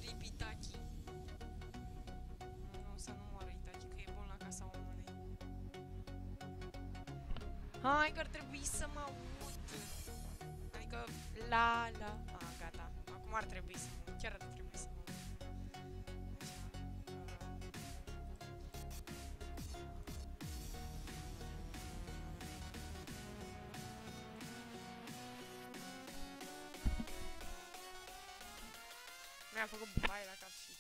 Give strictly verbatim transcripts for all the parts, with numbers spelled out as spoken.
clip Itaki. Nu, să nu moară Itaki, că e bun la casa omului. Hai că ar trebui să mă aud. Adică, la, la... A, gata. Acum ar trebui să mă aud. Chiar ar trebui să mă aud. Mi-a făcut baie la cap și...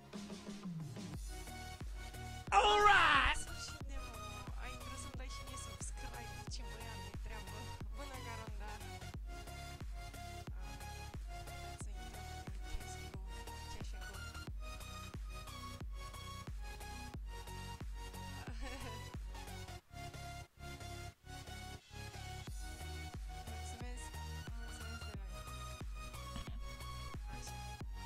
Alright! Sfârșit de mă, ai intrat să-mi dai și mie subscribe. Ce băiat de treabă. Bună, Garanda! Să intrăm în C S G O. C S G O. Mulțumesc, mulțumesc de like. Așa.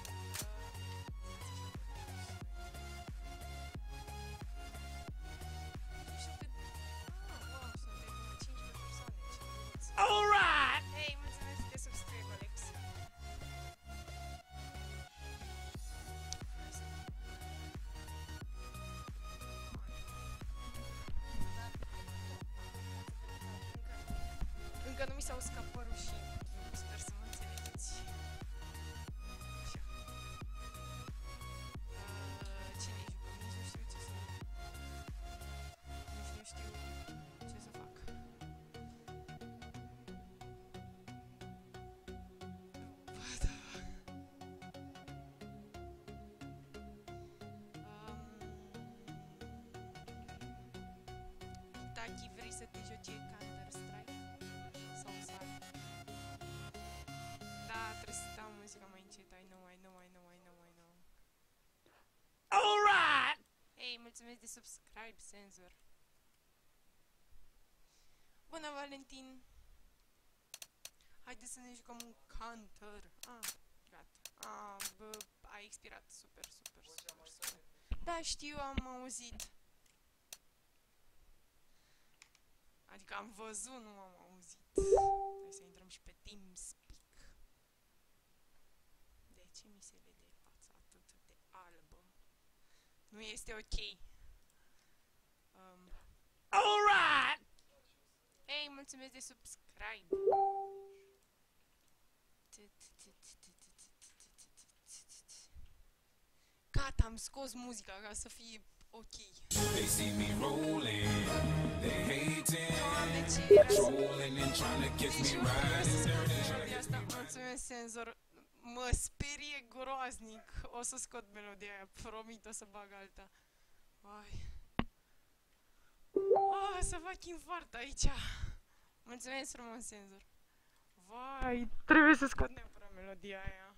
Nu știu cât... Ah, wow, suntem cincisprezece persoane, ce drăguț. Alright! Hei, mulțumesc de subscribe, Alex. Încă nu mi s-au uscat părul și sper să mă înțelegeți. Așa. Uh, ce ne jucăm? Nici nu știu ce să... Nici nu știu ce să fac. What the fuck? Um, Taki, vrei să te joci Counter-Strike? Sau Sar? Da, trebuie să dau muzica mai încet. I know, I know, I know, I know, I know. Alright! Hei, mulțumesc de subscribe, Senzor. Bună, Valentin! Haideți să ne jucăm un Counter. Ah, gata. Ah, bă, a expirat. Super, super, super, super. Da, știu, am auzit. Adică am văzut, nu am auzit. Hai să intrăm și pe TeamSpeak. De ce mi se vede fața atât de albă? Nu este ok. Um. Alright! Hey, mulțumesc de subscribe. Gata, am scos muzica ca să fie ok. They see me rolling, they hating, Doamne, ce era să... trolling and trying to catch Nici me nu vreau să riding. scot melodia asta. Mulțumesc, Senzor. Mă sperie groaznic. O să scot melodia aia. Promit, o să bag alta. Ai. Ah, să fac infart aici. Mulțumesc frumos, Senzor. Vai, trebuie să scot neapărat melodia aia.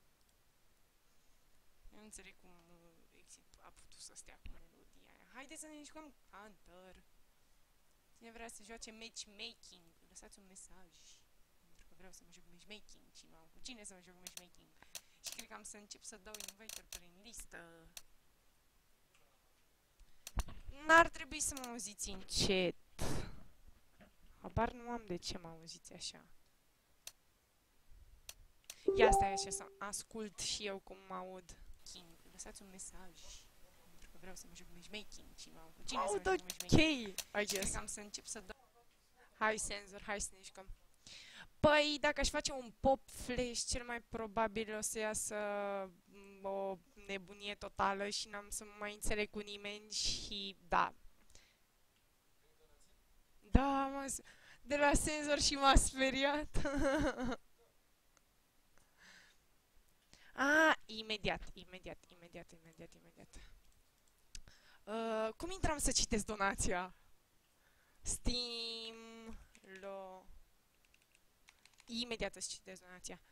Eu nu înțeleg cum uh, Exit a putut să stea cu melodia aia. Haideți să ne jucăm Counter. Cine vrea să joace matchmaking, lăsați un mesaj. Pentru că vreau să mă joc matchmaking și nu am cu cine să mă joc matchmaking. Și cred că am să încep să dau invite prin listă. N-ar trebui să mă auziți încet. Habar nu am de ce mă auziți așa. Ia stai așa să ascult și eu cum mă aud. King, lăsați un mesaj. Pentru că vreau să mă joc matchmaking și nu am cu cine să mă joc matchmaking. I Cred guess. că am să încep să dau... Hai, Senzor, hai să ne jucăm. Păi, dacă aș face un pop flash, cel mai probabil o să iasă m, o nebunie totală și n-am să mă mai înțeleg cu nimeni și da. Da, mă, s- de la Senzor și m-a speriat. Ah, imediat, imediat, imediat, imediat, imediat. Uh, cum intram să citesc donația? Steam, lo... Imediat îți citesc donația.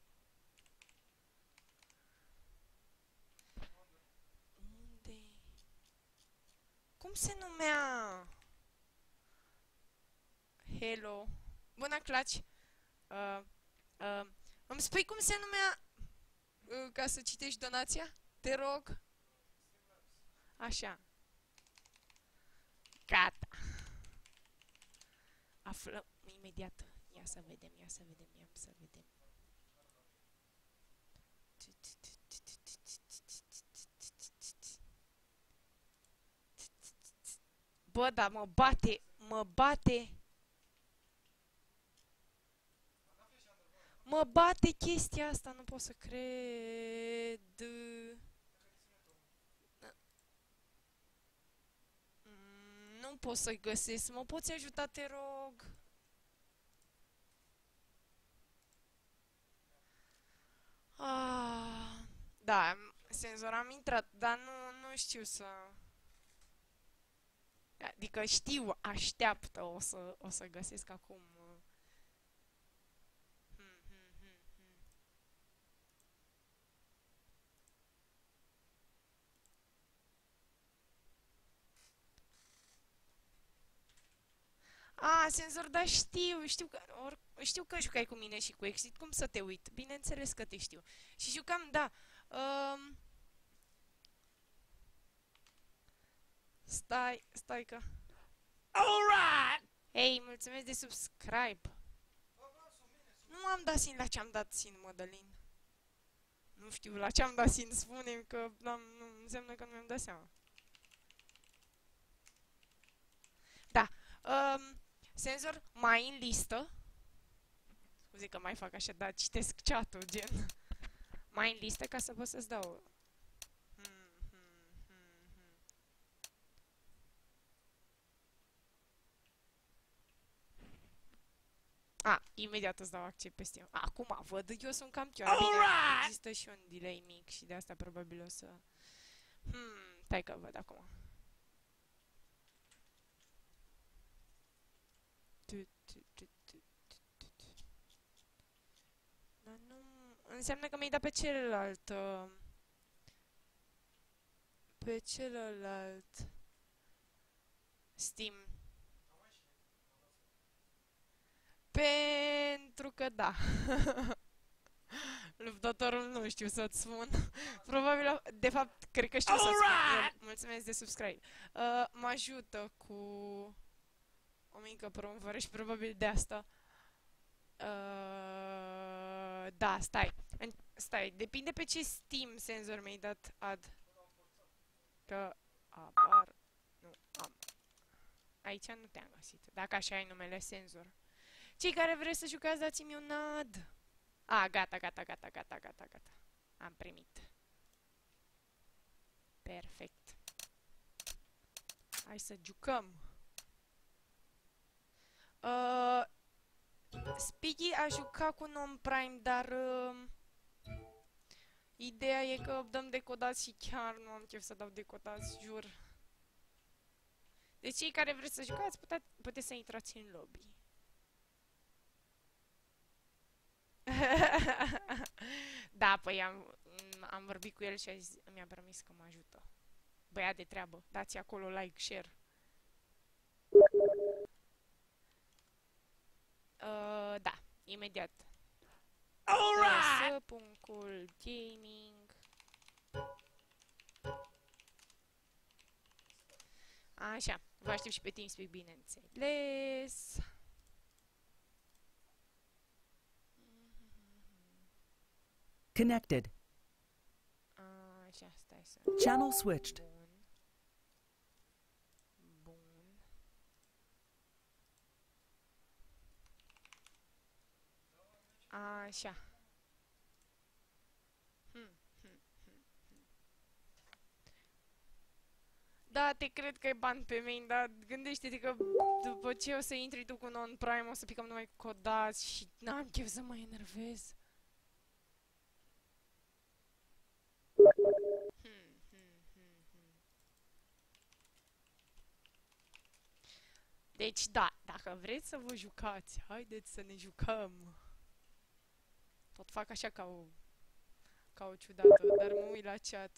Unde? Cum se numea? Hello. Bună, Claci. Uh, uh, îmi spui cum se numea uh, ca să citești donația? Te rog. Așa. Gata. Aflăm imediat. Ia să vedem, ia să vedem, ia să vedem. Bă, dar mă bate, mă bate. Mă bate chestia asta, nu pot să cred. Mm, Nu pot să-i găsesc. Mă poți ajuta, te rog? Ah, da, senzor am intrat, dar nu, nu știu să... Adică știu, așteaptă, o să, o să găsesc acum. uh, Hmm, hmm, hmm, hmm. A, senzor, dar știu, știu că, or, știu că jucai cu mine și cu Exit, cum să te uit? Bineînțeles că te știu. Și jucam, da, um, stai, stai că... Alright! Hei, mulțumesc de subscribe. Nu am dat sin la ce-am dat sin, Mădălin. Nu știu la ce-am dat sin, spune-mi că n-am, nu înseamnă că nu mi-am dat seama. Da, um, senzor, mai în listă. Scuze că mai fac așa, dar citesc chat-ul, gen. Mai în listă ca să pot să-ți dau. Hmm, hmm, hmm, hmm. A, imediat îți dau accept peste eu. Acum, văd, eu sunt campion. Bine, există și un delay mic și de asta probabil o să... Hmm, stai că văd acum. Tu, tu, tu, tu, tu, tu, tu. Dar nu... Înseamnă că mi-ai dat pe celălalt... uh, Pe celălalt... Steam. Pentru că da. Luptătorul nu știu să-ți spun. Probabil, de fapt, cred că știu să-ți spun. Eu, mulțumesc de subscribe. Uh, mă ajută cu o mică promovare și probabil de asta. Uh, da, stai. În, stai, depinde pe ce Steam senzor mi-ai dat ad. Că apar... Nu, am. Aici nu te-am găsit. Dacă așa ai numele senzor. Cei care vreți să jucați, dați-mi un ad. A, gata, gata, gata, gata, gata, gata. Am primit. Perfect. Hai să jucăm. Uh, Spiggy a jucat cu non-prime, dar... Uh, ideea e că dăm decodați și chiar nu am chef să dau decodați, jur. Deci cei care vreți să jucați, puteți, puteți să intrați în lobby. Da, păi am, am vorbit cu el și a zis, mi-a promis că mă ajută. Băiat de treabă, dați acolo like, share. Uh, da, imediat. Alright! Punctul gaming. Așa, vă aștept și pe TeamSpeak, bineînțeles. Connected. Așa, stai să... Channel switched. Bun. Bun. Așa. Hmm, hmm, hmm, hmm. Da, te cred că e bani pe main, dar gândește-te că după ce o să intri tu cu non-prime o să picăm numai codați și n-am chef să mă enervez. Hmm, hmm, hmm, hmm. Deci da, dacă vreți să vă jucați, haideți să ne jucăm. Tot fac așa ca o, ca o ciudată, dar mă uit la chat.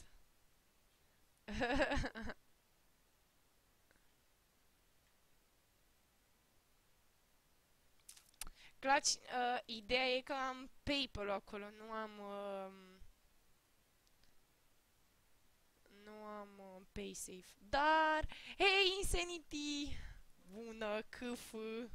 Clutch, uh, ideea e că am PayPal acolo, nu am... Uh, nu am uh, PaySafe. Dar, hey, Insanity! Bună, câf! Uh,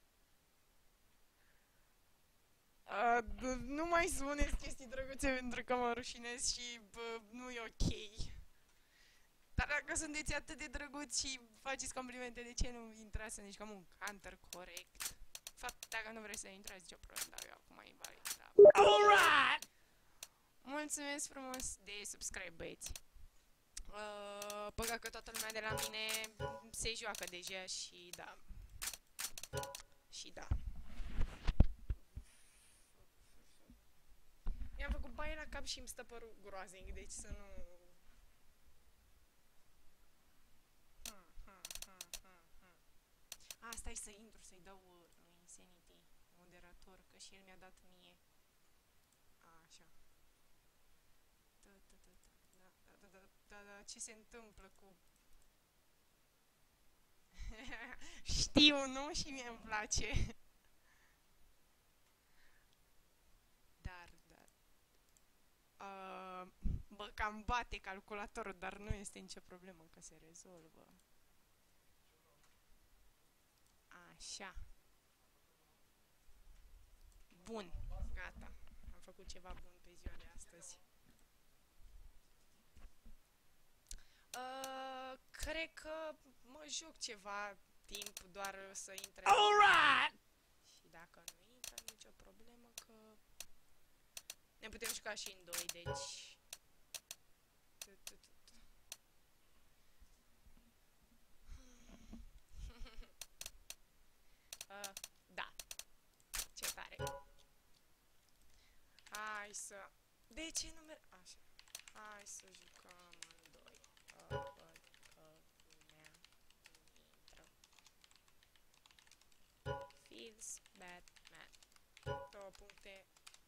nu mai spuneți chestii drăguțe pentru că mă rușinez și bă, nu e ok. Dar dacă sunteți atât de drăguți și faceți complimente, de ce nu intrați să ne jucăm un counter corect? Fapt, dacă nu vreți să intrați, nicio problemă, dar eu acum e invalid, da. Alright! Mulțumesc frumos de subscribe, băieți. Uh, păcat că toată lumea de la mine se joacă deja și da. Și da. Mi-am făcut baie la cap și îmi stă părul groaznic, deci să nu... Hmm, hmm, hmm, hmm, hmm. A, stai să intru, să-i dau uh, lui Insanity, moderator, că și el mi-a dat mie. A, așa. Da, da, da, da, da, da, da, da, da, ce se întâmplă cu... Știu, nu? Și mie îmi place. Dar, dar... Uh, bă, cam bate calculatorul, dar nu este nicio problemă, că se rezolvă. Așa. Bun, gata. Am făcut ceva bun pe ziua de astăzi. Uh, cred că mă joc ceva timp doar să intre. Alright! Și dacă nu intră, nicio problemă, că ne putem juca și în doi, deci... uh, da. Ce tare. Hai să... De ce nu merg... Așa. Hai să jucăm în doi. Uh, văd că lumea intră. Feels bad, man. Două puncte.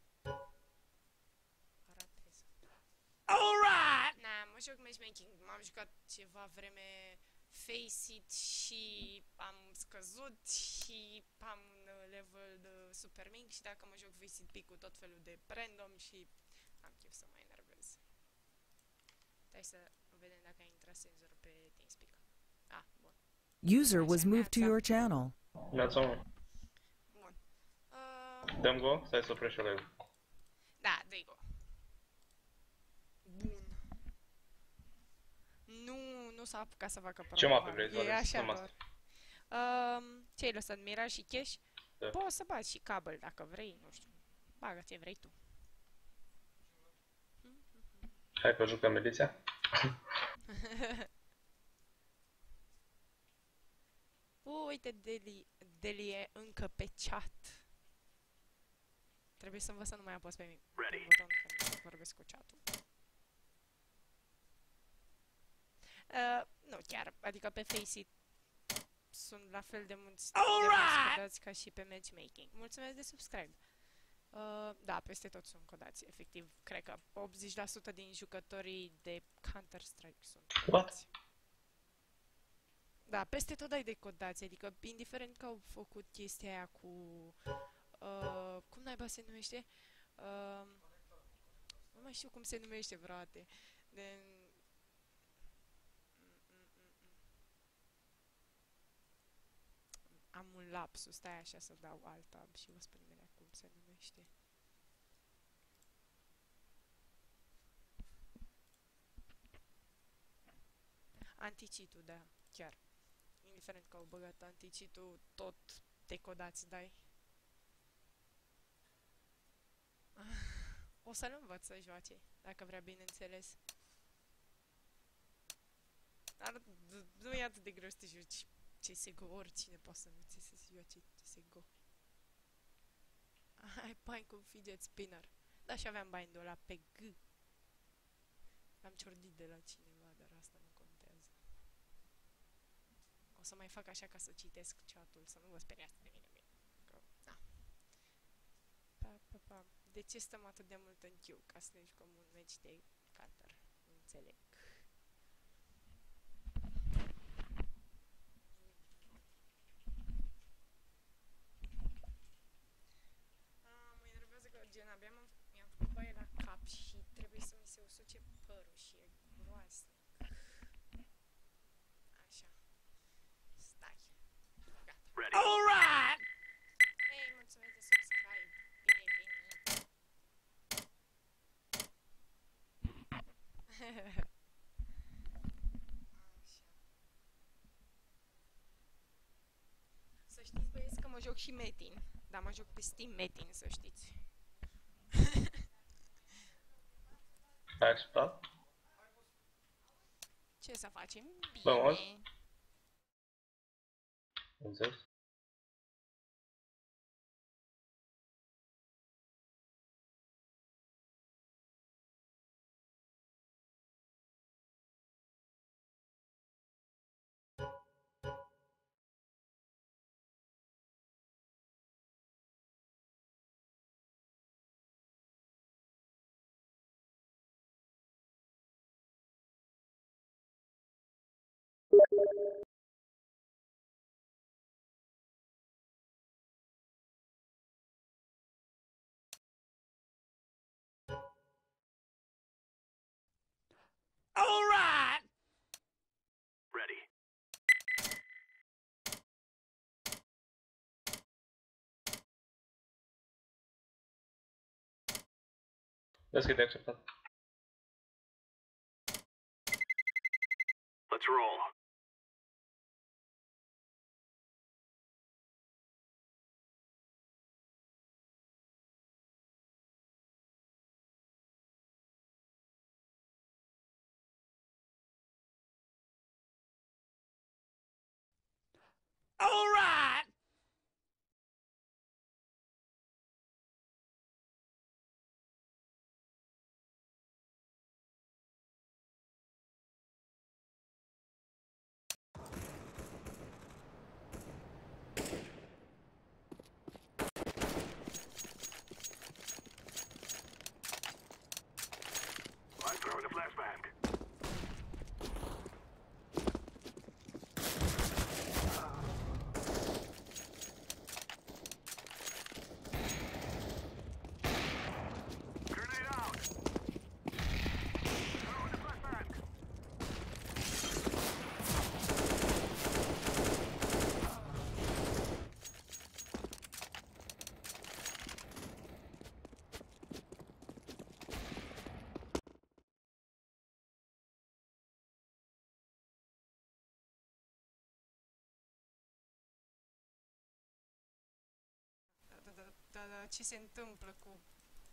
Ratez. Alright! Na, mă joc matchmaking. M-am jucat ceva vreme Face It și am scăzut și am un level de super mic și dacă mă joc Face It pic cu tot felul de random și am chef să mă enervez. Hai să vedem dacă a intrat senzorul pe TeamSpeak. Ah, bun. User was moved to your channel. Neața, mă. Bun. Uh, Dăm go? Stai să oprești live. da, dă-i go. Bun. Nu, nu s-a apucat să facă Ce mapă vrei, E Zoran? așa Numai doar. Um, ce ai lăsat? Miraj și Cash? Da. Poți să bați și cabel dacă vrei, nu știu. Bagă ce vrei tu. Hai că jucăm ediția. Uite, Deli, Deli e încă pe chat. Trebuie să învăț să nu mai apăs pe mine. Pe buton când vorbesc cu chat-ul. Uh, nu chiar, adică pe Face It sunt la fel de mulți codați ca și pe matchmaking. Mulțumesc de subscribe. Uh, da, peste tot sunt codați, efectiv. Cred că optzeci la sută din jucătorii de Counter-Strike sunt codați. Da, peste tot ai de codați, adică indiferent că au făcut chestia aia cu... Uh, cum naiba se numește? Uh, nu mai știu cum se numește, frate. De... Am un lapsus, stai așa să dau alt tab și vă spun imediat cum se numește. Anticitul, da, chiar. Indiferent că au băgat anticitul, tot te codați dai. O să-l învăț să joace, dacă vrea, bineînțeles. Dar nu e atât de greu să te joci C S G O, oricine poate să învețe să se joace C S G O. Ai bani cu fidget spinner. Da, și aveam bani-ul ăla pe G. L-am ciordit de la cineva, dar asta nu contează. O să mai fac așa ca să citesc chat-ul, să nu vă speriați de mine. Că, da. Pa, pa, pa. De ce stăm atât de mult în queue? Ca să ne jucăm un match de Counter. Nu înțeleg. Gen, abia mi-am făcut baie la cap și trebuie să mi se usuce părul și e groaznic. Așa. Stai. Gata. Alright! Hei, mulțumesc de subscribe. Bine venit. și Metin. Dar mă joc pe Steam Metin, să știți. Ai acceptat? Ce să facem? Bine. Frumos. Înțeles? All right. Ready. Vezi că te-ai acceptat. Let's roll. All right. I'm throwing a flashbang. Grenade out. Throwing a flashbang. Da, da, da, da, da, ce se întâmplă cu...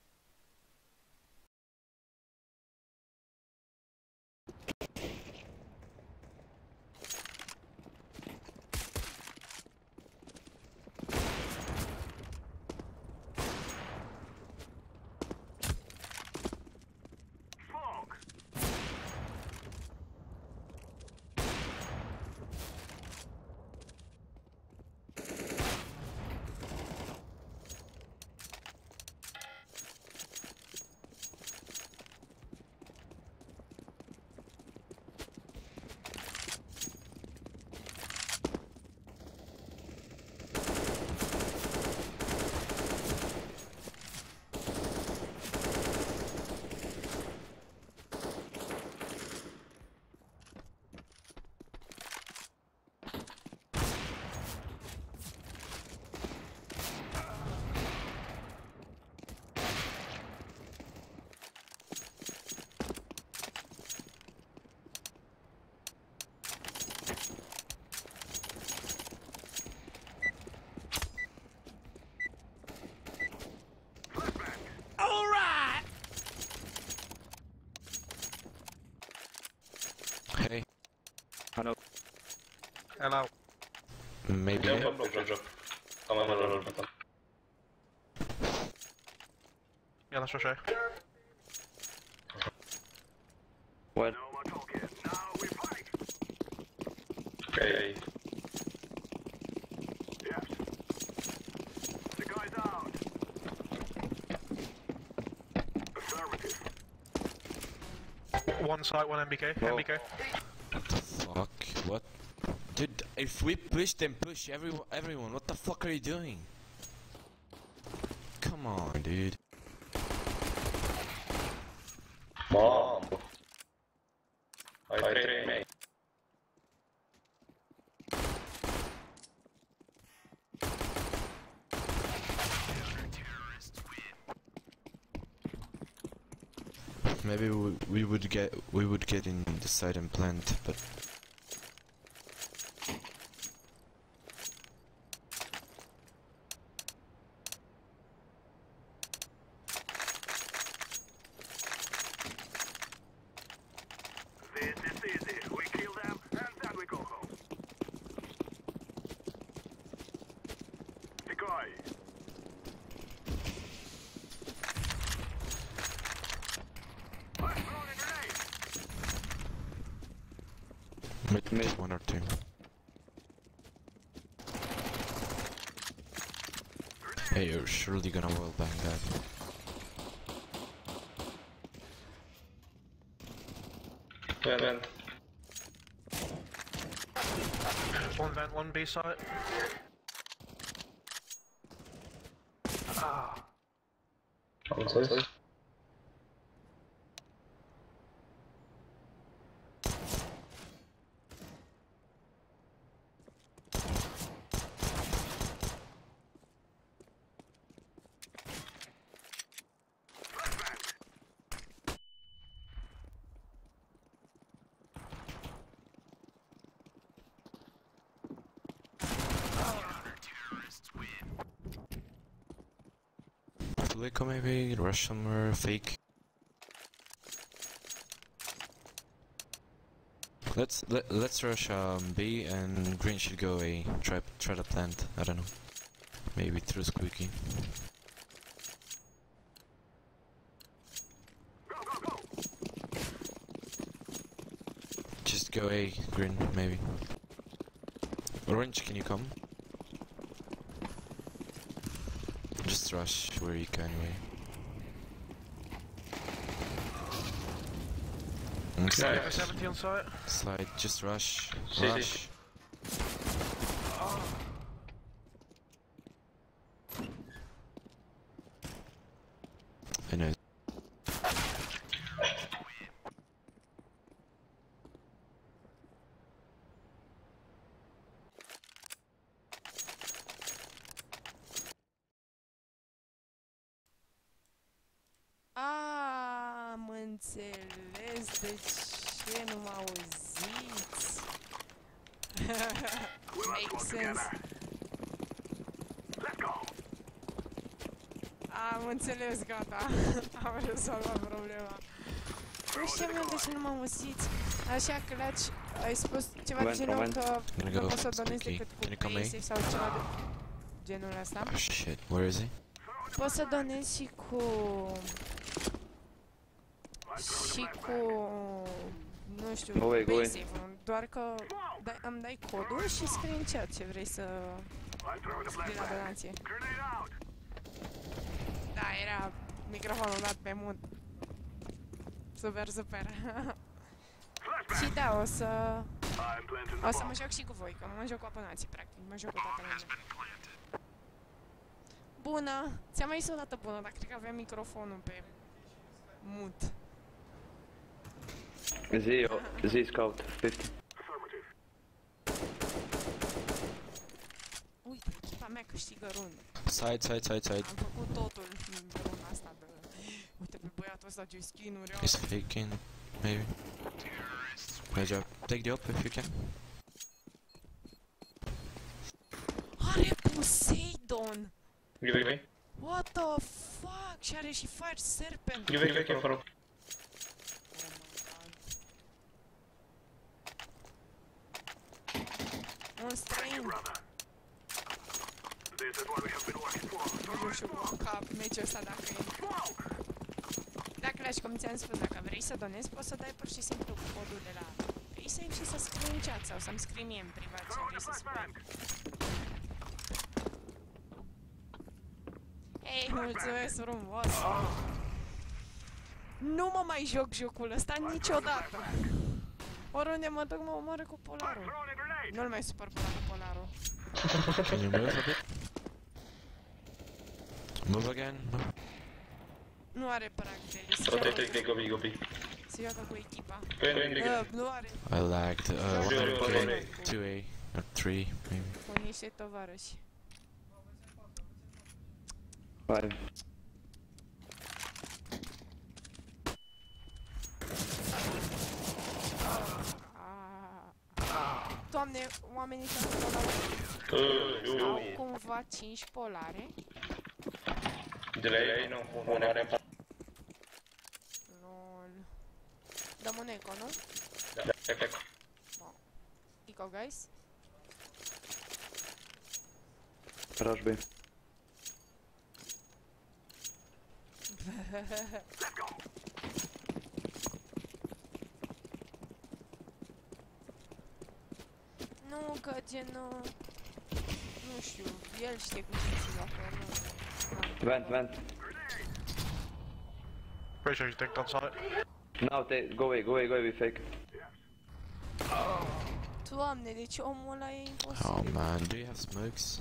Smoke. All right. Hey. Hello. Hello. Maybe. Eu fac pe joc. Am mai mult următor. Ia la așa. Well, No more talking. Now we fight. Okay. Yes. The guy's out. Affirmative. One site, one M B K. No. M B K. What the fuck? What? Dude, if we push, then push everyone. Everyone, what the fuck are you doing? Come on, dude. Mamă. Ai trei mei. Maybe we, we would get we would get in the site and plant, but Mid, Mid. one or two. Hey, you're surely gonna wall bang that. Vent, vent. One vent, one B site. Outside. Flicker maybe, rush somewhere, fake. Let's let, let's rush um B and green should go A. Try try to plant. I don't know. Maybe through squeaky. Just go A, green maybe. Orange, can you come? Just rush where you can anyway. And slide, Nice. seventy on site. slide, just rush, See, see. rush. I know. A, am înțeles de ce nu mă auziți. Make sense. Am înțeles, gata. Am rezolvat problema. Nu știam eu de ce nu mă auziți. Așa că laci, ai spus ceva de Moment, genul moment. că Gonna nu go poți să fast, donezi okay. decât cu Can you come basic sau ceva de genul ăsta. Oh shit, where is he? Poți să donezi și cu... și cu... nu știu, Go away, go away. basic-ul, doar că dai, îmi dai codul și scrii în chat ce vrei să scrii la donație. Da, era microfonul dat pe mut. Super, super. Și da, o să... o să mă joc și cu voi, că mă joc cu abonații, practic, mă joc cu toată lumea. Bună! Ți-am mai zis o dată bună, dar cred că aveam microfonul pe mut. Z, Z scout, fifty. Uite, echipa mea câștigă rundă. Side, side, side, side. Am făcut totul în runda asta de... Uite pe băiatul ăsta ce skin-uri He's faking, maybe. Good job. Take the up if you can. Are Poseidon! Give me. What the fuck? Și are și Fire Serpent! Give me, give me, for. Oh my god. Un străin! Nu știu ca meciul ăsta dacă e... Dacă lași, cum ți-am spus, dacă vrei să donezi, poți să dai pur și simplu codul de la Paysave și să scrii în chat sau să-mi scrii mie în privat ce vrei să spui. Hei, mulțumesc frumos! Nu mă mai joc jocul ăsta niciodată! Oriunde mă duc, mă omoară cu polarul. Nu-l mai supăr până cu polarul. Can you move a bit? Move again? Move. Nu are prag de el, se Okay, joacă, take, take, go B, go B. se joacă cu echipa. Go in, go in, go in. Uh, nu are I lagged. Uh, one Sure, A, sure. two A, or three, maybe. cu niște tovarăși. Five. Ah. Doamne, oamenii care stau la Uh, au you. cumva cinci polare? De la ei, nu. Una are în pat. Lol. Dăm un eco, nu? Da, tak, tak. Eco, guys. Rush B. nu, că gen... uh, Nu știu, el știe cum se ține acolo, nu... Vent, vent. Pretty sure he's dicked on site. Now take, go away, go away, go away, we fake. Doamne, deci omul ăla e Oh imposibil. man, do you have smokes?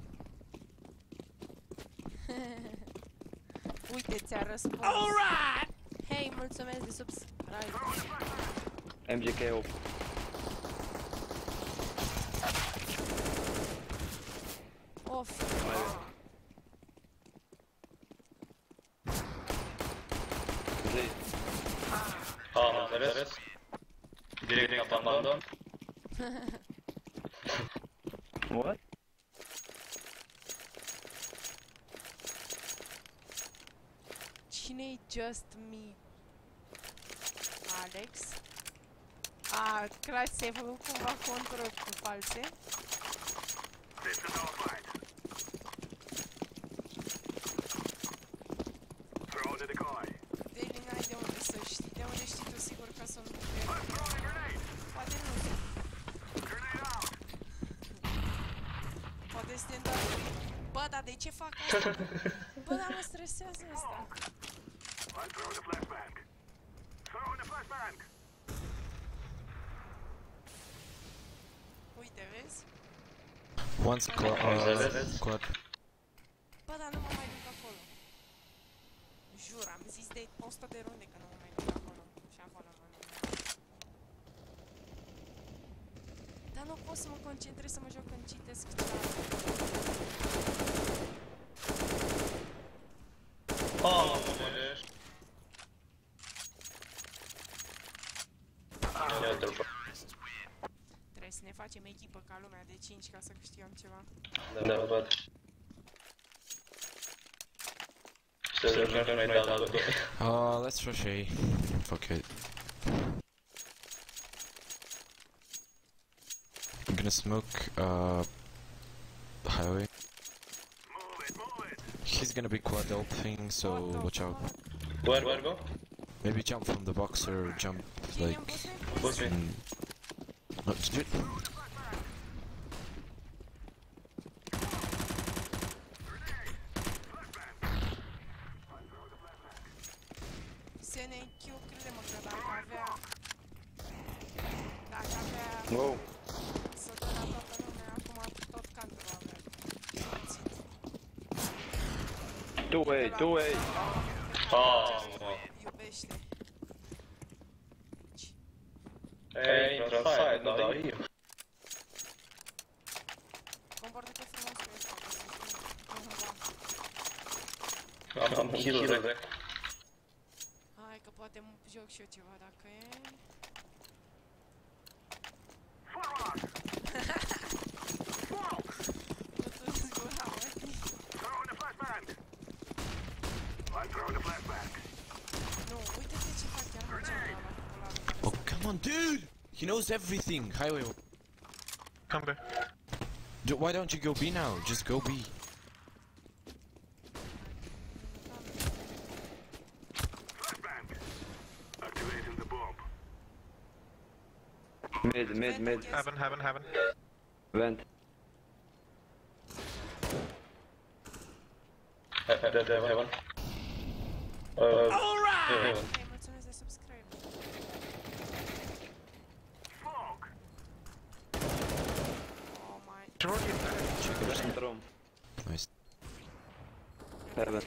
Uite, ți-a răspuns. Alright! Hei, mulțumesc de subscribe. M G K O. Of. Zi. Am înțeles. Direct la bandă. What? Cine-i just me? Alex? A, clar, ți-ai făcut cumva contură cu false? This is our fight. Throw the decoy. Daily, n-ai de unde să știi. De unde știi tu sigur că sunt... I'm throwing a grenade. Poate nu. Grenade out. Poate suntem doar... Bă, dar de ce fac asta? Bă, dar mă stresează asta. I'm throwing a flashbang. Throwing a flashbang. Uite, vezi? One squad. Uh, squad. Bă, dar nu mă mai duc acolo. Jur, am zis de o sută de runde că nu mă mai duc acolo. Și acolo mă duc. Dar nu pot să mă concentrez să mă joc când citesc ceva. Am înțeles. Iată-l. Trebuie să ne facem echipă ca lumea de cinci ca să câștigăm ceva. Da, văd. Să jucăm noi de altă. Uh, let's rush A. Fuck it. I'm gonna smoke, uh, highway. Move it, move it. He's gonna be quad helping, so watch out. Where, where go? Maybe jump from the box or jump, Cine like, am pus mai Pus me. in... No, j- S N Q, crede-mă că dacă avea... Dacă avea... Wow. Să dă la toată lumea, acum tot cantul avea. Two way, two way. Ah, mă. Iubește. Ei, intră în side, nu dau eu. Comportă-te frumos cu ăsta, că să Am, am kill-uri. Hai că poate mă joc și eu ceva dacă e... Forward. Nu tu zgura, mă. Throwing a flashbang. I'm throwing a flashbang. Nu, uite-te ce fac chiar mă ce am la popularul. Oh, come on, dude! He knows everything! Highway. Come B. D- why don't you go B now? Just go B. Flashbang. Activating the bomb. Mid, mid, mid. Heaven, heaven, heaven. Vent. Dead, dead, heaven. Uh, heaven. Hei, mulțumesc de subscribe. Smoke. Oh my... He's already there. Vent room. Nice. Heaven.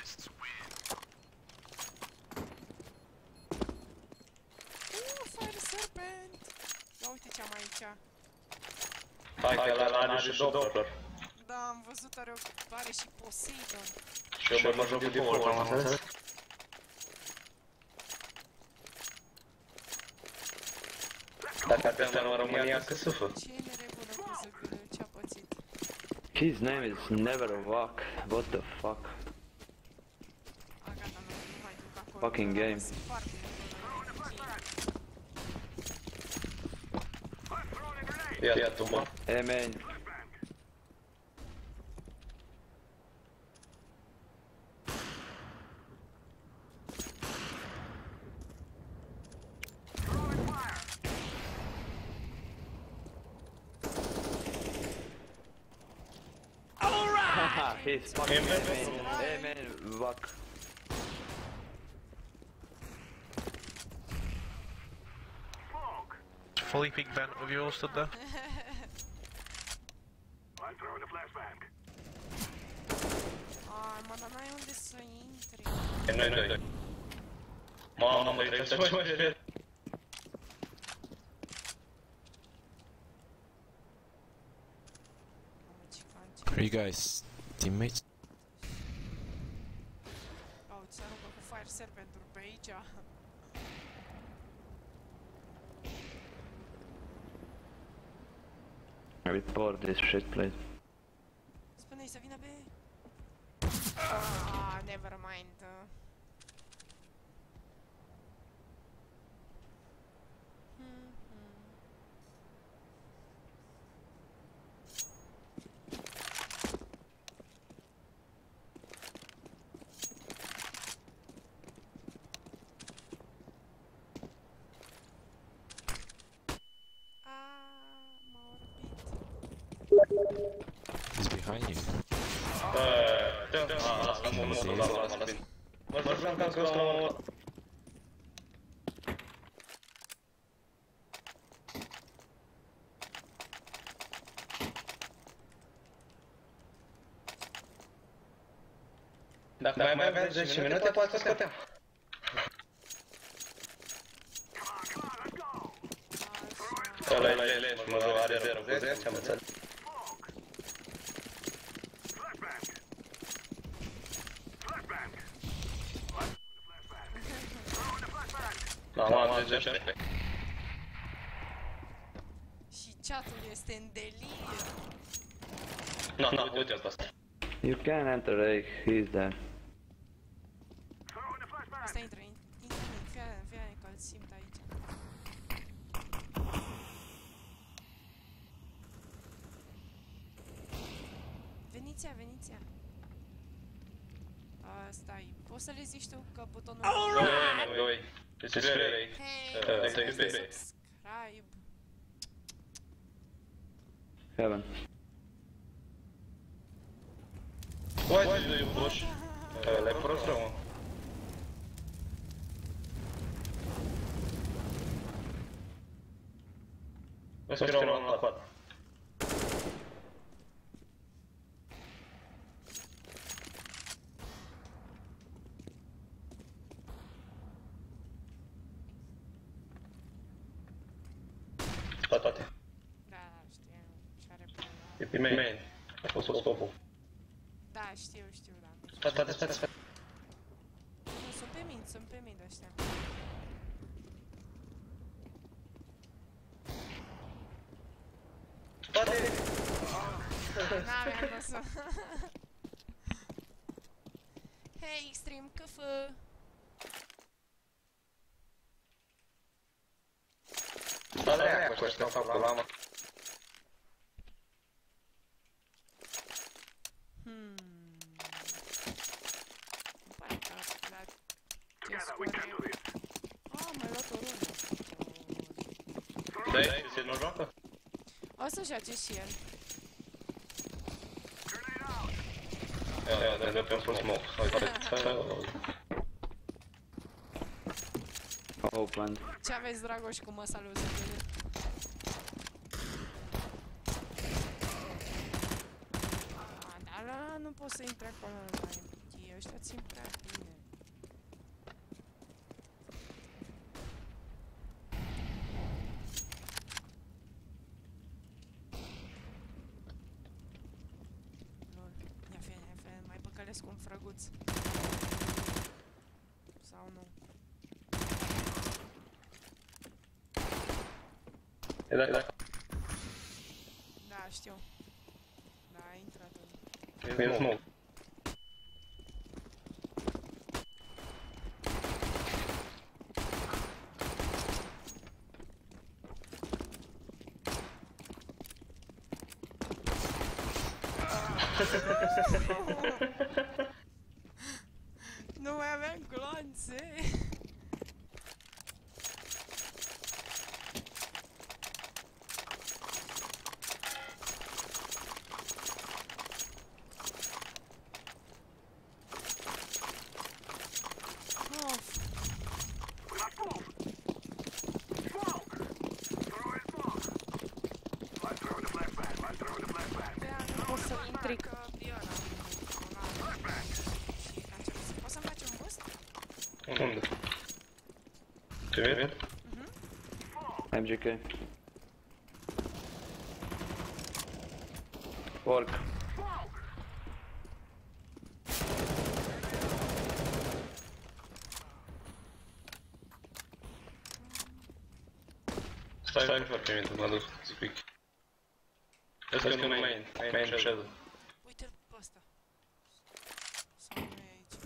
Uuu, Fire Serpent! Ia uite ce am aici. Hai că ăla are și Doppler. Da, am văzut, are, o, are și Poseidon. Și eu mă joc de form, am înțeles? Dacă atâta în România, că sufă. Ce e neregulă cu zâgâlă? Ce-a pățit? His name is Never Walk. What the fuck? A, gata, nu, nu mai duc acolo. Fucking că game. sunt foarte nebună. I'm throwing a grenade. Ia tu, mă. Hey man. Throwing fire. he's fucking amen, amen, fuck. Smoke. Fully peaked vent with you all stood there. I'm throwing a flashbang. Ai, mă, dar n-ai unde să intri. E noi doi. Mamă, mă, trebuie să mai mai repede. Mamă, ce faci? Are you guys teammates? Au, ți aruncă cu Fire Serpent-uri pe aici. I report this shit, please. Spune-i să vină pe... Ah, never mind. Hmm, hmm. Ah, m-a orbit. He's behind you. Eee, dă, a, lasă-mă, mă, mă, lasă, lasă, lasă. Mă, mă, jucam ca ăsta, mă. Dacă mai mai aveam zece minute, poate să scăteam. Ăla e leș, mă, are zero cu zece, am înțeles. Flashbang. Flashbang. Throwing a flashbang. Am am zece. Și chatul este în delir. Na, na, uite asta. You can enter A, he's there. Throwing a flashbang. Asta intră, intră, intră, fii aia, fii aia, că-l simt aici. Veniți-a, veniți-a. Stai, poți să le zici tu că butonul... Alright! Doi. Este spray. Hey, Uh, take it. subscribe. Heaven. Why do you push? Ăla e prost rău, mă. Vezi că erau la quad. Da, toate. Da, știu, și-are problema. E pe main. A fost stopul. Da, știu, știu, da. Spate, spate, spate, spate. Nu, sunt pe mine, sunt pe mine ăștia. Spate! N-aveam cum să... Hei, Extreme, că fă? Dă-le aia cu ăștia, fac pula, mă. Hmm. Îmi pare că la ce Together we can do score... this. Ah, m-ai luat o rundă. Dă-i, se nu joacă? O să joace și el. Grenade out. Ia, dă-i pe un smoke. Uite. Open. Ce aveți, Dragoș, cu măsalul ăsta de el? Ah, dar ăla nu pot să intre acolo la M P T. Ăștia țin prea bine. Lol. Ia fie, ia fie, mai păcălesc un frăguț. Sau nu? E da, da. Da, știu. Da, a intrat în... E smoke. Nu mai aveam gloanțe. Unde? Ce vede? M G K. Orc. Stai, stai foarte minte, mă duc să pic. Vezi că nu main, main shadow. Uite-l pe ăsta. Sau nu e aici.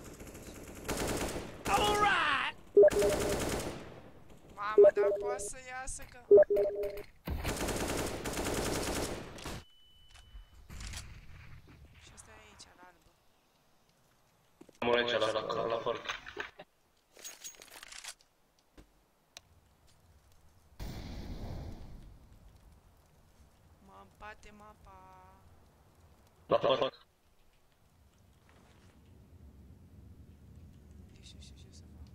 Alright! Mamă, dar poate să iasă că... Și ăsta e aici, la albă. Am un aici la, la, la fork. Mă bate mapa. La fork. Nici nu știu ce să fac.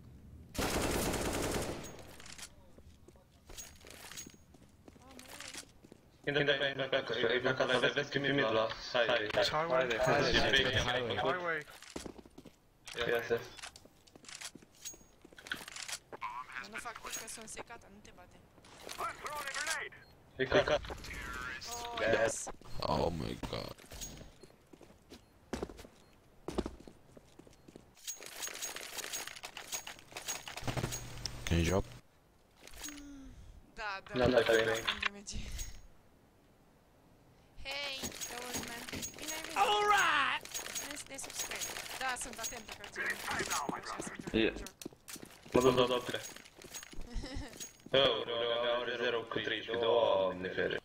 Intră pe aici, pe acasă, e plecat la vezi că mi-e mid la highway. It's highway. Highway. Highway. Yes, yes. Eu nu fac pic că sunt secată, nu te bate. I'm throwing a grenade. E cacat. Oh, Yes. yes. Oh my god. Can you drop? Da, da. Da, da, da, da. Unde merge? Hei, Double Man. Bine ai venit. Alright! Mulțumesc de subscribe. Da, sunt atentă că gen. Așa sunt eu Yeah. cu joc. Mă duc la dobre. Oh, ore zero cu treisprezece, doamne fere.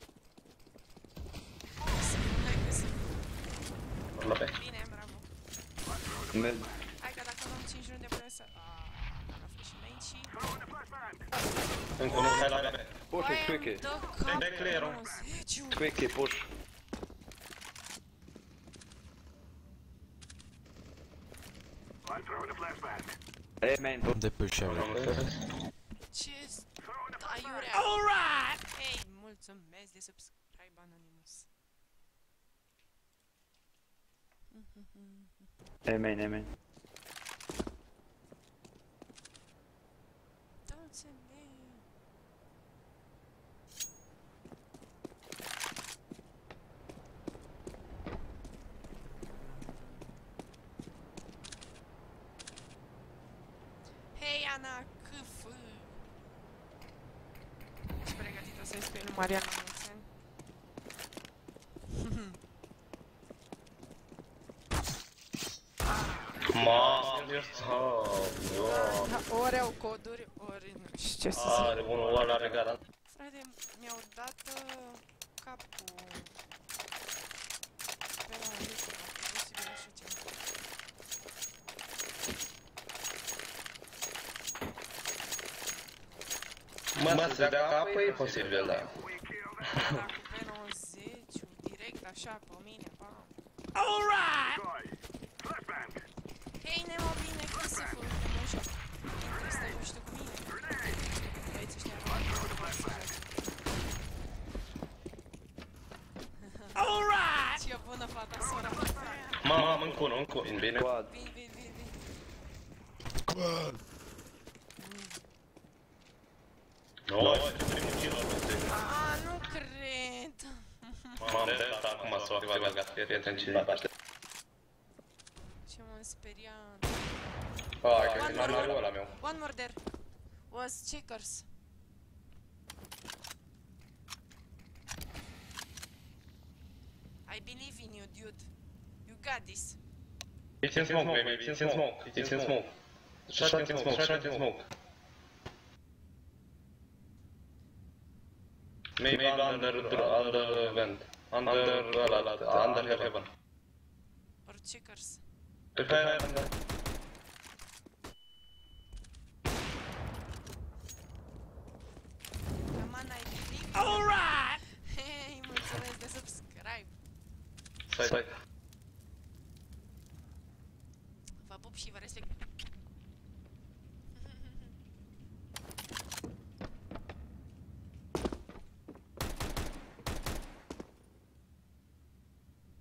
Hai că sunt. La pe. Bine, bravo. Med. Hai că dacă luăm cinci runde putem să... Aaaa, am fost și main și... Încă unul, hai la pe. Push it, quickie. Dă cap Dai clear-ul. zeciu. Quickie, push. I'm throwing a flashbang. Hey, main, push. They push everything. Ce staiurea. Alright! Hei, mulțumesc de subscribe, Anonymous. Hey, main, hey, main. Da înțeleg. Hei, Ana, câf! Ești pregătită să-i spui lui Mariana mulți ani? Mamă, sau, doamne. Ori au coduri, ori nu știu ce să zic. Are unul ăla are garant. Frate, mi-au dat uh, capul pe la lucru, posibil nu știu ce. Mă, să dea capă e posibil, da. Da, cu P nouăzeci, direct așa pe mine, bam. Alright! Hei, Nemo, bine, cât să fă, uite, mă joc. Intră, stai, nu știu cu mine. Băieți ăștia mă Alright! Ce bună fata, sora. Mamă, încă unul, încă unul, bine. Quad. Vin, vin, vin, vin. Oi, ce primul kill al ăsta. A, nu cred. Mamă, de asta acum s-o activat, gata, fii atent cine bate. Ce m-am speriat. Hai, că e finalul ăla meu. One more there. Was checkers. I believe in you, dude. You got this. It's in smoke, baby, it's in smoke, it's in smoke. Shot in smoke, shot in smoke. Maybe under, under vent. Under, ăla, under heaven. Or checkers. Pe care under. Come on, I believe. Alright! Hey, mulțumesc de subscribe. Stai, stai. Vă pup și vă respect.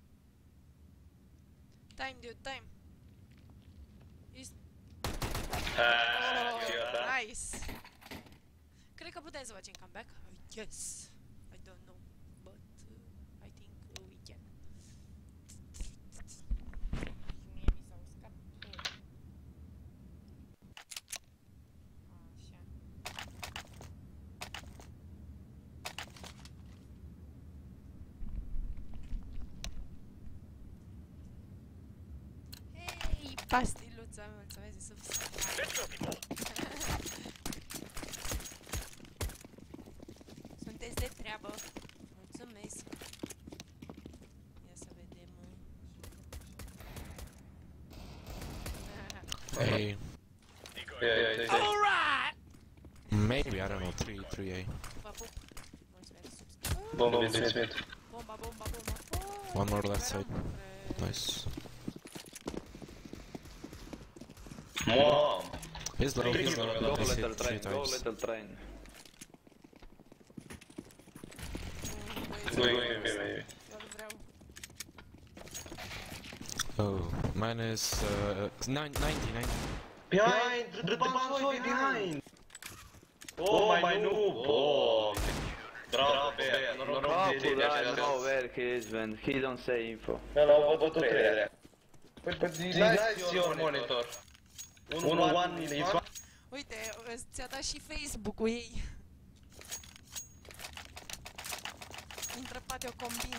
Time, dude, time. Is... Ah, și Oh, ăsta. nice. Cred că putem să facem comeback. Yes. I don't know, but uh, I think uh, we can. Mie mi s-au uscat. Așa. Hei, pastiluța, mulțumesc de subscribe. Sunteți de treabă. Mulțumesc. Ia să vedem. A. Yeah, yeah, yeah. Alright! Maybe, I don't know, three, three A. Vă pup. Mulțumesc de subscribe. Bomba mid, mid, mid. Bomba, bomba, bomba. Oh, One more left side. recuperăm. Nice. Mom! He's low, he's low. Go He's little hit three train, go times. little train. Băieți, Going, going, maybe. eu vreau. Oh, mine is uh, nine, ninety, ninety. Behind! The, the bomb's behind! Oh, my noob! Oh! Bravo, Bea, noroc How de could de I know where he is when he don't say info? Nu, nu, văd tot trei. Păi, nice your monitor. Unu, one, is one. Uite, ți-a dat și Facebook-ul ei. Intră poate o combin.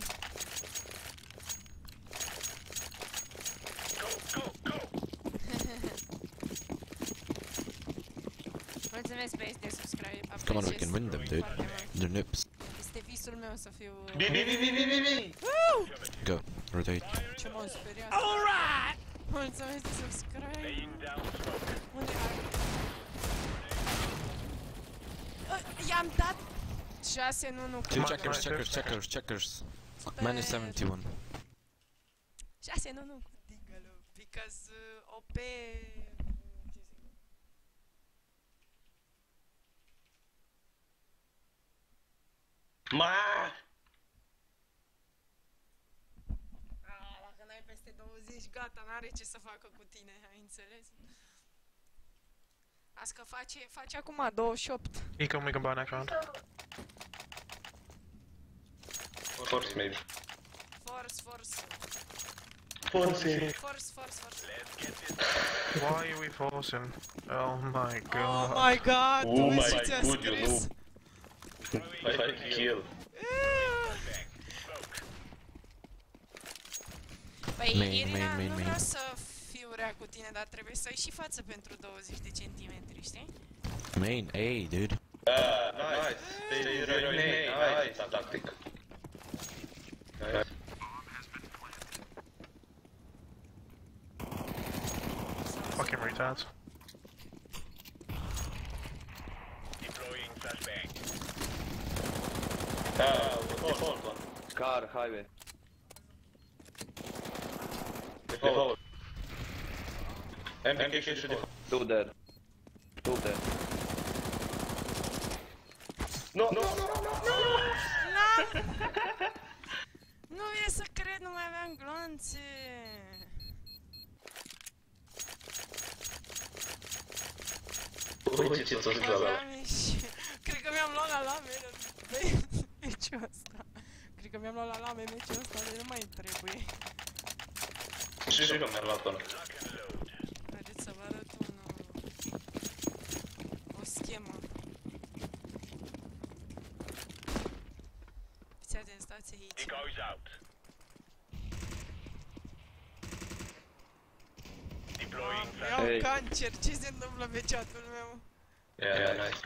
Mulțumesc pe de subscribe. Come on, we Apreciez can win them, dude. foarte mult. They're nips. Este visul meu să fiu... Bi, bi, bi, bi, bi, bi, bi. Go, rotate. Ce m-am speriat. Alright! Mulțumesc de subscribe. Unde ai? Uh, I-am dat șase în unu. Two checkers, checkers, checkers, checkers. Mine is seventy-one. șase în unu cu Digalo. Because uh, O P... Ma! Ah, dacă n-ai peste douăzeci, gata, n-are ce să facă cu tine, ai înțeles? Azi că face, face acum douăzeci și opt. Econ, we can buy next round. Force, maybe. Force, force. Force. Force, force, force. Why are we forcing? Oh my Oh god. my god, Oh tu my vezi ce ți-a god, you scris? noob. Five kill. Păi, Main, Irina, main, main, nu main. vreau să fiu rea cu tine, dar trebuie să ai și față pentru douăzeci de centimetri, știi? Main A, dude. Ah, nice. They zero in A. Nice tactic. Nice. Fucking retards. Ah, default one. Car, highway. Default. M K K și default. Two there. Two there. No, no, no, no, no, no. Nu e să cred, nu mai aveam glonțe. Uite ce ți-o zis la Aveam și... Cred că mi-am luat la lame meciul ăsta. Cred că mi-am luat la lame meciul ăsta, de nu mai trebuie. Și și eu mi-am luat ăla. Haideți să vă arăt un... o schemă. Fiți atent, stați aici. Am, iau Hey. cancer, ce se întâmplă pe chat-ul meu? Yeah, yeah, nice.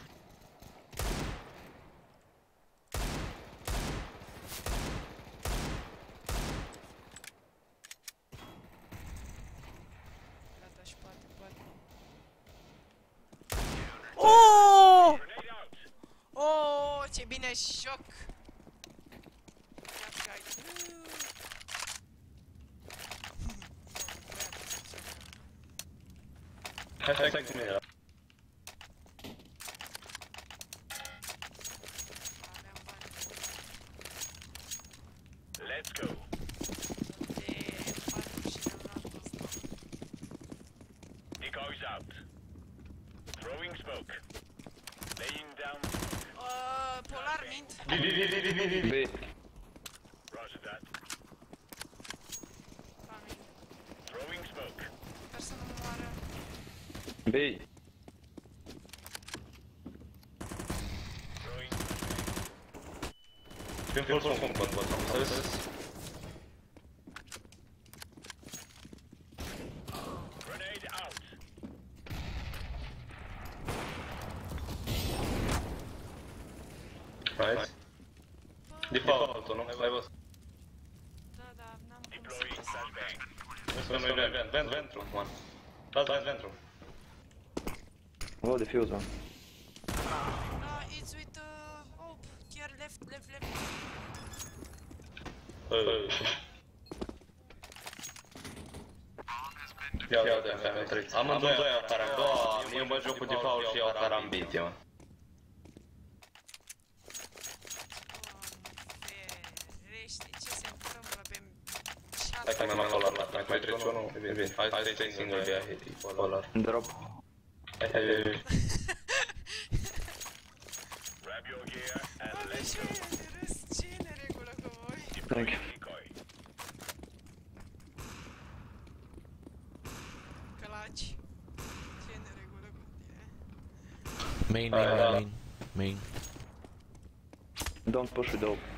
Gata, și poate, poate. Oh! Oh, ce bine șoc! Ia cai. Hai, hai, hai cu mine. Aveam bani. Let's go. De patru și ne-am luat ăsta. smoke. Laying down. Uh, Polar mint. B, B, B, B, B, B, B. B. Roger that. Oameni. Throwing smoke. Sper să nu moară. B. Throwing. Prin full smoke, cum pot, pot, am înțeles? Grenade out. Right. Default-ul, nu? L-ai văzut? Da, da, n-am cum să Deploying găsesc. flashbang. Vezi că nu-i vent, vent, ventru, man. Las ventru. Oh, defuse one. Ah, it's with, uh, oh, chiar left, left, left. Ia, ia, de F M trei. Amândoi au carambit. Eu mă joc cu default și au carambit, mă. Ferește, ce se întâmplă pe chat? Hai că mi-am luat Polar la track, mai treci unul? E bine, hai să treci singur de aia, hit Polar. Drop. Hai, hai, hai. Grab your gear and Doamne, let's ce go. e de râs, ce e neregulă cu voi? Thank you. Decoy. Călaci, ce e neregulă cu tine? Main, main, main, main. Main. Don't push with dope.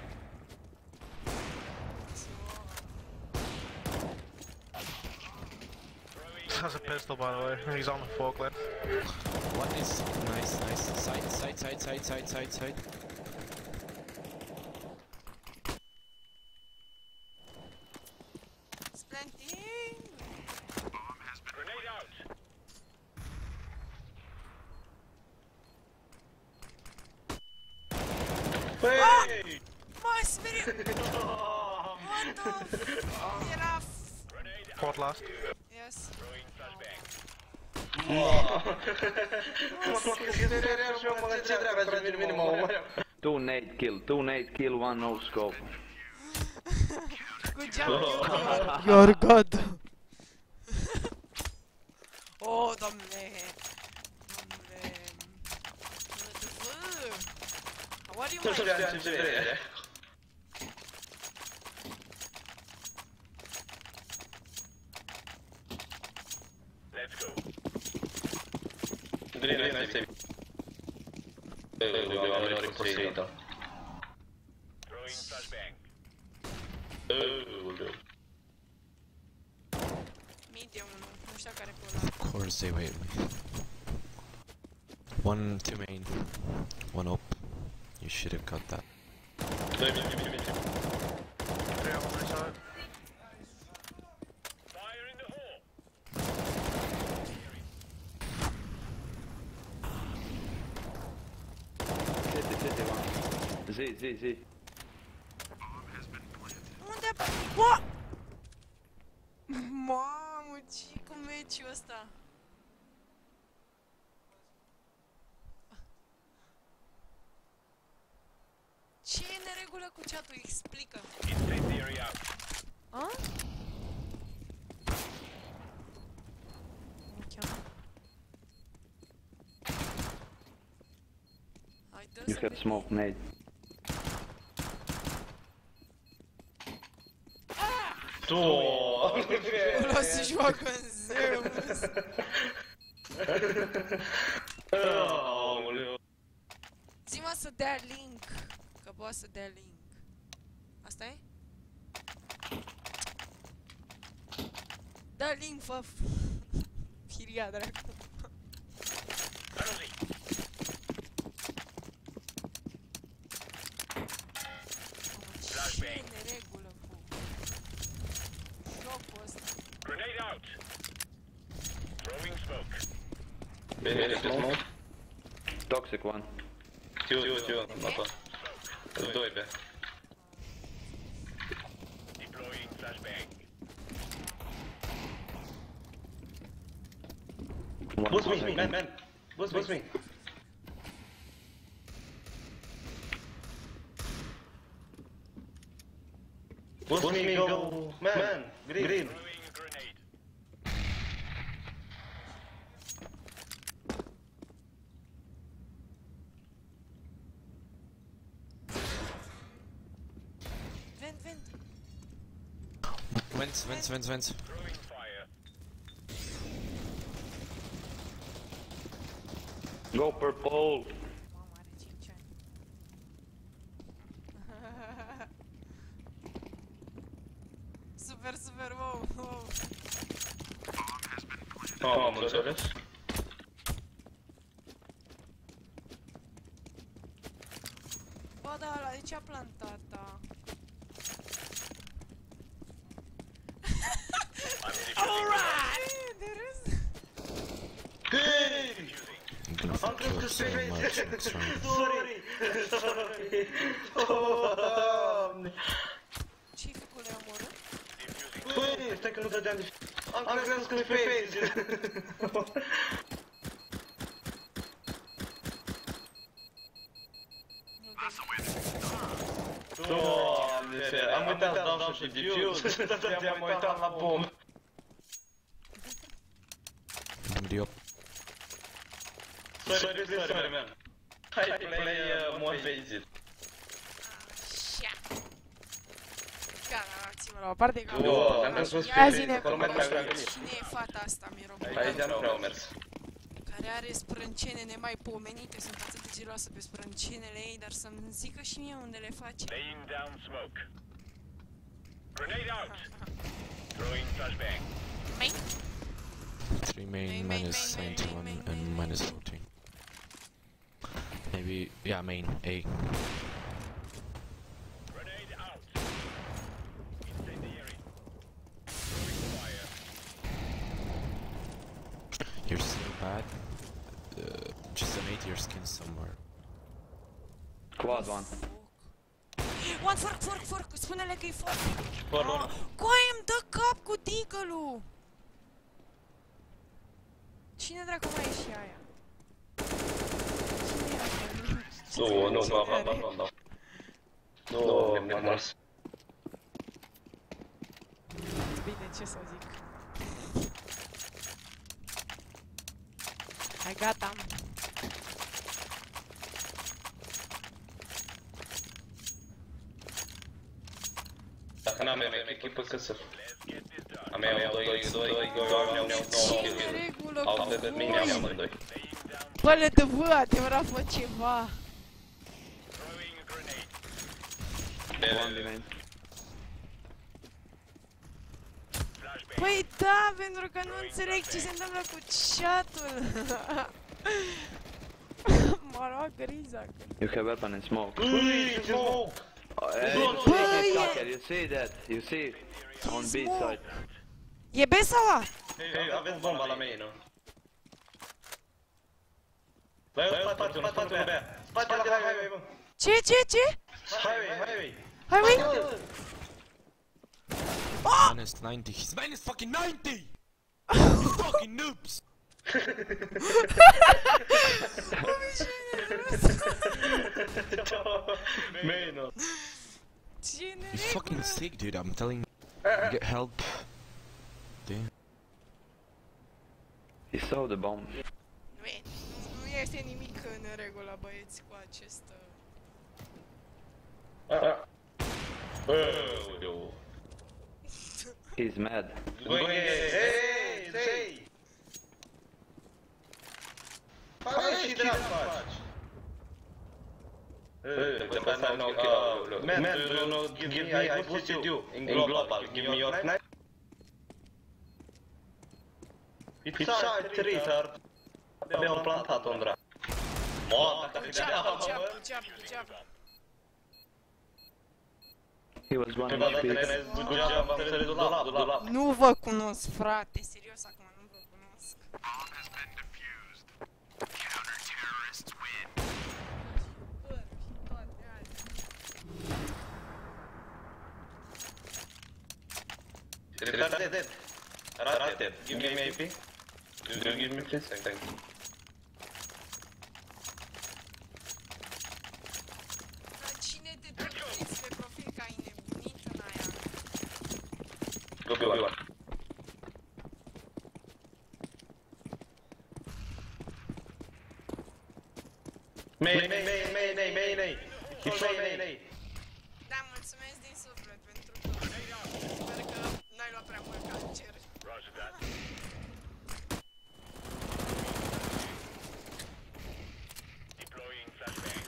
Has a pistol, by the way. He's on the forklift. One is nice, nice. Side, side, side, side, side, side, side. Splanting! Grenade out. Hey! Mă, sperie! What the f... Era f... Grenade out. Port last. Yes. Throwing flashbang. Ce draga, ce vine mă omoară. Two nade kill. Two nade kill, one no scope. Good job, you. You're good. Oh, doamne. Doamne. What do you Nu știu want? ce ce vrei. Let's go. Green, green, I save. Eu am venit cu Seita. Throwing flashbang. Media unu. Nu știu care pe ăla. Of course they wait me. One to main. One up. You should have got that. Doi mii, mii, mii. Three on my side. Fire in the hole. City, city one. Z, Z, Z. Unde? What? Mamă, ce cu meciul ăsta? Ce e neregulă cu chat-ul? Explică. Incendiary out. A? Mă cheamă. Hai, dă You să have vedem. smoke nade. Ăla se joacă în Zeus. Aoleu. Zi-mă să dea link. Că poate să dea link. Asta e? Da link, fă. Firia, dracu. Penalty. Ce e neregulă cu jocul ăsta? Grenade out. Throwing smoke. Bine, bine, smoke. Toxic one. Tiu, tiu, tiu, nota. Doi pe. Deploying flashbang. One Boost me, second. man, man. Boost, boost me. Boost me, go. Man, green. Green. Throwing a grenade. Vents, vents, vents, vents. Go purple. Mamă, are cinci ani. Super, super, wow, wow. Nu am înțeles. Bă, da, ăla de ce a plantat-a? Alright! De râs? Hei! I'm gonna kill so much next round. Sorry! Sorry! Oh, Ce-i făcut, le-a omorât? băi, stai că nu dădeam de... Am crezut că-i face! Doamne, am uitat să dau și defuse, te-am uitat la bombă. Somebody up. Sorry, sorry, man. Hai play uh, more phases. Așa. Gata, țin-mă la o parte că... Doamne, am spus Ia pe zine, acolo merg mai bine. cine e fata asta, mi-e Aici nu prea au mers. care are sprâncene nemaipomenite, sunt atât de geloasă pe sprâncenele ei, dar să-mi zică și mie unde le face. Laying down smoke. Grenade out. Throwing flashbang. Main? Three main, Main, main, minus main, main, ninety-one, main, and main, minus fourteen. Maybe, yeah, main, A. Grenade out. Incendiary. Throwing fire. You're so bad. Uh, just donate your skin somewhere. Quad one. One fork, fork, fork! Spune-le că e fork! Fork. Coaie, îmi dă cap cu deagle-ul! Cine dracu mai e și aia? Cine e aia? Nu, nu, ba, ba, ba, ba, ba. Nu, mi-am mers. Bine, ce să zic? Hai, gata! Dacă n-am echipă, cât să... A mea au doi, doi, doi, ne-au nouă Ce kill-uri. neregulă Au cu de mine, am voi? amândoi. Bă, le dă bă, adevărat, fă ceva! Throwing a grenade. One behind. Flashbang. Păi da, pentru că nu înțeleg ce se întâmplă cu chat-ul! M-a luat griza. You have weapon and smoke. Ui, smoke! Oh, hey, Bă, you see bă, it, e- Tucker, you see that? You see? On B smoke. side. E B sau A? Hei, aveți bomba la mine, nu? Băi, în spate, în spate, în bea. Spate la highway, bă. Ce, ce, ce? Highway, highway. Hai, ui! Minus ninety. He's minus fucking ninety! You fucking noobs! Main-o. Ce You're neregulă! fucking sick, dude. I'm telling you. Get help. Damn. He saw the bomb. Nu e, nu este nimic în regulă, băieți, cu acest... Aoleu. He's mad. Băi, hei, hei! Hai și dracu faci! The best I know, uh, man, do you know, give me, I put you in global, give me your knife. It's a retard. Mi-au plantat-o în dracu. Moa, dacă Good te job, dea, good job, bă. good job, good job. He was one Prima H dată P. ne-ai zis good job, am înțeles dulap, dulap. Nu vă cunosc, frate, serios acum, nu vă cunosc. Bă, și toate alea. Retarded. Retarded. Give me A P. Do you give me please? Thank you. Dar cine te trupiți pe profil că ai nebunit în aia? Go, go, go. Main, main, main, main, main, main, main. He's main, main, main. Da, mulțumesc din suflet pentru că sper că n-ai luat prea mult cancer. Roger that. Deploying flashbang.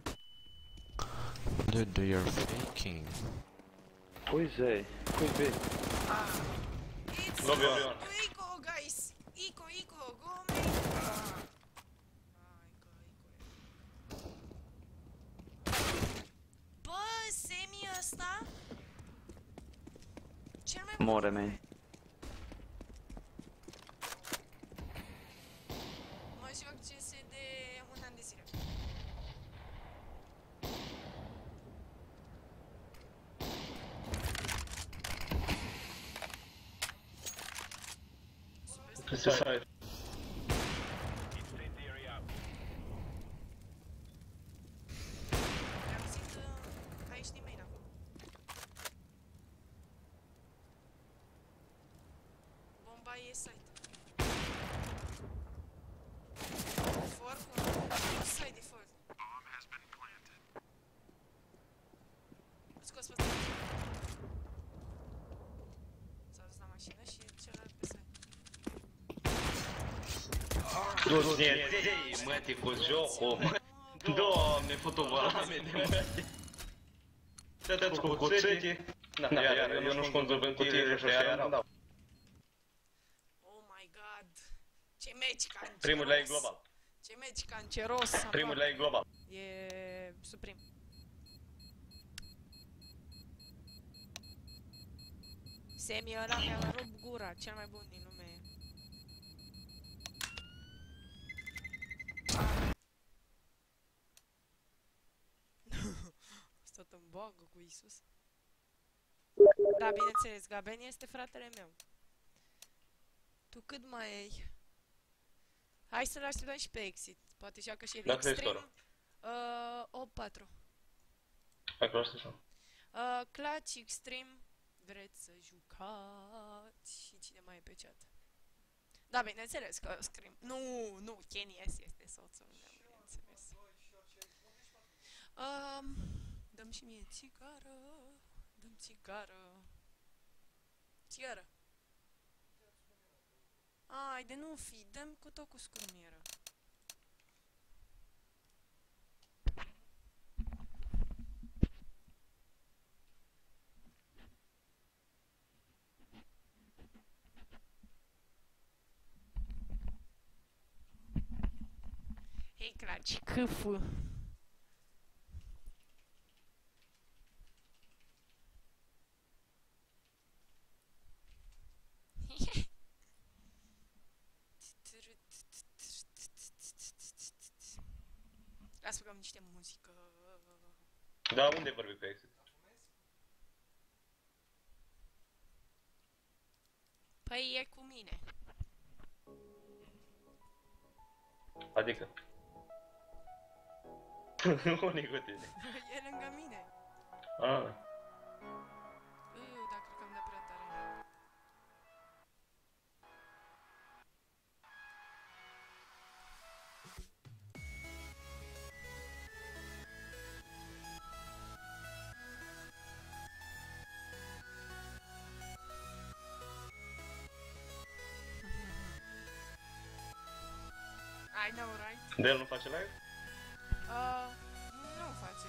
Dude, you're faking. Who is A? Who is B? It's Lobby on. Ico, guys! Ico, Ico, go main! Ah. Ai, că Ico e. Bă, semi ăsta? Cel mai bun More nume. main. Mă joc C S de un an de zile. Peste site. Incendiary out. Am auzit uh, aici nimeni acum. Bomba e site. Forcul nu site de fold. Scos pe ăsta. S-a dus la mașină și celălalt pe site. Du-te-ți, mătii, cu jocul, mă. Doamne, fotovolame de mătii. Dă-ți cu cuțetii. Na, iar, eu nu știu cum să vând cutiile și iar îmi dau. Oh my god. Ce meci canceros. Primul la ei global. Ce meci canceros. Primul la ei global. E suprim. Semi ăla mi-a rupt gura, cel mai bun din lume. Stat în bagă cu Isus. Da, bineînțeles, Gaben este fratele meu. Tu cât mai ai? Hai să-l așteptăm și pe Exit. Poate joacă și el Dacă e Extreme. scorul. Uh, opt patru. Hai că asta așa. Uh, Clutch, Extreme. Vreți să jucați? Și cine mai e pe chat? Da, bineînțeles că Scream. Nu, nu, Kenny S este soțul meu, bineînțeles. Um, dăm și mie țigară. Dăm țigară. Țigară. Ai, de nu fi, dăm cu tot cu scrumieră. Hei, Clutch, câfă. Las să băgăm niște muzică. Da, unde vorbi cu Exit? Păi e cu mine. Adică? Unde-i cu tine? E lângă mine. Ah. Iu, dar cred că am dat prea tare. I know, right? De el nu face live? Uh, nu face.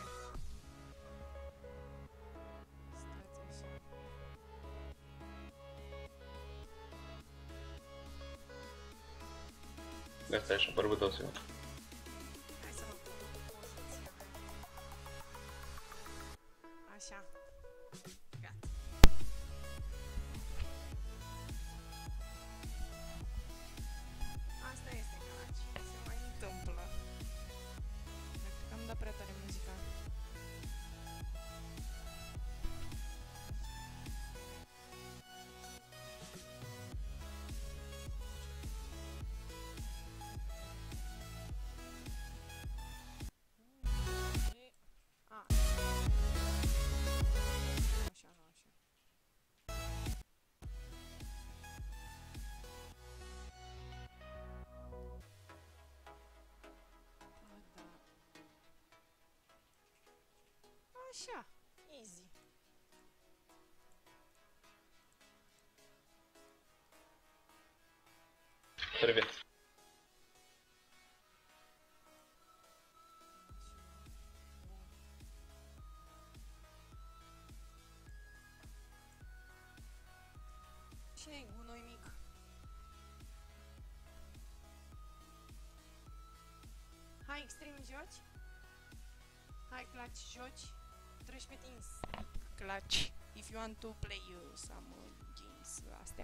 Stați așa. Gata, așa, părgut toți eu. Hai să mă pun cu poziția mea. Așa. Gata. Asta este, Clutch. Se mai întâmplă. Dar cred că am dat prea tare muzica. E... A. Așa, nu așa. Ba da. Așa, easy. Привет. Ce gunoi mic? Hai, extrem, joci? Hai, clutch, joci? Treci pe tins. Clutch. If you want to play uh, some uh, games, uh, astea.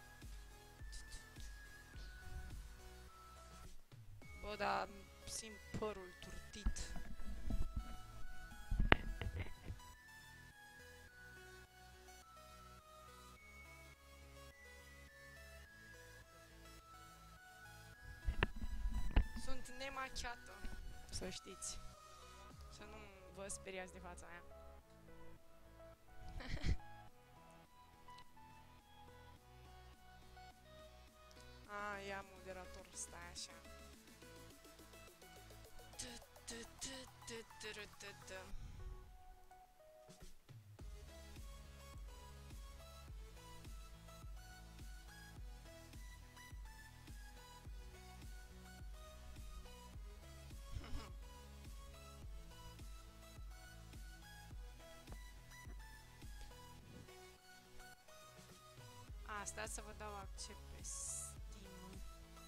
Bă, dar simt părul turtit. Sunt nemachiată, să știți. Să nu vă speriați de fața aia. A, ia moderator, stai așa. Asta să vă dau accept pe Steam.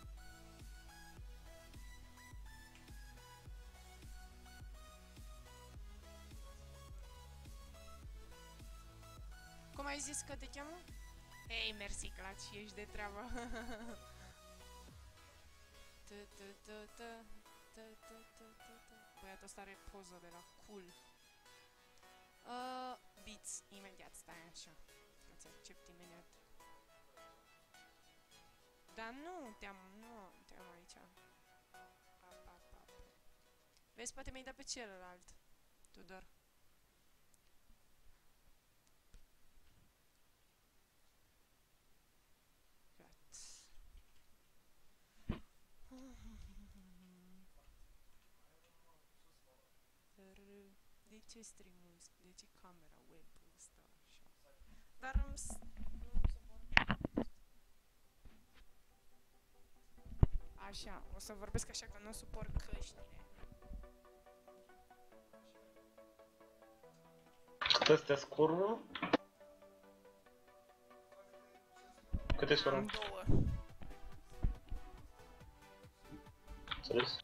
Cum ai zis că te cheamă? Hei, mersi, Clutch, ești de treabă. Băiatul ăsta are poză de la cool. Uh, Beats, imediat, stai așa. Îți accept imediat. Dar nu te-am, nu te-am aici. Ap, ap, ap. Vezi, poate mi-ai dat pe celălalt, Tudor. Gat. Dar de ce stream-ul, de ce camera web-ul ăsta așa? Dar îmi s- nu suport. Așa, o să vorbesc așa că nu suport căștile. Cât este scorul? Cât e scorul? Am două. Înțeles?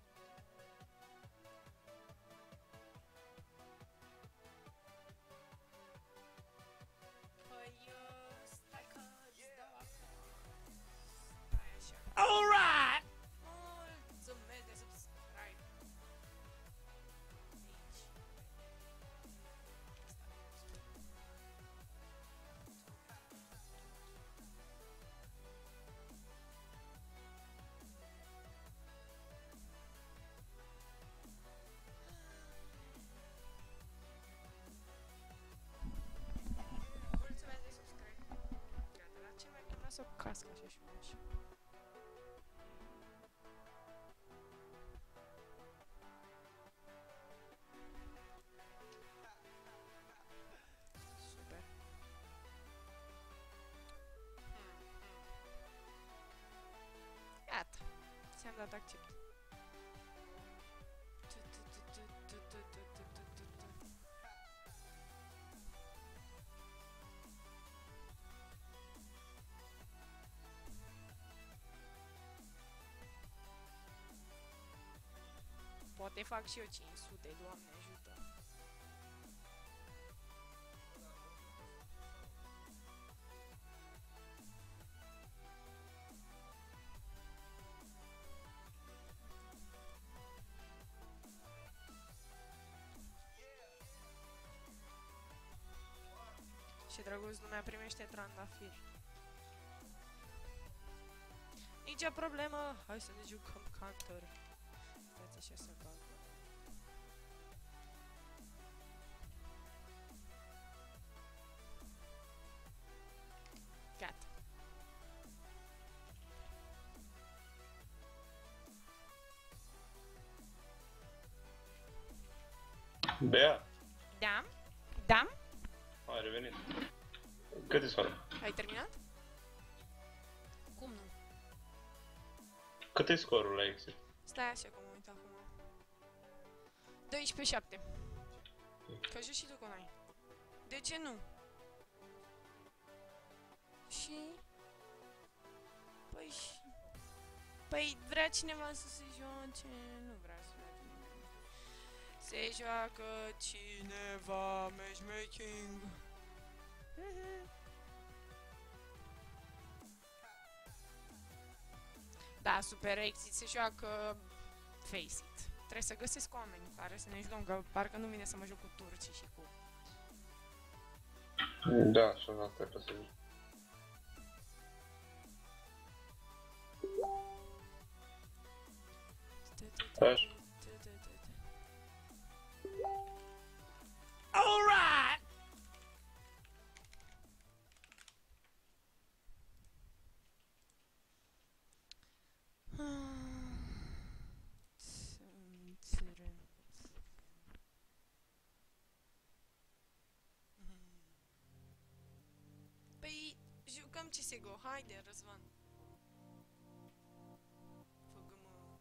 Păi, uh, stai că îți dau acum. Stai așa. Alright! Mulțumesc de subscribe. Aici. Mulțumesc de subscribe. Gata, la ce mai pun să cască așa și așa. Super. Gata. Ți-am dat accept. Poate fac și eu cinci sute, Doamne ajută. Și drăguț lumea primește trandafiri. Nici o problemă, hai să ne jucăm Counter. Stați așa să bag. Gata. Bea, Da? Da? ai revenit. Cât e scorul? Ai terminat? Cum nu? Cât e scorul la exit? Stai așa că mă uit acum. doisprezece șapte. Că joci și tu cu noi. De ce nu? Și... Păi și... Păi vrea cineva să se joace... Nu vrea să joace nimeni. Se joacă cineva matchmaking. Da, Super Exit se joacă Face It. Trebuie să găsesc oameni care să ne jucăm, că parcă nu vine să mă joc cu turcii și cu... Da, și asta e posibil. Așa. Alright! Păi, jucăm C S G O, haide, Răzvan. Făgă-mă.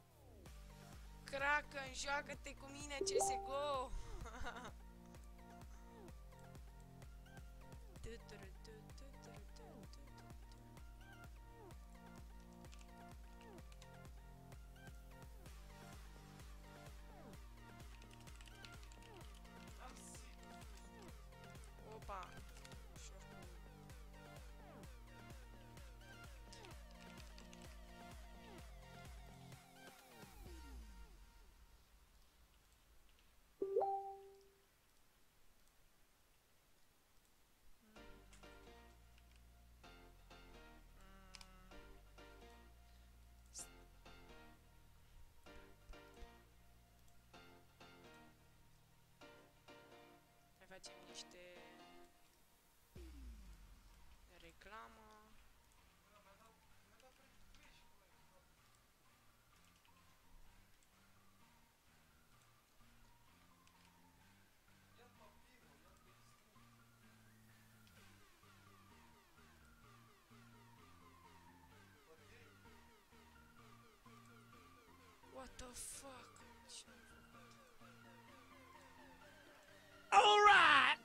Kraken, joacă-te cu mine C S G O! Opa! Mai facem niște reclamă. What the fuck? Ce-am făcut? Alright!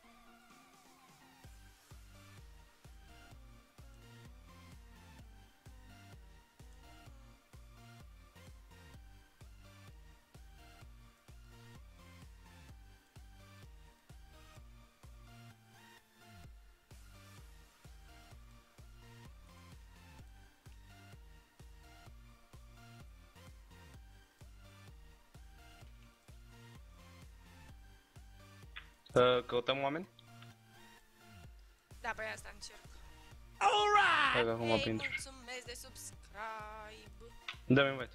Uh, căutăm oameni? Da, păi asta încerc. Alright! Hai că acum Hey, aprindu. mulțumesc de subscribe. Dă-mi invite.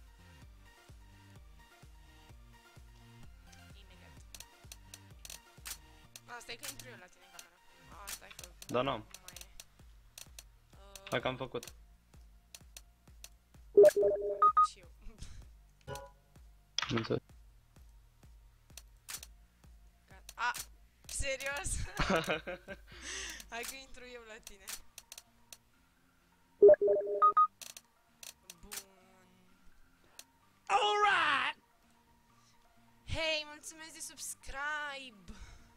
Imediat. Asta e că intru eu la tine în camera. Asta e că... Da, n-am. Nu mai e. Uh, Hai că am făcut. și eu. Înțeleg. A, serios? Hai că intru eu la tine. Bun. Alright! Hei, mulțumesc de subscribe!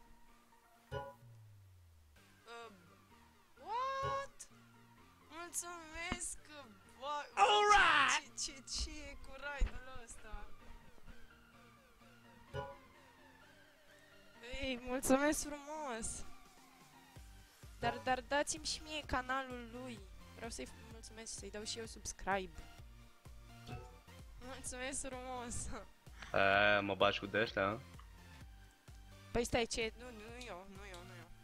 Uh, what? Mulțumesc! Alright! Ce, ce, ce e cu raidul ăsta? Ei, mulțumesc frumos! Dar, dar dați-mi și mie canalul lui. Vreau să-i mulțumesc, să-i dau și eu subscribe. Mulțumesc frumos! Eee, mă bagi cu de ăștia, a? Păi stai, ce? Nu, nu eu, nu eu, nu eu.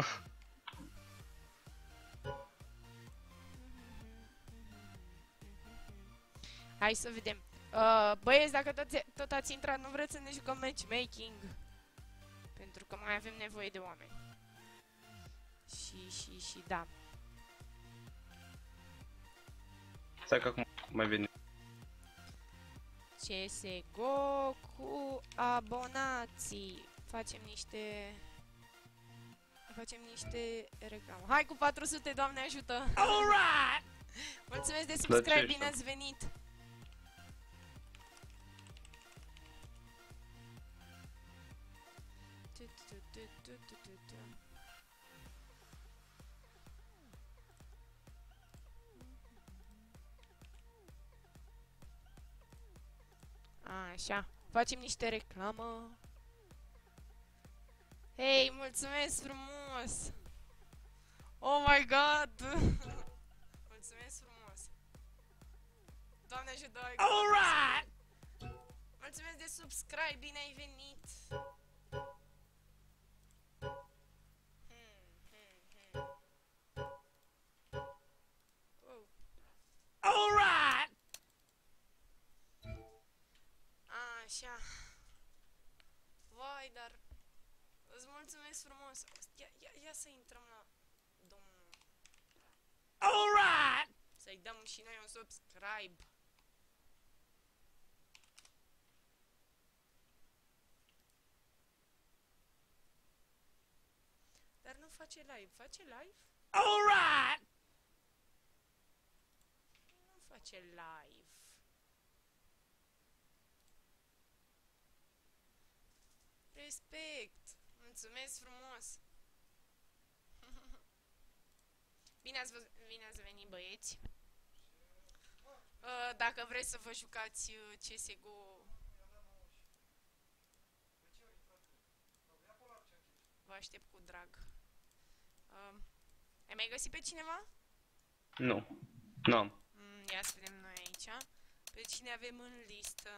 Hai să vedem. Uh, băieți, dacă tot, tot ați intrat, nu vreți să ne jucăm matchmaking? Pentru că mai avem nevoie de oameni. Și, și, și, da. Stai că acum mai vine. C S G O cu abonații. Facem niște... Facem niște reclamă. Hai cu patru sute, Doamne ajută! Alright! Mulțumesc de ce subscribe, ești, bine ați venit! Tu, tu, tu, tu, tu, tu, tu. Așa, facem niște reclamă. Hei, mulțumesc frumos! Oh my god! Mulțumesc frumos! Doamne ajută! Alright! Mulțumesc de subscribe, bine ai venit! Hmm, hmm, hmm. Oh. Alright! Așa. Vai, dar îți mulțumesc frumos. Ia, ia, ia să intrăm la domnul. Alright! Să-i dăm și noi un subscribe. Dar nu face live. Face live? Alright! Nu face live. Respect! Mulțumesc frumos! Bine ați, bine ați venit, băieți! Uh, dacă vreți să vă jucați uh, C S G O... Vă aștept cu drag. Uh, ai mai găsit pe cineva? Nu. N-am. Mm, ia să vedem noi aici. Pe cine avem în listă?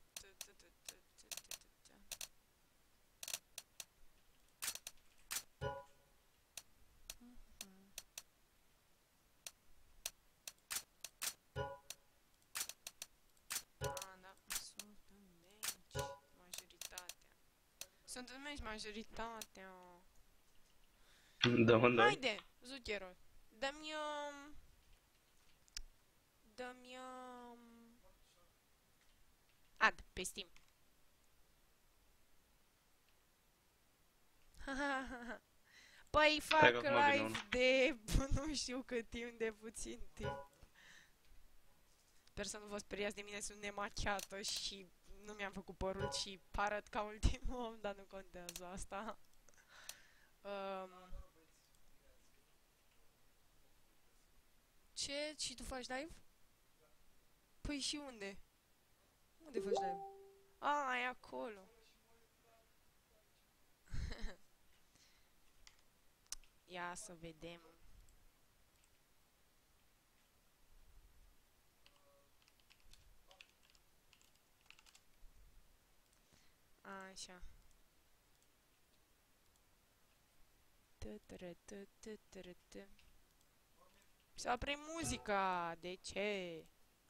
Sunt în meci majoritatea. Da, da. Haide, Zuchero. Dă-mi... Um, Dă-mi... Um, ad, pe Steam. Păi fac live de nu știu cât timp, de puțin timp. Sper să nu vă speriați de mine, sunt nemachiată și nu mi-am făcut părul și arăt ca ultimul om, dar nu contează asta. Um, ce? Și tu faci live? Păi și unde? Unde faci live? A, e acolo. Ia să vedem. Așa. S-a oprit muzica. De ce?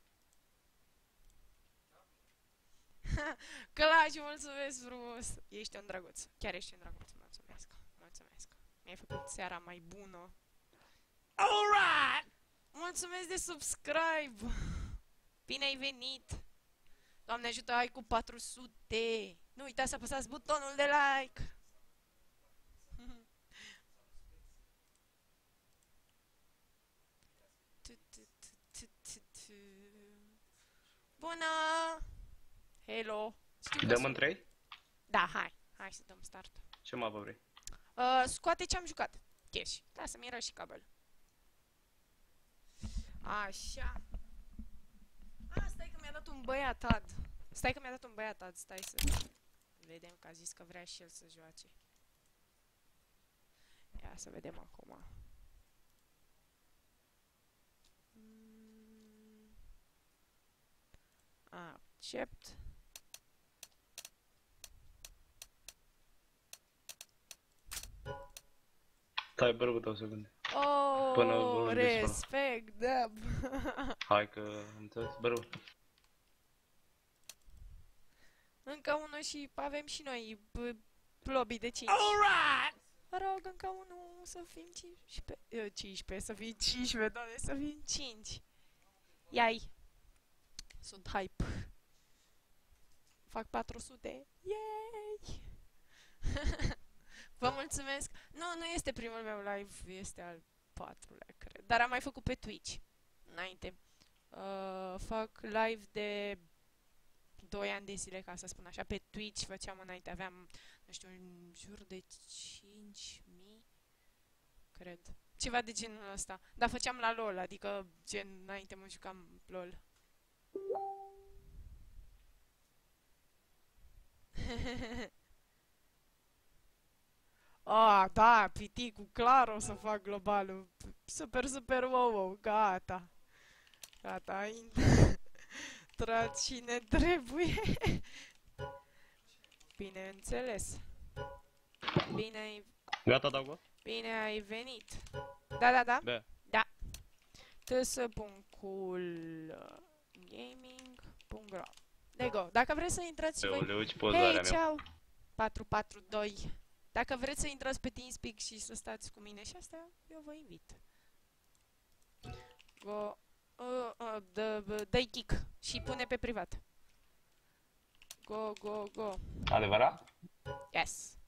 Clash, mulțumesc frumos. Ești un drăguț. Chiar ești un drăguț. Mulțumesc. Mulțumesc. Mi-ai făcut seara mai bună. Alright! Mulțumesc de subscribe. Bine ai venit. Doamne ajută, ai cu patru sute. Nu uitați să apăsați butonul de like. Bună! Hello! Dăm în trei? Da, hai. Hai să dăm start. Ce mapă vrei? Uh, scoate ce-am jucat. Cash. Lasă-mi era și cabel. Așa. Ah, stai că mi-a dat un băiat ad. Stai că mi-a dat un băiat ad. Stai să vedem, că a zis că vrea și el să joace. Ia să vedem acum. Mm. Accept. Stai, bărbă, o secundă. Oh, Până respect, da. Hai că am înțeles, bărbă. Încă unul și avem și noi lobby de cinci. Alright! Vă rog, încă unul să fim cincisprezece. cincisprezece, să fim cincisprezece, doamne, să fim cinci. Ia-i. Sunt hype. Fac patru sute. Yay! Vă mulțumesc. Nu, nu este primul meu live, este al patrulea, cred. Dar am mai făcut pe Twitch. înainte. Uh, fac live de doi ani de zile, ca să spun așa, pe Twitch făceam înainte, aveam, nu știu, în jur de cinci mii, cred. Ceva de genul ăsta. Dar făceam la LOL, adică gen înainte mă jucam LOL. Ah, da, piticul, clar o să fac globalul. Super, super, wow, wow, gata. Gata, intră cine trebuie. Bineînțeles. Bine ai, Gata, dau gol? bine ai venit. Da, da, da? Da. Da. ts.cool.gaming.ro Lego, dacă vreți să intrați și voi... Le uiți Hei, pozarea mea. ceau! patru patru doi. Dacă vreți să intrați pe TeamSpeak și să stați cu mine și astea, eu vă invit. Go... Uh, uh, dă, dă-i kick și pune pe privat. Go, go, go. Adevărat? Yes.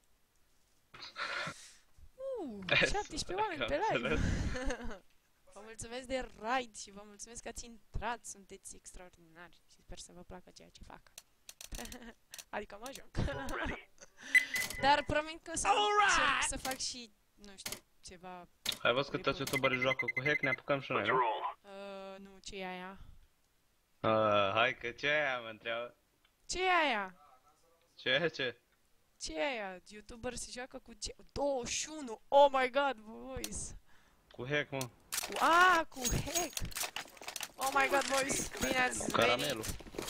Uh, șaptesprezece oameni pe live. Vă mulțumesc de raid și vă mulțumesc că ați intrat. Sunteți extraordinari și sper să vă placă ceea ce fac. Adică mă joc. Dar promit că o să încerc să fac și, nu știu, ceva... Ai văzut că toți youtuberii joacă cu hack? Ne apucăm și noi, nu? Uh, nu, ce e aia? Uh, hai că ce e aia, mă întreabă? Ce e aia? Ce e, ce? Ce e aia? YouTuber se joacă cu ce? douăzeci și unu! Oh my god, boys! Cu hack, mă. Cu... Ah, cu hack! Oh my god, boys! Bine ați venit! Caramelul.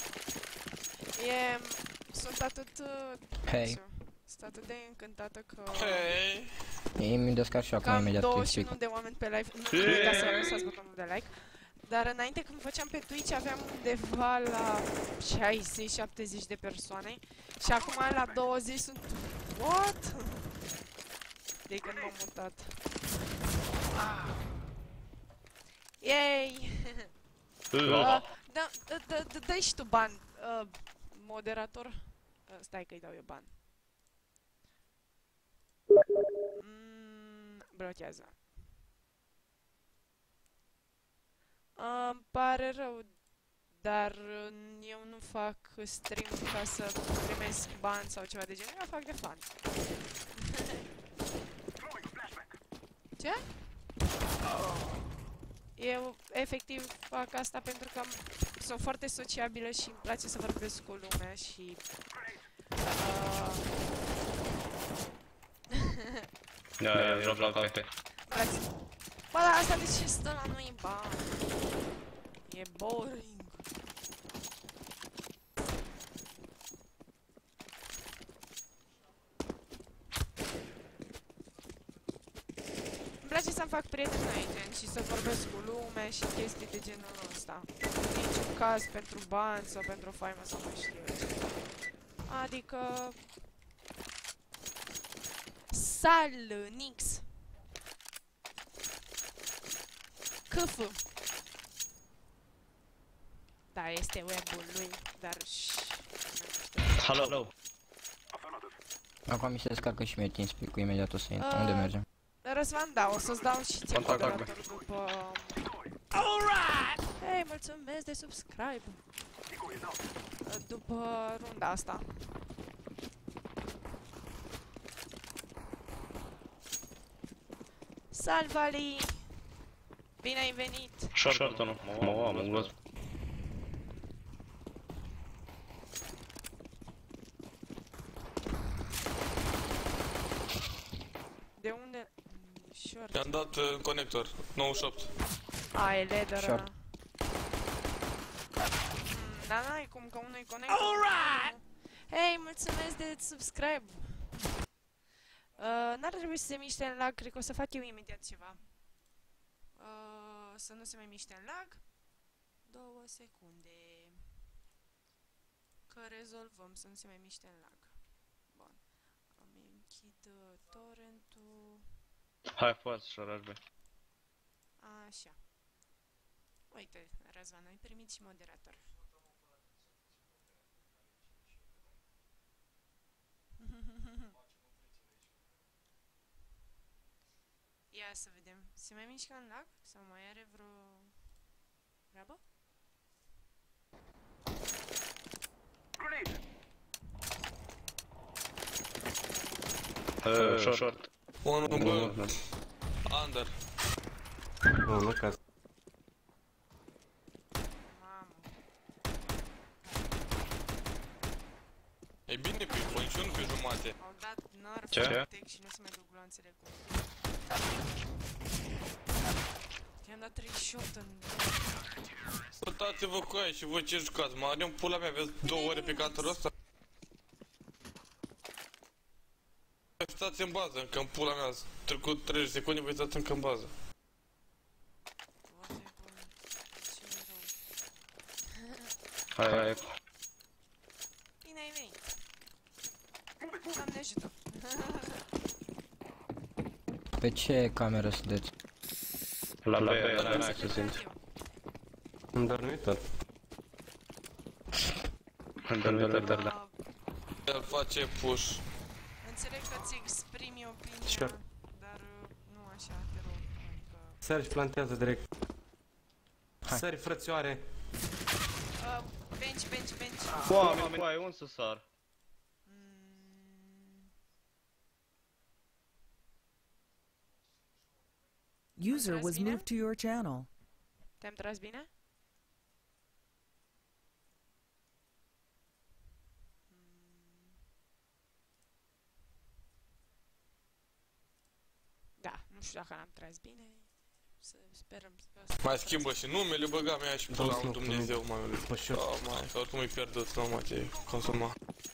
E... Sunt atât... uh, Hei. știu, Sunt atât de încântată că... Ei mi descarc și că acum am imediat douăzeci și unu TeamSpeak. de oameni pe live. Nu nu uitați să lăsați butonul de like. Dar înainte când făceam pe Twitch aveam undeva la șaizeci șaptezeci de persoane. Și acum la douăzeci sunt... What? De când m-am mutat. Yay! Uh, da, da, da, da, dă-i și tu ban, uh, moderator. Uh, stai că-i dau eu ban. Mm, blochează. Uh, îmi pare rău, dar uh, eu nu fac stream ca să primesc bani sau ceva de genul, eu fac de fan. Ce? Eu efectiv fac asta pentru că sunt foarte sociabilă și îmi place să vorbesc cu lumea și... Uh... Da, eu joc la cafe. Bă, dar asta de ce stă la noi bani? E boring. Îmi place să-mi fac prieteni noi, gen, și să vorbesc cu lumea și chestii de genul ăsta. În niciun caz pentru bani sau pentru faimă sau mai știu eu ce. Adică... Sal, Nix. Câfă. Da, este web-ul lui, dar... Hello. Acum mi se descarcă și mie TeamSpeak-ul, imediat o să intru. Uh, Unde mergem? Răzvan, da, o să-ți dau și ție Contact moderator după... Alright! Hei, mulțumesc de subscribe! După runda asta. Salvali! Bine ai venit! Short-ul nu. Mă, am înglos. De unde? Short. I-am dat uh, conector, nouăzeci și opt. A, e leader. Short. Mm, da, n-ai cum, că unul-i conector. Alright! Hei, mulțumesc de subscribe! Uh, n-ar trebui să se miște în lag, cred că o să fac eu imediat ceva. Uh, să nu se mai miște în lag. Două secunde. Că rezolvăm să nu se mai miște în lag. Bun. Îmi închid uh, torrentul. Hai, poate și oraș B. Așa. Uite, Răzvan, ai primit și moderator. Ia să vedem. Se mai mișcă în lag? Sau mai are vreo... Treabă? Uh, short. short. One on bă. Under. Nu, nu caz. Mamă. E bine pe info, nici eu nu pe jumate. Au dat nerf Ce? tech și nu se mai duc gloanțele cu... I-am dat treizeci și opt în... Uitați-vă cu aia și voi ce jucați, mă are un pula mea, aveți două ore pe cantorul ăsta? Stați în bază, încă în pula mea, ați trecut treizeci secunde, voi stați încă în bază. Hai, hai. Bine ai venit. Doamne ajută. Pe ce cameră sunteți? La B, la B, să simt. Am dormit tot. Am dormit tot, da. El face push. Înțeleg că ți exprimi opinia, Sure. dar nu așa, te rog. Adică... Sergi plantează direct. Sări, frățioare. Uh, bench, bench, bench. Oameni, mai unde să sar? Mm, User was moved to your channel. te-am tras bine? Da, nu știu dacă l-am tras bine. Să sperăm că... Mai schimbă și numele, băga mea și pula Dau lui smoke, Dumnezeu, mamele. Mă știu. Oh, mai, că oricum e pierdut, nu mă te consuma.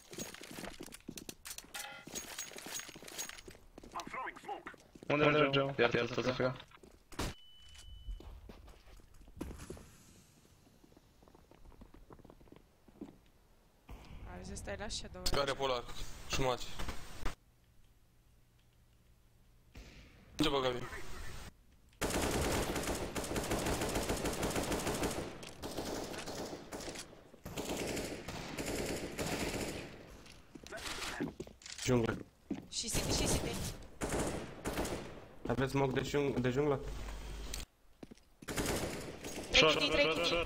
Unde mergeau? Iar te-a stat așa? Ai să stai la shadow. Care polar, jumate. Ce băga vine? Junglă. Și city, și city. Aveți smoke de, jung de junglă? trei kitty, trei kitty.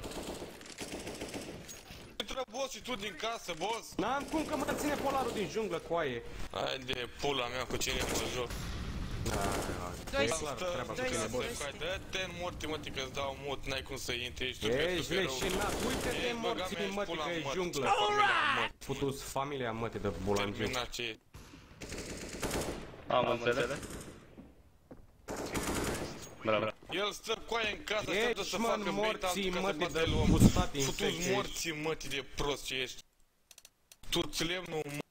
Intră boss și tu din casă, boss! N-am cum că mă ține polarul din junglă, coaie. Hai de pula mea cu cine nu să joc. Doi treaba cu doi tine, boss. Dă-te în morți, mă, că-ți dau mut, n-ai cum să intri, ești tu Ești leșinat, uite-te morții mătii că e junglă. Putu-s familia mătii de bulangiu. Terminat ce e. Am înțeles. Bravo. El stă coaie în casă, așteaptă să facă bait morții altul ca să mătii bată de luăm. gustat Futu-ți infecție. morții mătii de prost ce ești. Tu-ți lemnul mă.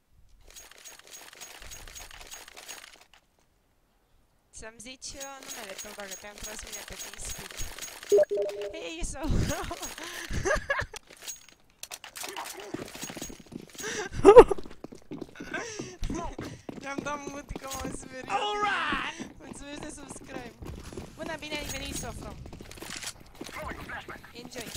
Să-mi zici uh, numele tău dacă te-am tras bine pe TeamSpeak. Hei, so... Mi-am dat mut că m-am speriat. Alright! Mulțumesc de subscribe. Bună, bine ai venit, Sofro. Enjoy.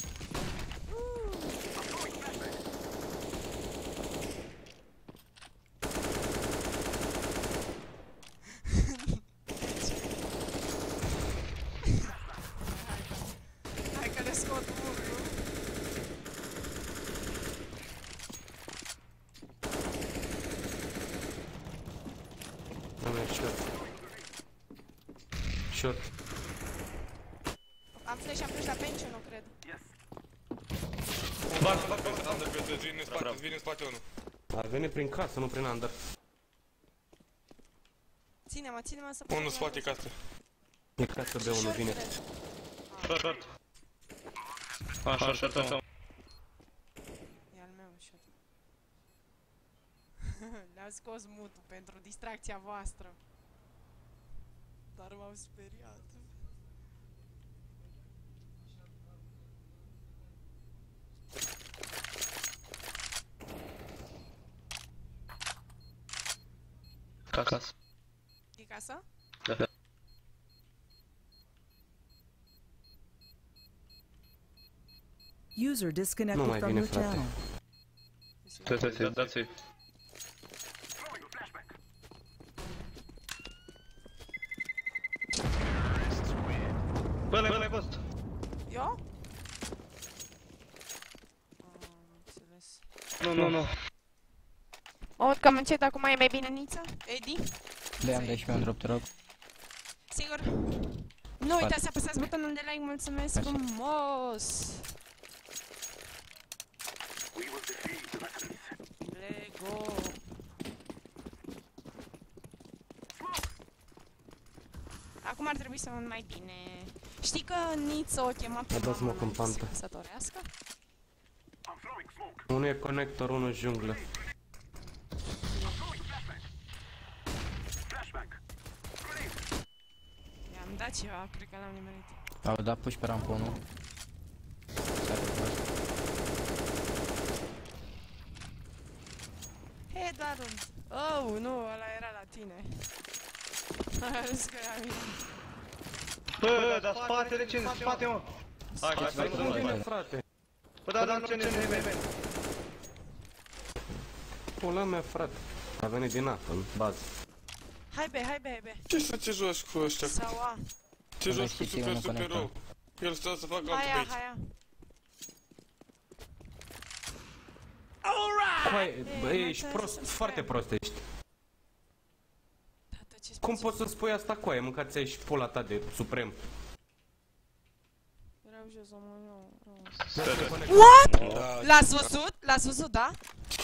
Hai că le scot mutul. Nu e short. Short. Am flash, am flash la bench, nu cred. Bag, bag, bag, under pe ăsta, îți vine în spate, îți vine în spate unul. Ar veni prin casă, nu prin under. Ține-mă, ține-mă să... Unul în spate casă. E casă B unu vine. Short, short. Așa, short, short. E al meu, shot. Le-am scos mutul pentru distracția voastră. Dar m-am speriat. Casă. E casă? Da. User disconnected Nu mai from vine, your frate. channel. Dați-i, dați-i. Bă, l-ai fost. Eu? nu, nu, nu. O, urcă încet, acum e mai bine, Nița? Edi? Le-am dat și pe un drop, te rog. Sigur? Nu uitați să apăsați butonul de like, mulțumesc Mersi. frumos! Lego! Acum ar trebui să mă mai bine. Știi că Niță o chema pe Mi-a dat smoke în mama pantă. să căsătorească? Unul e conector, unul junglă. I-am dat ceva, cred că l-am nimerit. Au dat push pe rampă unu. He, doar un... Oh, nu, ăla era la tine. Zis că era mine. Bă, dar spatele ce? Spate, mă! Hai, hai, hai, Nu vine, frate. bă, da, da, nu, ce ne vine? Pula mea, frate. A venit din A, în bază. Hai be, hai be, hai be. Ce să te joci cu ăștia? Sau A. Te joci cu super, super rău. El stă să facă Haia, alt bait. haia. Băi, bă, ești prost, foarte prost ești. Cum poți să spui asta cu aia? Mâncați aici pula ta de suprem. Vreau jos, omul meu. What? What? L-ați văzut? L-ați văzut, da?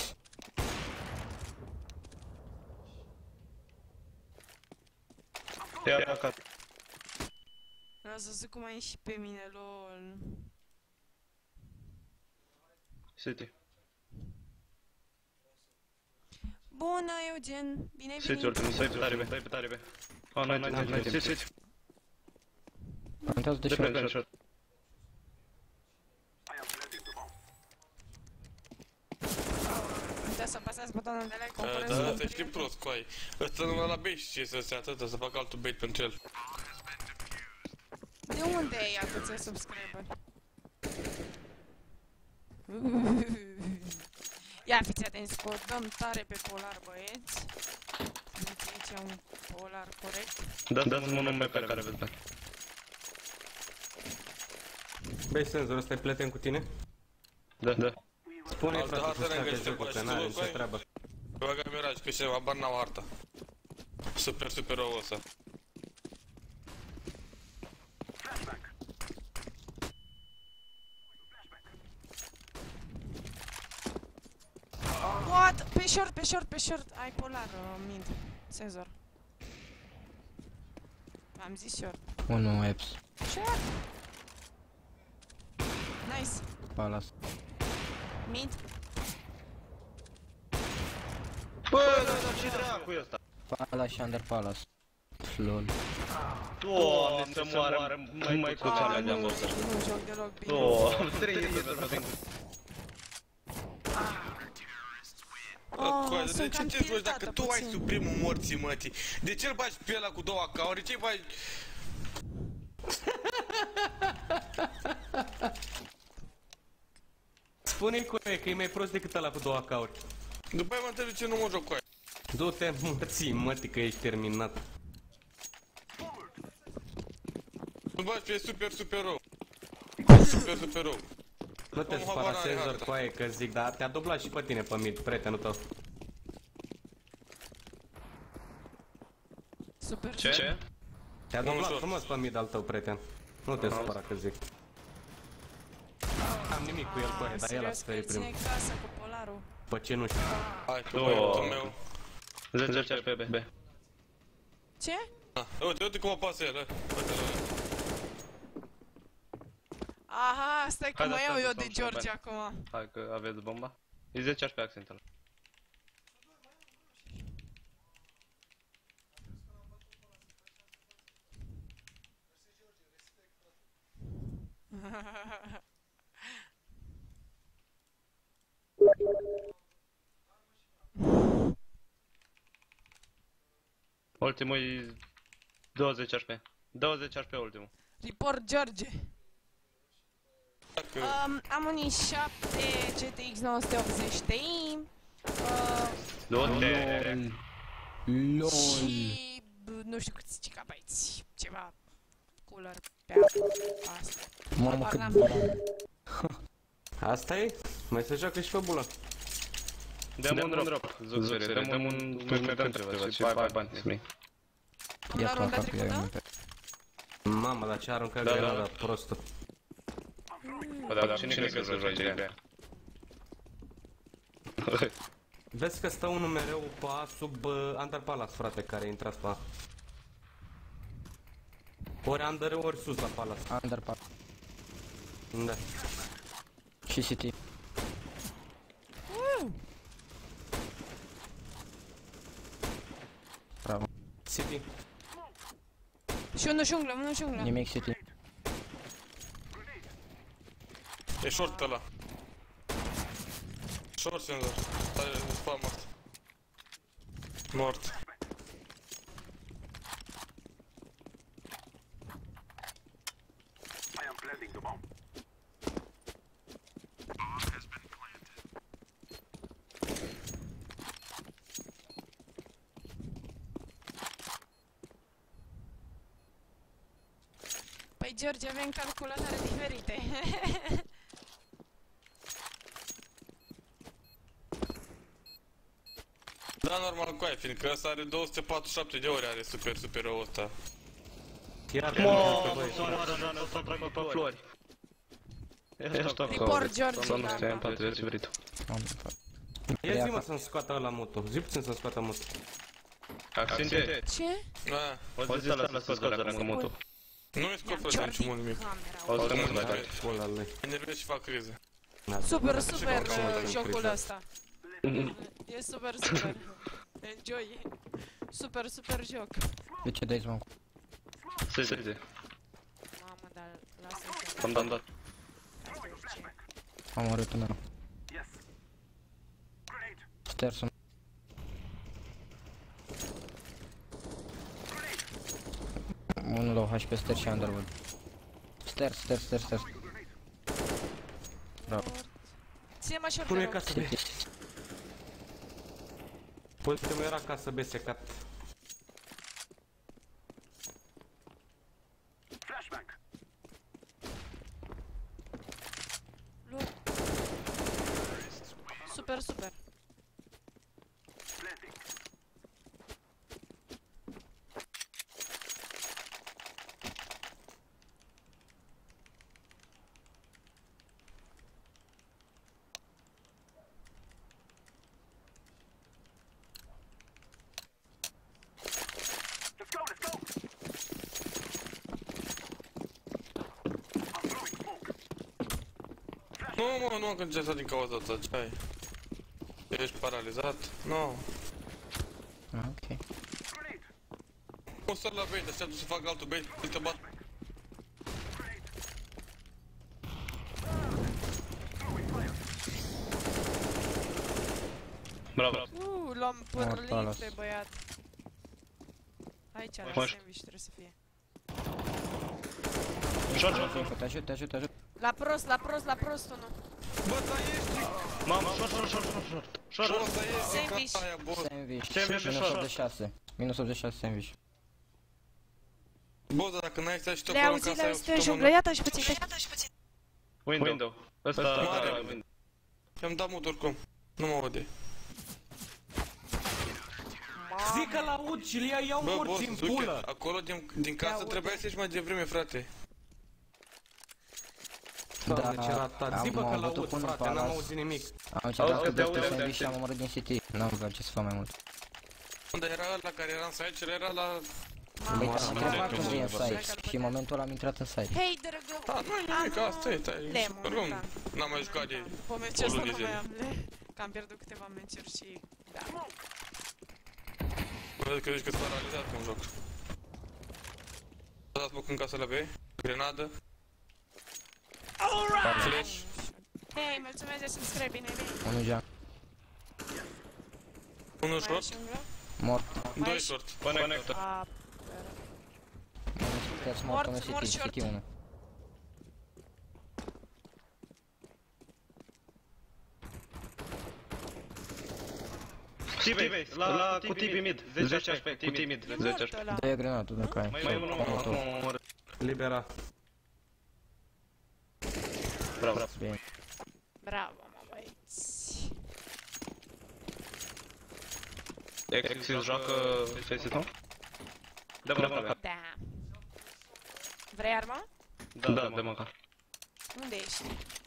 Te-a atacat. L-ați văzut cum a ieșit pe mine, lol. City. Bună, Eugen. Bine ai City, venit. ultimul, stai pe tare, be, stai pe tare, be. Oh, n-ai timp, n-ai timp, City. Plantează de Depende, shot. shot. Uitați să apăsați butonul de like, Da, componentul da, în te știi prost cu ai. Ăsta numai la bait știe să se atâta, să facă altul bait pentru el. De unde ai atâția subscriberi? Ia fiți atenți, că o dăm tare pe polar, băieți. Uite aici e un polar corect. Da, dați-mi un nume pe care veți da. Băi, senzor, ăsta e prieten cu tine? Da, da. Spune-i, Altă frate, hartă să n-ai stea găsit, pe jocul, bă, că și n-are tu, nicio băi? treabă. Băga Mirage, că și abar n-au harta. Super, super rău ăsta. What? Pe short, pe short, pe short. Ai polar, uh, mid. Senzor. Am zis short. Unu Eps. Short! Nice. Palace. Mid. Bă, da, da, ce dracu e ăsta? Palace și under Palace. Lol. Doamne, să moară măicuța mea de-am văzut. Nu joc deloc bine. Doamne, trei hituri. Oh, Coadă, de sunt ce cam te joci tiltată dacă tu ai puțin. suprimul morții, mătii? De ce îl bagi pe ăla cu două acauri? De ce bagi... Spune-i cu aia că e mai prost decât ăla cu două acauri. După aia mă întreb de ce nu mă joc cu aia. Du-te, mății, mătii, că ești terminat. Îl bagi pe super, super rău. Super, super rău. Nu te Omul supăra, habar n-are senzor, harta. cu aia, că zic, dar te-a dublat și pe tine, pe mid, prietenul tău. Super. Ce? Te-a Unul dublat short. frumos pe mid al tău, prieten. Nu te supăra că zic. Am nimic cu el, băie, dar el a Serios, că sfărit ține primul. casă cu polarul. Pe ce nu știu. Hai, că Două. băiatul meu. zece H P, B. Ce? Ah, uite, uite cum apasă el, hai. Uite-l. Aha, stai că Hai, mă da, iau stai, eu stai, de stai, George stai. acum. Hai că aveți bomba. E zece H P accentul. Ultimul e douăzeci H P. douăzeci H P ultimul. Report George. Dacă... Um, am un i șapte G T X nouă sute optzeci Ti. Uh, Du-te! LOL. și b- nu știu câți gigabytes. Ceva cooler pe asta. Mamă, Habar cât n-am. bun. Asta e? Mai se joacă și făbula. Dăm un drop, zuțere, dăm un... Dăm ceva, și bai bani, smei. Ia tu încă cu eu. Mamă, dar ce aruncă grenada prostă. Bă, dar cine crezi că să joci de aia? Vezi că stă unul mereu pe A sub uh, Under Palace, frate, care a intrat pe A. Ori Under, ori sus la Palace. Under Palace. Da. Și City. Bravo. City. Și unul junglă, unul junglă. Nimic City. E short ăla. Short senzor. Are spam asta. Mort. I am planting the bomb. Păi, George, avem calculatoare diferite. Da, normal cu aia, fiindcă ăsta are două sute patruzeci și șapte de ore, are super, super rău ăsta. Chiar că Mă, să moară, Jean, ăsta trag pe flori. Report, George. Să nu stai în patrioții vritul. Ia zi-mă să-mi scoată ăla mutul. Zi puțin să-mi scoată mutul. Accinte. Ce? Da. O zi ăla să scoată ăla cu mutul. Nu-i scot, frate, nici mult nimic. O să mult mai tare. Pula lui. Enervez și fac crize. Super, super uh, jocul ăsta. E super, super. Enjoy. Super, super joc. De ce dai smoke? Se se. Mamă, dar lasă-i. Am dat dat. Am omorât un meu. Stairs-ul. Un low H P stairs și underwood. Stairs, stairs, stairs, stairs. Bravo. Ține mă short. Pune ca să bei. Poziția era ca să bei secat. Flashbang. Super, super. Planting. Let's go, let's go. I'm throwing smoke. Nu, mă, nu am concentrat din cauza asta, ce ai? Ești paralizat? Nu. Ah, ok. O să la bait, așteaptă să fac altul bait, îl te bat. Bravo. Uuu, l-am părlit pe băiat. Aici, la sandwich trebuie să fie. Short, short. Te ajut, te ajut, te ajut. La prost, la prost, la prost unul. Bă, dar ești! Mamă, short, short, short, short, short. Short, Bă, dar ești Sandwich. ca aia, bă. Sandwich. Sandwich și Minus short. optzeci și șase. Minus optzeci și șase sandwich. Bă, dar dacă n-ai stat și tot Le acolo în auzi, le casa, auzi, eu te junglă, iată și puțin, iată și puțin. Window. Ăsta mare. I-am dat mut oricum. Nu mă aude. Zic că l-aud și le iau Bă, morți boss, în duche, pulă. acolo din, din casă trebuia să ieși mai devreme, frate. Doamne, ce ratat. Zi, bă, că l-aud, frate, n-am auzit nimic. Am încercat să dau pe sandwich și am omorât din City. N-am văzut ce să fac mai mult. Unde era ăla care era în site, cel era la... Băi, am intrat în site și în momentul ăla am intrat în site. Hei, drăgă! Da, nu e nimic, asta e, stai. Lemon, Oricum, da. n-am mai jucat de Pe o meciul ăsta lună de nu mai zile. am le. Că am pierdut câteva meciuri și... Da. Văd că zici că-s paralizat în joc. A dat foc în casă la B, grenadă. Flash. Hei, mulțumesc de subscribe, bine, bine. Unul geam. Unul short, Mort. doi short. Connector. A, Unul stairs mort, Mort, unul mort City. short. City unu. Steve, la cu T V mid. zece H P, cu T mid. zece H P. Dă-i grenadă dacă ai. Mai unul, unul. Libera. Bravo. Bine. bravo, mă, băieți. Exit joacă face-ul? Dă-mă la cap. Da. Vrei arma? Da, da, dă-mă cap. Unde ești?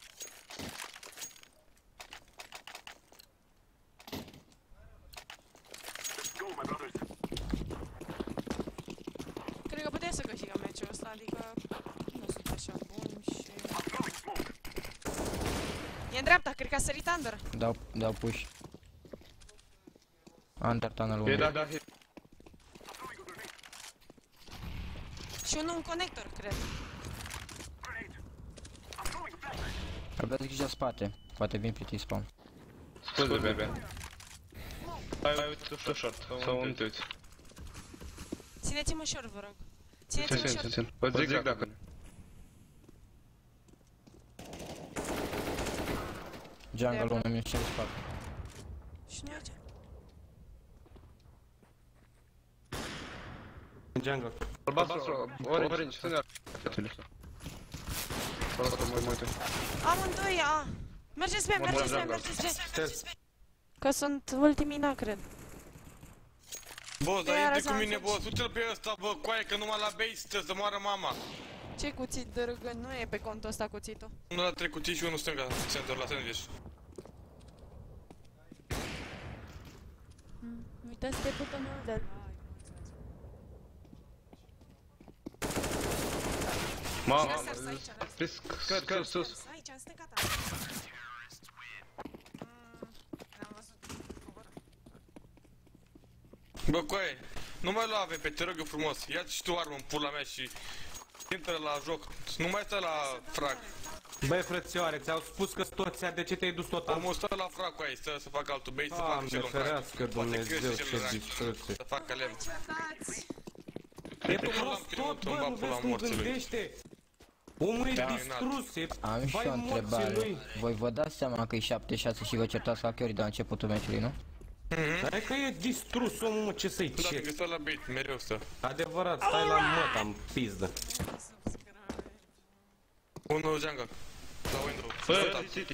Cred că puteai să câștigăm meciul ăsta, adică nu sunt așa bun și... E în dreapta, cred că a sărit Under. Dau, dau push. Under tunnel E unde? da, da, Și unul un conector, cred. Aveți grijă spate. Poate vin pe T-spawn. scuze, bebe. Hai, uite, tu short, sau nu te uiți. Țineți-mă short, vă rog. Țineți-mă Țin, țin, short. țin. Vă zic dacă... Jungle unul mi-e și în spate. Și nu aici. Jungle. Albastru, orange, stânga. Amândoi, a! Mergeți pe, mergeți pe, mergeți pe! Că sunt ultimii, na, cred. Boss, Pe dar intre Arazan cu mine, să- boss, uite-l pe ăsta, bă, coaie, că numai la base trebuie să moară mama. Ce cuțit de râgă, nu e pe contul ăsta cuțitul. Unul la trei cutii și unul stânga, center, la sandwich. Uitați pe butonul de... Mama, Sars aici, Sars. risc, scări, sus. Aici, în stânga ta. N-am văzut. Bă, coaie, nu mai lua A V P, te rog eu frumos, ia-ți și tu armă în pula mea și... intră la joc, nu mai stă la frag. Băi, frățioare, ți-au spus că toți de ce te-ai dus tot am... Omul stă la frag cu aia, stă să facă altul bait, să facă Doamne, și el un frag. ferească Dumnezeu, ce distruție. Să facă lemn. E prost tot, bă, nu vezi cum gândește? Omul e distrus, e... Am și vai o morții întrebare. lui. Voi vă dați seama că e șapte șase și vă certați la Chiori de la începutul meciului, nu? Hai că e distrus omul, mă, ce să-i Da, cer? că stă la bait, mereu stă. Adevărat, stai la măt, am pizdă. Unul jungle, la window. Bă, city.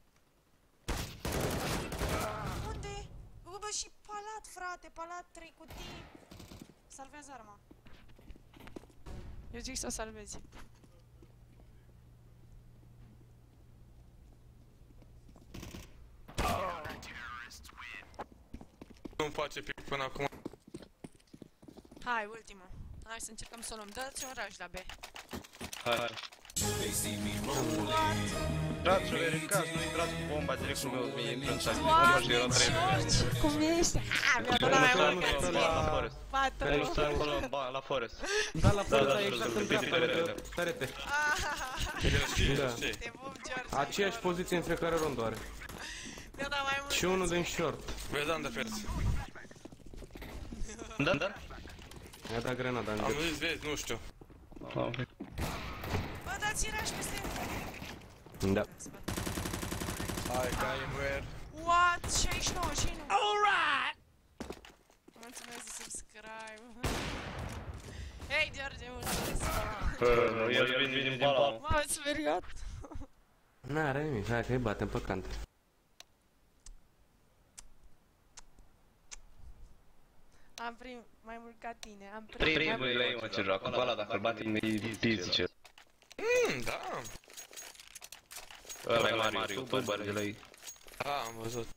Unde? Bă, bă, și palat, frate, palat, trei cutii. Salvează arma. Eu zic să o salvezi. Nu-mi face pic până acum. Hai, ultimul. Hai să încercăm să o luăm. Dă-ți un rush la B. Hai, hai. Brațul e ridicat, nu intrați cu bomba direct cu meu, mi-e intră în sat. Bomba și erau trei. George, cum ești? Ha, mi-a dat mai mult ca ție. La Forest. Patru. Nu stă acolo, ba, la Forest. Da, la Da, da, Forest, exact da, în da, dreapta, da, da, lângă da. perete. Da. Te pup, George. Aceeași poziție în fiecare rundă are. Mi-a dat mai mult. Și unul din short. Vezi, am de fers. Da, da? Mi-a dat grenada în Am gât. zis, vezi, nu știu. Ok. Bă, dați rush peste... Da. Hai, ca anywhere. What? șaizeci și nouă și nu. Alright! Mulțumesc de subscribe. Hei, George, mulțumesc. El vine din bala. M-am speriat. N-are nimic, hai că-i batem pe counter. Am prim mai mult ca tine. Am prim... Primul lei, mă, ce joacă. Bala, dacă îl bate, e zice. Mmm, da. Ăla e mare youtuber de la ei. Da, am văzut.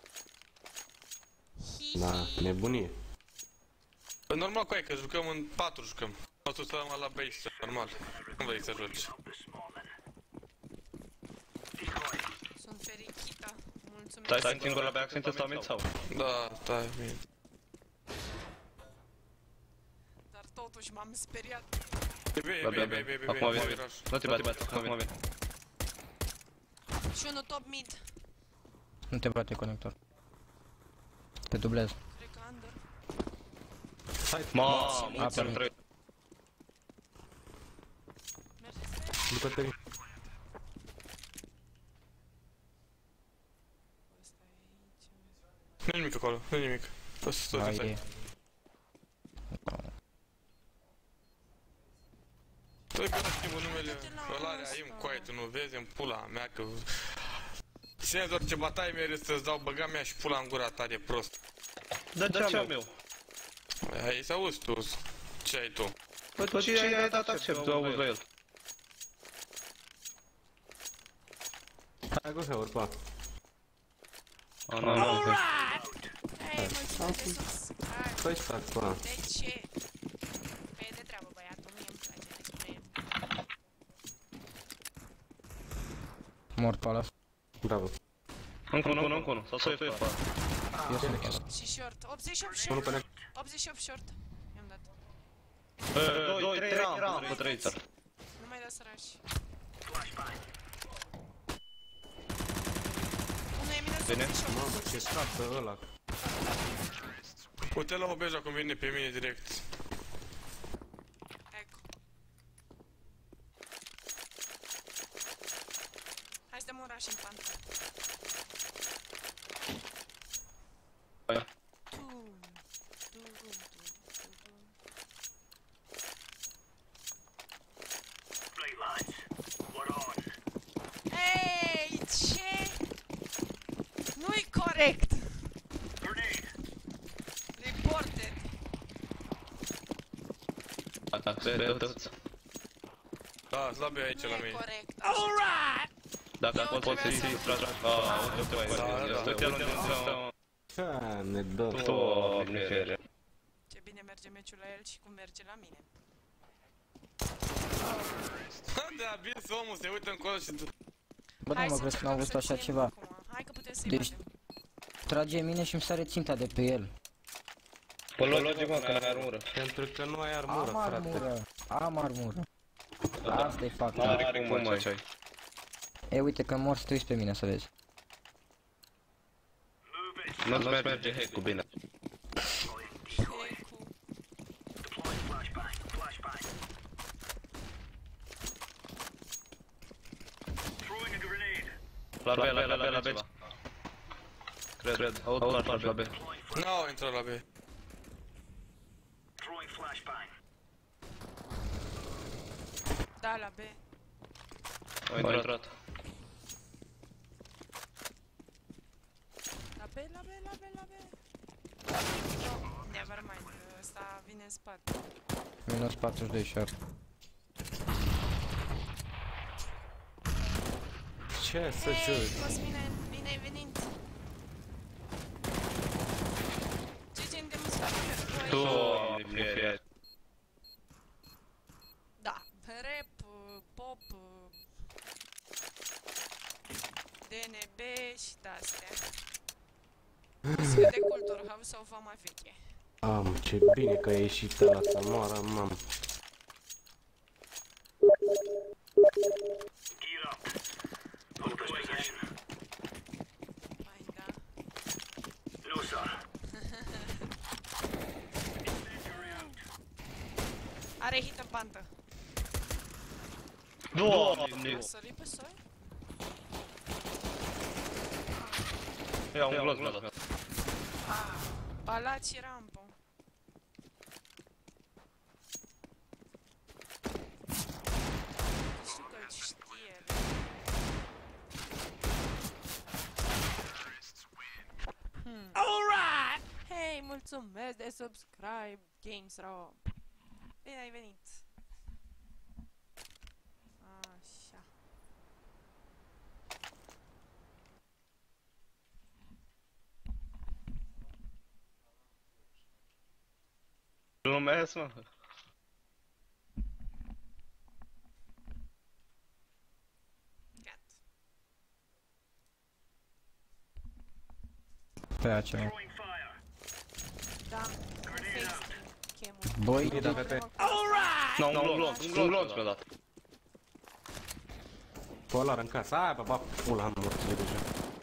Da, nebunie. Bă, normal cu aia, că jucăm în patru, jucăm. O să stăm la base, normal. Nu vrei să joci. Sunt fericită. Mulțumesc. Stai, stai singur la back, sunt ăsta sau? Da, stai, bine. Dar totuși m-am speriat. E bine, e bine, e bine, e bine. Acum vine. Nu te bate, acum vine. Și unul top mid. Nu te bate conector. Te dublez. Cred că under. Mamă, mulți ar trăi. Mergeți pe? Du-te-te. Nu nimic acolo, nu nimic. O să stau Haide. Trebuie să schimbă numele. Ăla are aim quiet, nu vezi în pula mea că... Senzor, ce bătaie mere să-ți dau băga mea și pula în gura ta de prost. Da ce am eu? Hai să auzi tu ce ai tu. Bă, tu ce ai dat accept, tu auzi la el. Hai, go să urpa. A, nu, nu, nu. Hei, mulțumesc de subscribe. Păi stac, pa. De ce? Păi e de treabă, băiatul, mie îmi place de ce. Mort pe ăla. Bravo. Încă unul, încă unul, sau să e fa. Și short, optzeci și opt short. optzeci și opt short. I-am dat. doi, trei ramp, pe trei țări. Nu mai dați sărași. Unul e minus Bine. optzeci și opt. Mamă, ce scartă ăla. Uite la o beja cum vine pe mine direct. Ecco. Hai să dăm un rush în pantă. Aia. Tum, tum, tum, tum, tum. Ei, ce? Nu-i corect! Reported! Da, credă-ți. Da, slabă aici la Nu e mine. corect. Alright! Dacă poți să-i tragi. Aaa, uite, uite, uite, uite, uite, Ce ne dă? Doamne fere. Ce bine merge meciul la el și cum merge la mine. De abia să omul se uită încolo și... Bă, nu mă crezi că n-am văzut așa ceva. Hai că putem să-i Deci, batem. trage mine și îmi sare ținta de pe el. Pă, logic, mă, că n-ai armură. Pentru că nu ai armură, Am frate. armură, am armură. Asta-i fapt. N-are cum, mă, ce ai. E, uite că mor să te uiți pe mine să vezi. Nu-ți merge hack-ul bine. La B, la B, la B, la B. Cred, cred. Aud flash la B. N-au intrat la B. Da, la B. Au intrat. La B, la B, la B, la B. Never mind, ăsta vine în spate. Minus patruzeci și doi short. Ce să Hei, joci? Cosmine, bine ai venit! Ce gen de muzică asculti? Doamne fere. Da, rap, pop, D N B și de-astea. Muzică de cultură, house sau va mai veche. Am, ce bine că a ieșit ăla să moară, mam. Mai da. Are hit în pantă. Doamne! A sărit pe soi? Ia un glonț mi-a dat. Palaci rampă. Știu că îl știe. Hmm. Alright! Hei, mulțumesc de subscribe, GamesRo. Bine ai venit. Așa. Glumesc, mă. Gat. Pe aceea. Da, face chemul. Băi, E dacă pe... Alright! Nu, un glonț, un glonț mi-a dat. Polar în casă, aia, bă, bă, pula, am morțile deja.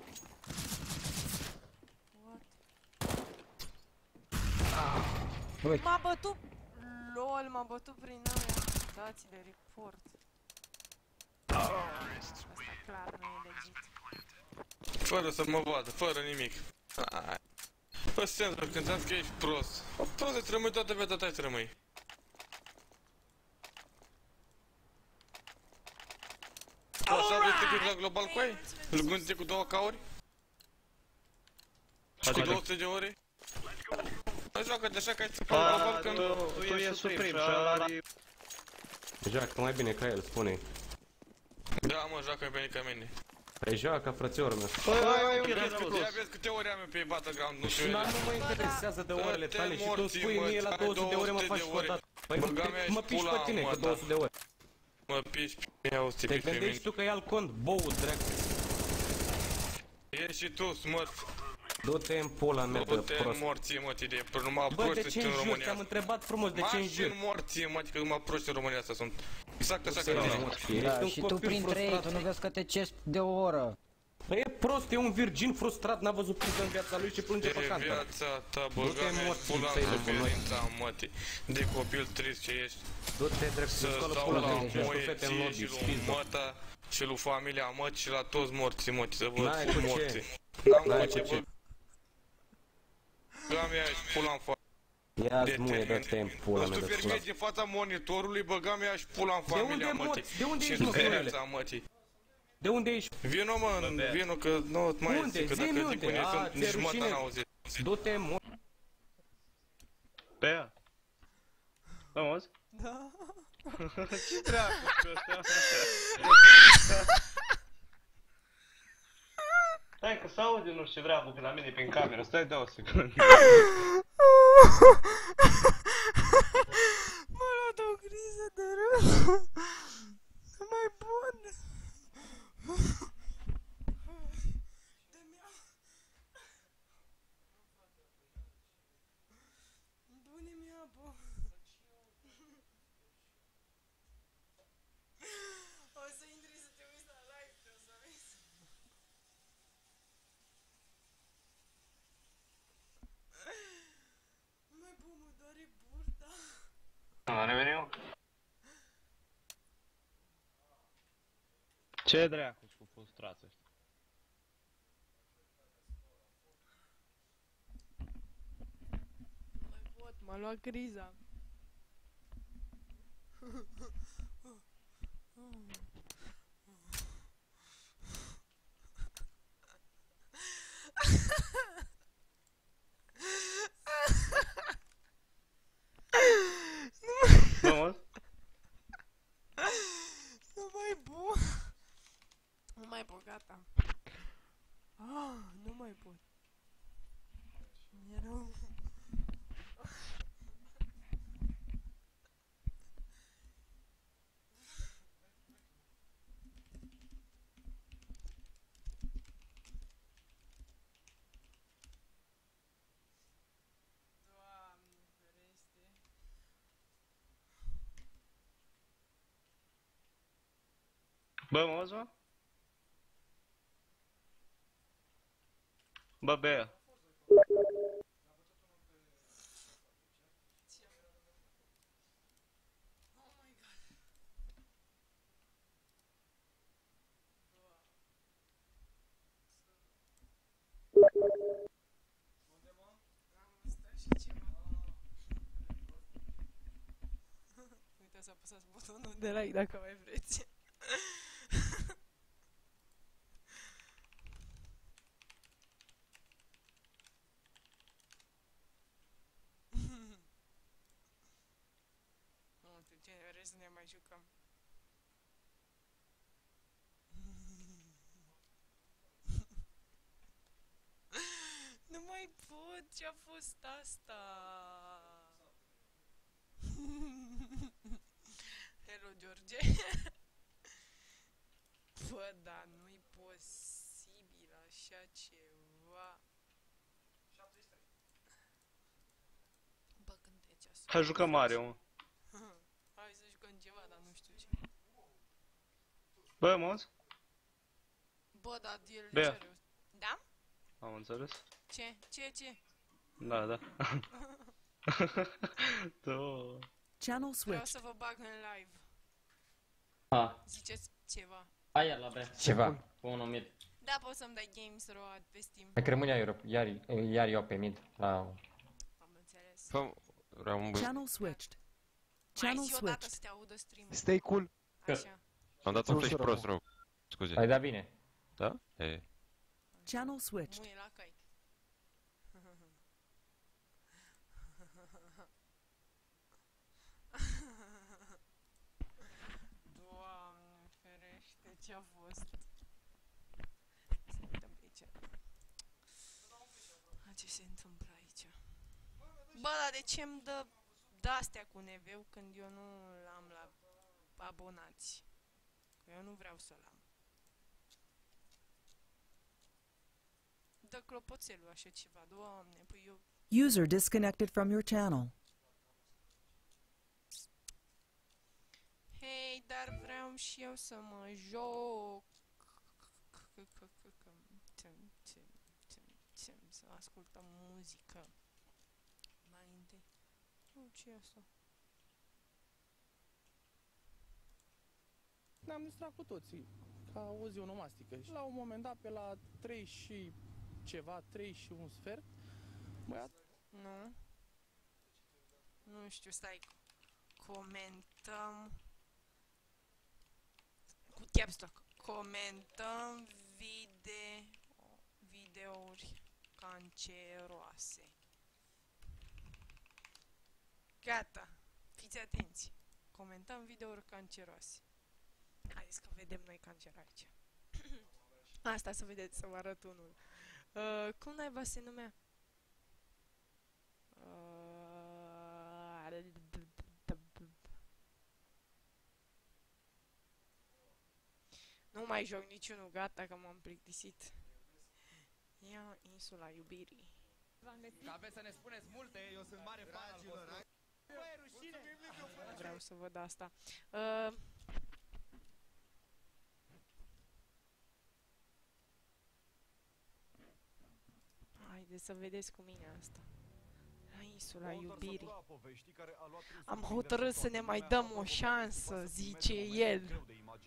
Băi. M-a bătut... LOL, m-a bătut prin aia. Dați de report. Asta clar nu e legit. Fără să mă vadă, fără nimic. Ai. Bă, Senzor, când ți-am zis că ești prost. Prost de trămâi, toată viața ta-i trămâi. Tu așa vrei să te cât la global cu aia? Lugându-te cu două cauri? Cu două sute de ore? Nu joacă-te așa că ai să faci global când... Tu e suprim și ăla are... Joacă mai bine ca el, spune-i. Da, mă, joacă mai bine ca mine. Păi joacă, frățiorul meu. Ia vezi câte ore am eu pe Battleground, nu știu. Și nu mă interesează de orele tale și tu spui mie la două sute de ore mă faci scotat. Păi mă piși pe tine cu două sute de ore. Mă piși pe mine, auzi, te piși pe mine. Te gândești tu că ia-l cont, bou, dracu. E și tu, smurf. Du-te în pula mea de prost. Du-te în morție, mă, de până numai Bă, proști de ce sunt în înjuri? România. Te-am întrebat frumos, de ce înjuri? Mași în morție, mă, adică numai proști în România asta sunt. Exact așa ca tine. Da, și tu printre ei, tu nu vezi că te cesc de o oră. Bă, e prost, e un virgin frustrat, n-a văzut priză în viața lui și plânge pe De cantă. viața ta, băga mea, pula în suferința, mătii. De copil trist ce ești. Du-te drept să stau la moie ție și lui măta și lui familia mătii și la toți morții, mătii, să văd morții. N-am cu ce, bă. Băga mea, ești pula în față. Ia-ți muie de timp, pula mea de pula. Nu din fața monitorului, băga mea, ești pula în familia mătii. De unde ești, mă, viața mătii. De unde ești? Vino, mă, vino, că nu mai zic, că dacă zic unde sunt, nici jumătate n-auzit. Du-te, mă. Bea. Auzi? Da. Ce dracu cu ăsta? Stai că s-aude nu știu ce dracu pe la mine prin cameră, stai două secunde. M-a luat o criză de râs. Nu mai bun. Bune-mi apă. O să intri să te uiți la live, o să vezi. Mai bun, mă doare burta. A revenit? Ce dracu cu frustrați ăștia? Nu mai pot, m-a luat criza. Vamos? Nu mai pot. Nu mai pot, gata. Ah, nu mai pot. Mi-e rău. Doamne, ferește. Bă, mă auzi, mă? Bă, Bea. Oh my god. Am stat și ceva. Uitați, apăsați butonul de like dacă mai vreți. Nu știu ce vrei să ne mai jucăm. Nu mai pot, ce-a fost asta? Hello, George. Bă, da, nu-i posibil așa ceva. Bă, când e ceasul? Hai jucăm Mario, mă. Hai să jucăm ceva, dar nu știu ce. Bă, mă auzi? Bă, da, el Bea. cere. Da? Am înțeles. Ce? Ce? Ce? Da, da. Două. Channel Vreau switched. să vă bag în live. A, Ziceți ceva. aia la bea. Ceva. Cu un mid. Da, poți să-mi dai Games Road pe Steam. Hai că rămâne iar, iar, iar eu pe mid. La... Am înțeles. Fă, vreau un băi. Channel switched. Mai Channel zi o dată switched. să te audă stream-ul. Stay cool. Așa. Am dat un flash prost rău. Scuze. Ai dat bine. Da? E. Channel switched. Muie la cai. Doamne ferește, ce-a fost? Să ne uităm pe aici. A, ce se întâmplă aici? Bă, dar de ce îmi dă de-astea cu neveu când eu nu l-am la abonați? Că eu nu vreau să-l am. Dă clopoțelul așa ceva, Doamne, păi eu... User disconnected from your channel. Hei, dar vreau și eu să mă joc. Să ascultăm muzică. Mai întâi. Nu, ce e asta? Ne-am distrat cu toții, ca o zi onomastică. Și la un moment dat, pe la trei și ceva, trei și un sfert, băiat... Nu. Nu știu, stai. Comentăm... Cu caps lock. Comentăm vide... videouri canceroase. Gata. Fiți atenți. Comentăm videouri canceroase. Haideți că vedem noi cancer aici. Asta să vedeți, să vă arăt unul. Uh, cum naiba se numea? Uh, nu mai joc niciunul, gata că m-am plictisit. Ia insula iubirii. Că aveți să ne spuneți multe, eu sunt mare fan al vostru. Vreau să văd asta. Uh, Haideți să vedeți cu mine asta. La insula iubirii. Am hotărât să ne mai dăm o șansă, zice el.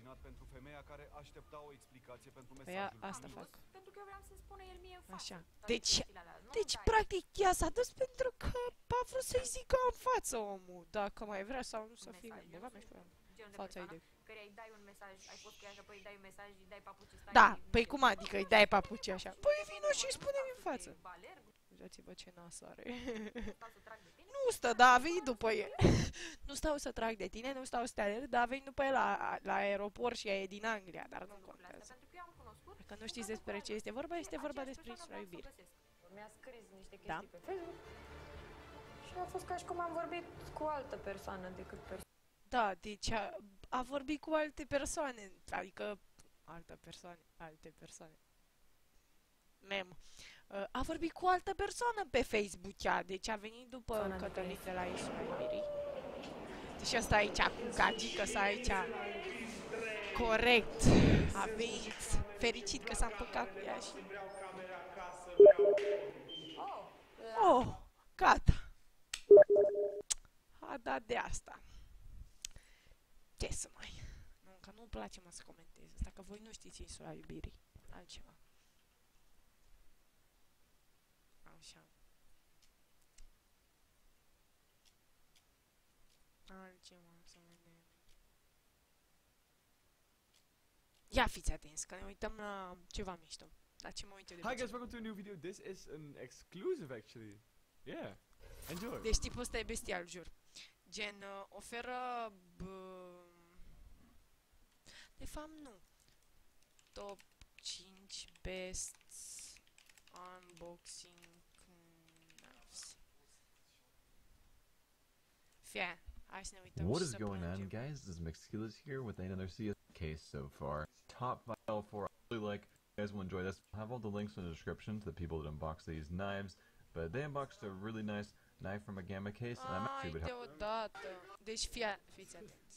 Păi a, asta fac. Pentru că eu vreau să-mi spună el mie în față. Așa. Deci, deci practic ea s-a dus pentru că a vrut să-i zică în față omul. Dacă mai vrea sau nu să fie. Băga mea și pe fața ei de... Care îi dai un mesaj, ai fost cu ea și apoi îi dai un mesaj, îi dai papuci, stai... Da, păi cum adică îi dai papuci așa? Păi vino și spune-mi în față. Uitați-vă ce nas are. Nu stă, dar a venit după el. Nu stau să trag de tine, nu stau să te alerg, dar a venit după el la, la aeroport și ea e din Anglia, dar nu contează. Dacă nu știți despre ce este vorba, este vorba despre insula iubirii. Mi-a scris niște chestii Da. pe Facebook și a fost ca și cum am vorbit cu o altă persoană decât persoană. Da, deci a, a vorbit cu alte persoane, adică altă persoane, alte persoane. Mem. Uh, a vorbit cu altă persoană pe Facebook, ea, deci a venit după Persoana Cătălin de la insula iubirii. Deci asta aici, cu gagică sa aici. Corect. A venit fericit că s-a împăcat cu ea și... Oh, gata. A dat de asta. Ce să mai... Nu, că nu-mi place mă să comentez asta, că voi nu știți insula iubirii. Altceva. Așa. Altceva, să vedem. Ia fiți atenți, că ne uităm la ceva mișto. La ce mă uit eu de Hi guys, welcome to a new video. This is an exclusive actually. Yeah. Enjoy. Deci tipul ăsta e bestial, jur. Gen, uh, oferă... Bă... De fapt, nu. Top cinci best unboxing knives. Fie, hai să ne uităm. What și is să going on, plângem. guys? This is Mixkilas here with another C S case so far. Top file for I really like. You guys will enjoy this. I'll have all the links in the description to the people that unbox these knives. But they unboxed a really nice knife from a Gamma case, and I'm actually would Ai, help. deodată. Deci fie, fiți atenți.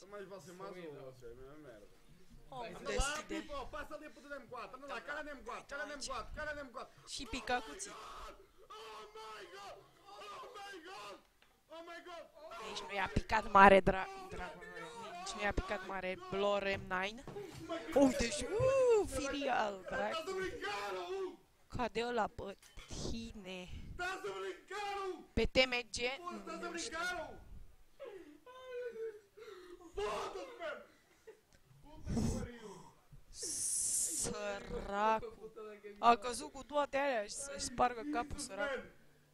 Om, Lá, deschide. people, passa ali pro nem quatro. Anda lá, cara nem quatro, cara nem quatro, cara nem quatro. Și pică cuțit. Oh my god! Oh my god! Oh my god! Nici nu i-a picat mare dra dragonul. Nici nu i-a picat mare Blorem nouă. Uite și uuu, firial, drag. Cade ăla pe tine. Pe T M G? Nu știu. Săracu. A căzut cu toate alea și să-și spargă capul, săracu.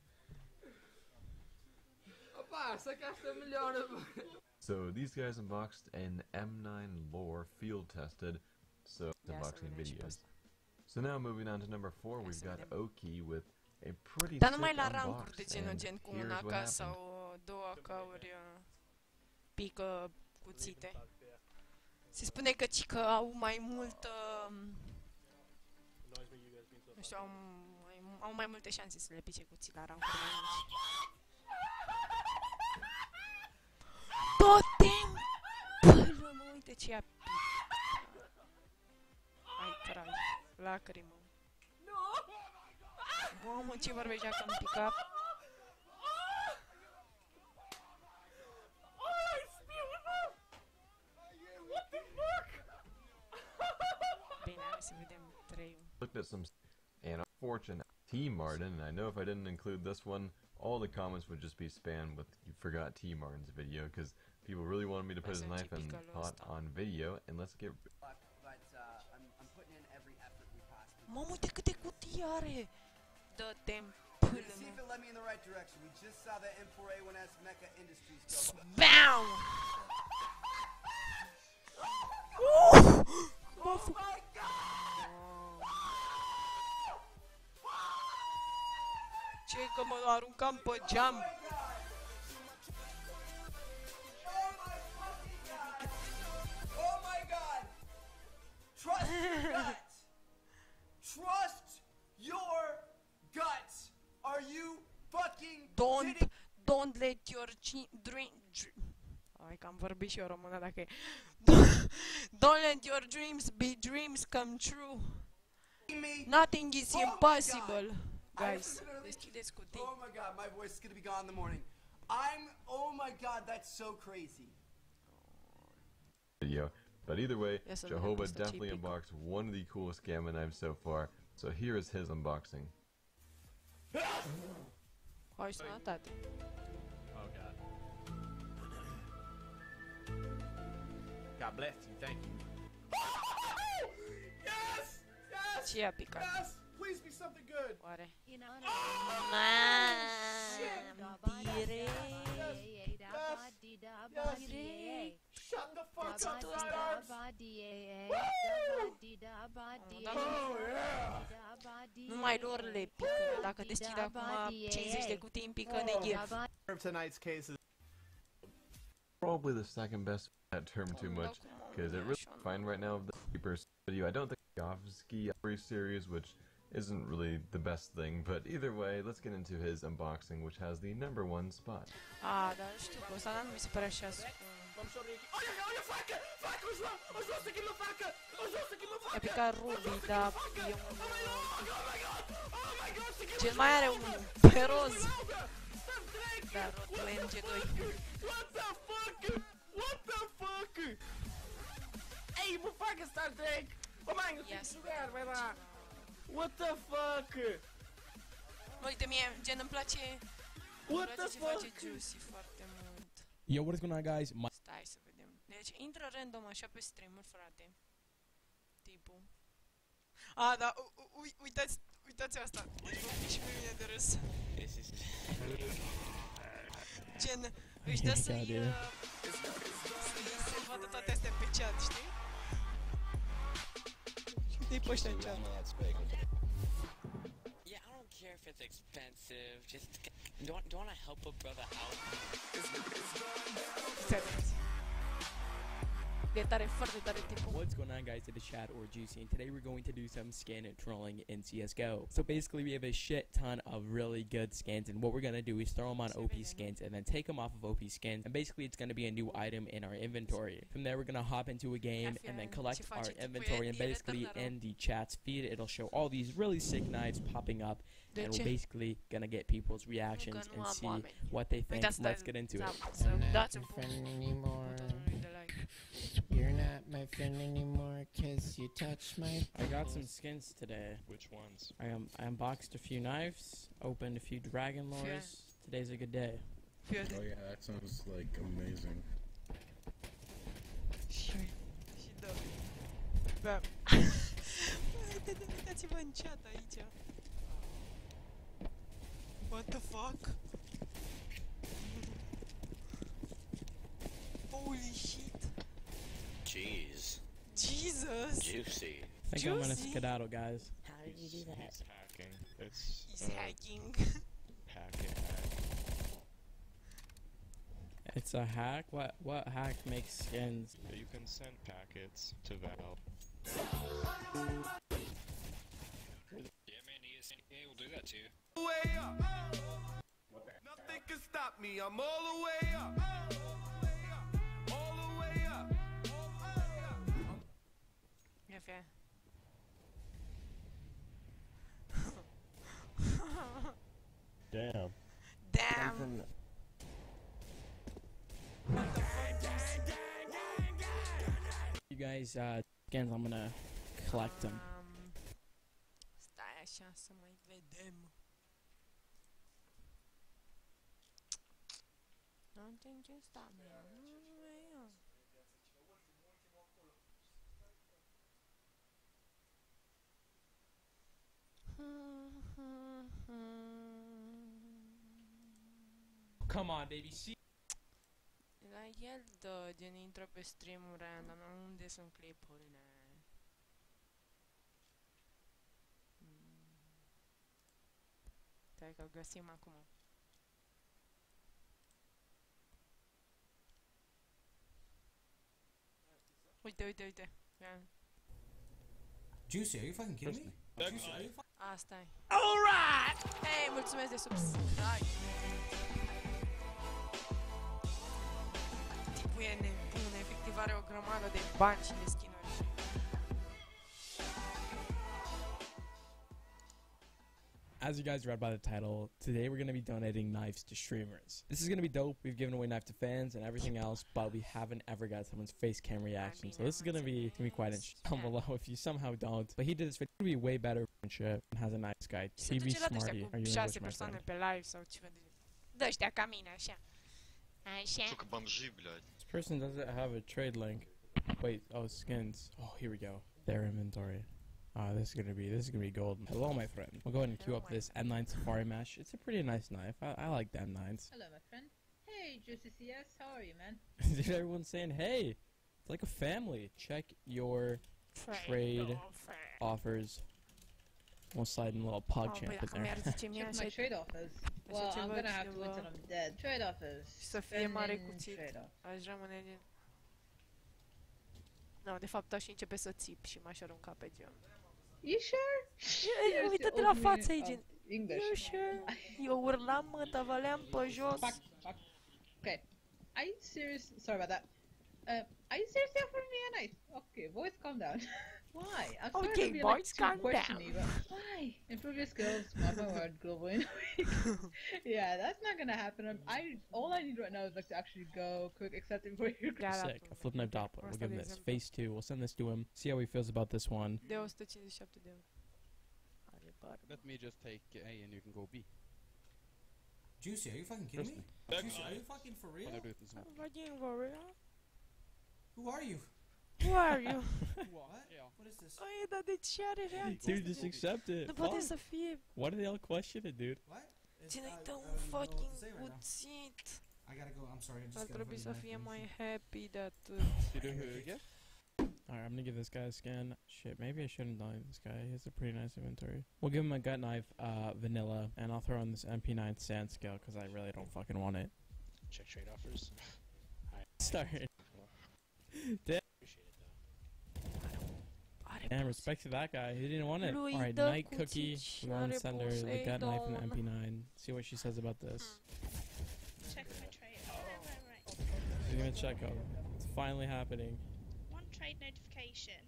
So these guys unboxed an M nine lore field tested, so unboxing videos. So now moving on to number four, we've got Oki with a pretty Dar sick numai la rancuri de unbox, genul and gen cu here's un what A K happened. sau două A K-uri uh, pică cuțite. Se spune că ci că au mai mult uh, nu știu, au mai, au mai multe șanse să le pice cuții la rancuri mai mici. Totem! Păi, mă, uite ce ia pic. Ai trai, lacrimă. Mamă, ce vorbești dacă îmi pica? Bine, hai să vedem trei. Looked at some, and unfortunate T Martin, and I know if I didn't include this one, all the comments would just be spammed with "you forgot T Martin's video" because people really wanted me to put his knife and pot on video, and let's get. Mamă, uite câte cutii are! Dă-te-n până, mă. Bam! Uh! Mă fu... Ce că mă aruncam pe geam? Oh my god! Trust your guts! Trust your guts! Are you fucking Don't, don't let your dream... Hai că am vorbit și eu română dacă e. Don't let your dreams be dreams come true. Nothing is impossible. Guys, deschideți cutii. Oh my god, my voice is gonna be gone in the morning. I'm, oh my god, that's so crazy. Video, but either way, Yes, I'm Jehovah gonna post a definitely cheap pic. unboxed one of the coolest gamma knives so far. So here is his unboxing. Hai sănătate. Oh god. God bless you, thank you. Yes! Yes! Ce i-a picat? Yes! Please be something good! Oare? Shut the fuck up, Nu mai lor le pică. Dacă deschid acum cincizeci de cutii îmi pică neghef. Tonight's case is Probably the second best that term too much, because it really fine right now of the Keeper's video. I don't think Yovsky every series, which isn't really the best thing, but either way, let's get into his unboxing, which has the number one spot. Ah, dar știu că ăsta nu mi se pare așa scump. I-a picat Ruby, dar e un... Cel mai are un pe roz. Dar rotul M G doi. What the fuck? What the fuck? Ei, mă facă Star Trek! Bă, mai nu iar, băi, da! What the fuck? Uite, mie, gen, îmi place... What Îmi place the ce fuck? face Juicy foarte mult. Yo, what is going on, guys? My Stai să vedem. Deci, intră random așa pe stream-uri, frate. Tipul. A, da, u- u- uitați, uitați asta. Deci vă fi și pe mine de râs. Gen, își dă să-i... Uh, să-i se vadă toate astea pe chat, știi? Și uite-i pe ăștia în chat. Yeah, I don't care if it's expensive. Just don't don't wanna help a brother out. What's going on, guys? It is Chad or Juicy, and today we're going to do some skin trolling in C S G O. So basically, we have a shit ton of really good skins, and what we're gonna do is throw them on O P skins and then take them off of O P skins, and basically it's gonna be a new item in our inventory. From there, we're gonna hop into a game and then collect our inventory, and basically in the chat's feed, it'll show all these really sick knives popping up, and we're basically gonna get people's reactions and see what they think. Let's get into it. That's a anymore. You're not my friend anymore, cause you touched my... I got some skins today. Which ones? I, um, I unboxed a few knives, opened a few dragon lores. Today's a good day. Oh yeah, that sounds like amazing. Uitați-vă în chat aici. What the fuck? Holy shit. Jeez. Jesus. Juicy. I think I'm gonna Juicy. skedaddle, guys. How did you do that? He's hacking. It's He's uh, hacking. Packet hack. It's a hack? What what hack makes skins? You can send packets to Valve. Yeah, man, E S A will do that to you. Way up. Nothing can stop me. I'm all the way up. All the way up. Ia fie. Damn. Damn. You guys, uh, skins, I'm gonna collect them. Um, stai așa să mai vedem. Nothing can stop me. Come on, baby. See. La el dă, gen intră pe stream-uri random, unde sunt clipurile? Hmm. Stai că găsim acum. Uite, uite, uite. Ia. Juicy, are you fucking kidding me? Juicy, are you fucking... Asta e. Alright! Hei, mulțumesc de subscribe! Tipul e nebun, efectiv are o grămadă de bani și de skin-uri. As you guys read by the title, today we're going to be donating knives to streamers. This is going to be dope. We've given away knife to fans and everything else, but we haven't ever got someone's face cam reaction. So this is going to be gonna be quite interesting. Down below if you somehow don't. But he did this video. It's going to be way better friendship and has a nice guy. T V Smarty. Are you English, my friend? Pe live sau ceva de... Dă-știa ca mine, așa. Așa. Сука, бомжи, блядь. This person doesn't have a trade link. Wait, oh, skins. Oh, here we go. Their inventory. Ah, this is gonna be this is gonna be golden. Hello, my friend. We'll go ahead and queue up this M nine Safari mesh. It's a pretty nice knife. I, I like the M nines. Hello, my friend. Hey, Juicy C S. How are you, man? Dude, everyone's saying, hey, it's like a family. Check your trade offers. We'll slide in a little pog champ in there. Check my trade offers. Well, I'm gonna have to wait till I'm dead. Trade offers. Să fie mare cuțit. Aș rămâne din... No, de fapt aș începe să țip și m-aș arunca pe geam. You sure? Yeah, uite-te la față, agent. You sure? Eu urlam, mă, tăvăleam pe jos. Fuck, fuck. Okay. Are you serious? Sorry about that. Uh, are you seriously offering me a knife? Okay, boys, calm down. Why? I'm sorry Okay, to be, boys, like, calm too questiony, down. but why? Improve your skills, mark my word, global in a week. Yeah, that's not gonna happen. I'm, I all I need right now is like to actually go quick, accept it before you. Sick. A flip knife Doppler. We'll give him this. Phase two. We'll send this to him. See how he feels about this one. De one hundred fifty-seven de euro. Are bani. Let me just take A and you can go B. Juicy, are you fucking kidding me? Juicy, are you fucking for real? Fucking for real? Who are you? Who are you? What? What is this? Ai, dar de ce are reacție? Dude, just accept it. Nu poate Fuck. să fie. Why do they all question it, dude? What? Ține-i dă un fucking cuțit. I gotta go. I'm sorry. I just Ar gotta trebui să find fie my mai happy de atât. Alright, I'm gonna give this guy a scan. Shit, maybe I shouldn't donate this guy. He has a pretty nice inventory. We'll give him a gut knife, uh, vanilla, and I'll throw in this M P nine sand scale because I really don't fucking want it. Check trade offers. Start. Damn. Damn, respect to that guy. He didn't want it. Lui Alright, dă night cookie. cuțici, We're gonna are send her the Poseidon. gut knife and the M P nine. See what she says about this. Check my trade. Oh, right, right, right. We're gonna check out. It's finally happening. One trade notification.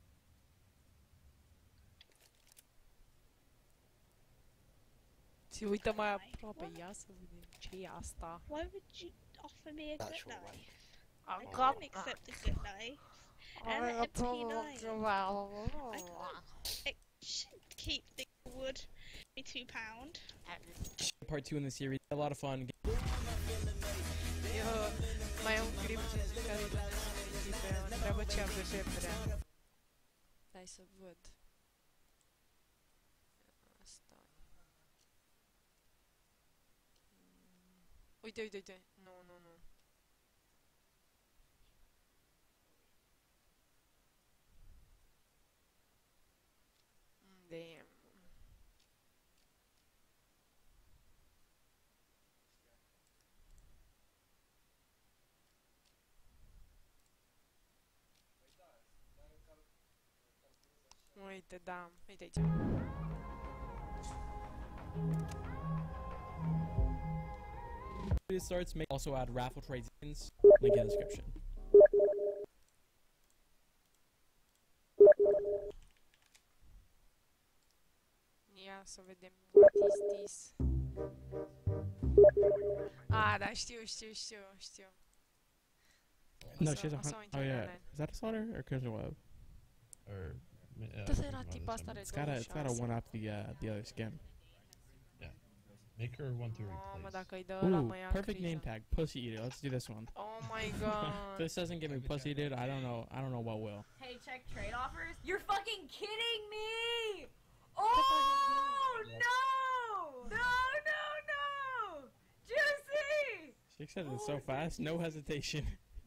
Și uită mai aproape, ia să vedem ce e asta. Why would you offer me a good knife? I I can't accept a good knife. And a P nine. I can't. It should keep the wood. Be two pound. Part two in the series. A lot of fun. Eu mai am un clip care întreabă ce am de vrea. Hai să văd. Uite, uite, uite. Nu, nu, nu. Unde e? Uite, da. Uite aici. It starts, make also add raffle trades ins, link in the description. Ia să vedem. What is this? Ah, da, știu, știu, știu, știu. No, O she has să- a o să mă hun- intru oh în yeah. online. Is that a slaughter or Crimson Web? Or uh, Tot era tipa asta de It's gotta, it's gotta one up the uh, the other skin. Yeah. Make her one to Mamă, replace. dacă îi dă ăla, Ooh, mă ia perfect criza. name tag, Pussy Eater. Let's do this one. Oh my god. If this doesn't give me Pussy Eater, I don't know. I don't know what will. Hey, check trade offers. You're fucking kidding me! Oh no! No, no, no! Juicy! She accepted it so fast, no hesitation.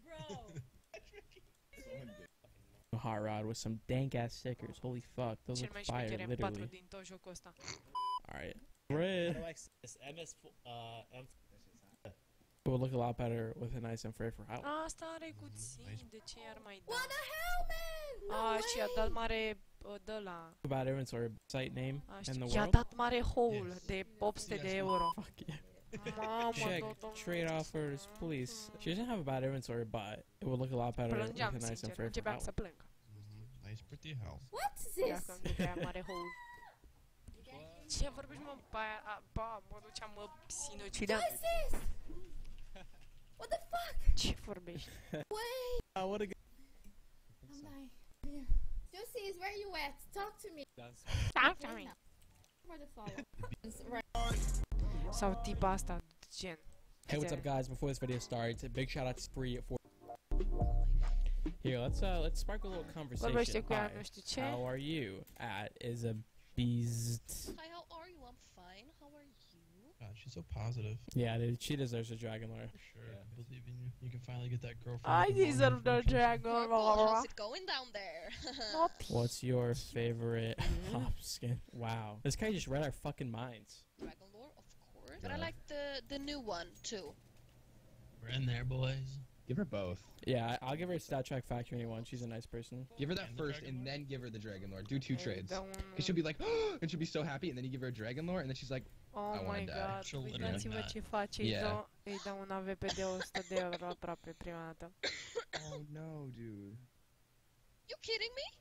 A hot rod with some dank ass stickers. Holy fuck, those Cel look mai fire, șmecher M patru literally. din tot jocul ăsta. Alright. Red. M S uh M It would look a lot better with a nice infrared for how. Asta are cuțin, de ce i-ar mai da? What the hell, man? No Ah, și i-a dat mare uh, de la. About inventory site name Ah, and știu, the i-a world. dat mare hole de opt sute de euro. Fuck yeah. Mamă, Check tot trade offers, please. She doesn't have a bad inventory, but it would look a lot better with plângeam, a nice sincer, infrared for începeam how. să plâng. Nice pretty house. What's Dacă îmi dădea mare hole. Ce vorbești, mă, pe aia? A, ba, mă duceam, mă, sinucideam. Juicy! What the fuck? Ce vorbești? Wait! Uh, what a good. I'm like, yeah. Juicy, is where you at? Talk to me. Talk to me. For the follow. Right. Sau tipa asta, gen. Hey, what's up, guys? Before this video starts, a big shout out to Spree for. Here, let's uh, let's spark a little conversation. Vorbește cu ea, Hi, nu știu ce. how are you? At is a beast. Hi, how are you? I'm fine. How are you? God, she's so positive. Yeah, dude, she deserves a dragon lore. Sure, I believe in you. You can finally get that girlfriend. I with the mom deserve the information. dragon Purple, how's lore. it going down there? What's your favorite hop skin? Wow, this guy just read our fucking minds. Dragon lore, of course. But I like the the new one too. We're in there, boys. Give her both. Yeah, I- I'll give her Stat Track Factory one. She's a nice person. Give her that And the first, Dragon and Lore? then give her the Dragon Lore. Do two Ei, trades. dă un... Cause she'll be like, and she'll be so happy, and then you give her a Dragon Lore, and then she's like, Oh I wanna my die. god, She'll literally uitați-vă not. ce face, îi Yeah. dă, îi dă un A V P de o sută de euro aproape prima dată. Oh no, dude. You kidding me?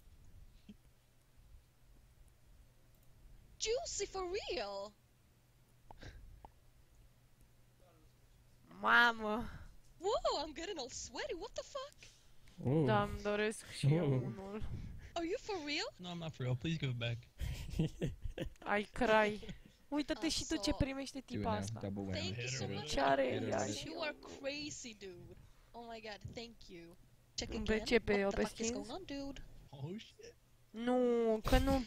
Juicy for real? Mamă! Whoa, I'm getting all sweaty. What the fuck? Ooh. Da, îmi doresc și eu Ooh. unul. Are you for real? No, I'm not for real. Please give it back. Ai crai. Uită-te și tu ce Also, primește Do it tipa now. asta. Double Thank whammy. you so Hit her much. with Ce are Hit her ea with it. și You eu? are crazy, dude. Oh my god, thank you. Check Un again. B C P What o the pe fuck is skins? going on, dude? Oh shit. Nu, că nu...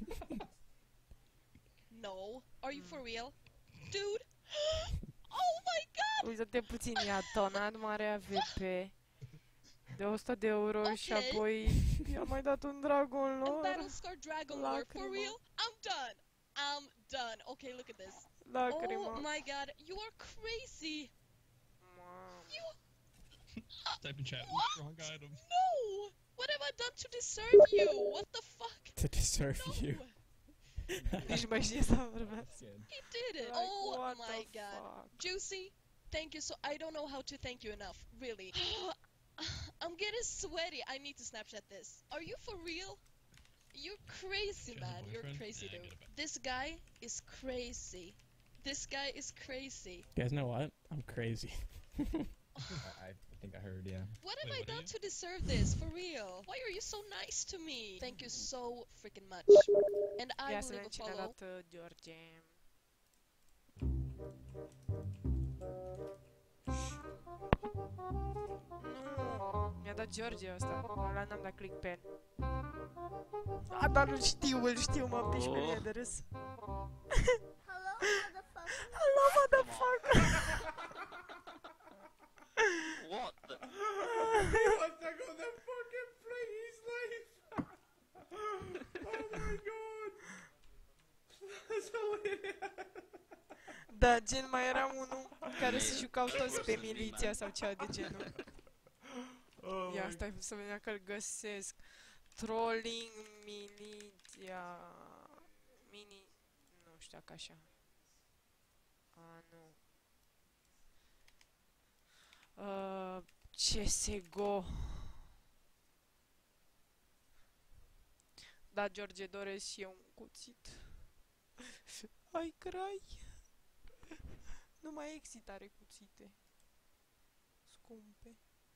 No. Are you for real? Dude! Oh my god! Uită-te puțin, i-a tonat mare A V P de o sută de euro și Ok. apoi i-a mai dat un dragon And lor. Battlescar Dragon Lore, for Lacrimă. real? I'm done! I'm done. Okay, look at this. Lacrimă. Oh my god, you are crazy! You... Type in chat. Ooh, strong item. No! What have I done to deserve you? What the fuck? To deserve you. Nici mai știe să vorbească. He did it! Like, Oh what my the god. fuck? Juicy, thank you so... I don't know how to thank you enough, really. I'm getting sweaty. I need to Snapchat this. Are you for real? You're crazy, She has a man. You're boyfriend? crazy, Yeah, dude. get it back. This guy is crazy. This guy is crazy. You guys know what? I'm crazy. I, I think I heard, yeah. What have Wait, I what are done you? to deserve this? For real? Why are you so nice to me? Thank you so freaking much. And I Ia will să leave vedem a cine a follow. dat uh, George. Nu, mi-a dat George ăsta. Ăla n-am dat click pe el. A, dar îl știu, îl știu, m-am piși pe mine de râs. Hello, motherfucker. Hello, motherfucker! Da, gen mai era unul care se jucau toți pe miliția sau ceva de genul. Oh Ia, my- stai să vedem că-l găsesc. Trolling miliția... Mini... Nu știu dacă așa. A, nu. Uh, C S G O. Da, George, doresc și eu un cuțit. Ai crai. Nu mai exit are cuțite. Scumpe.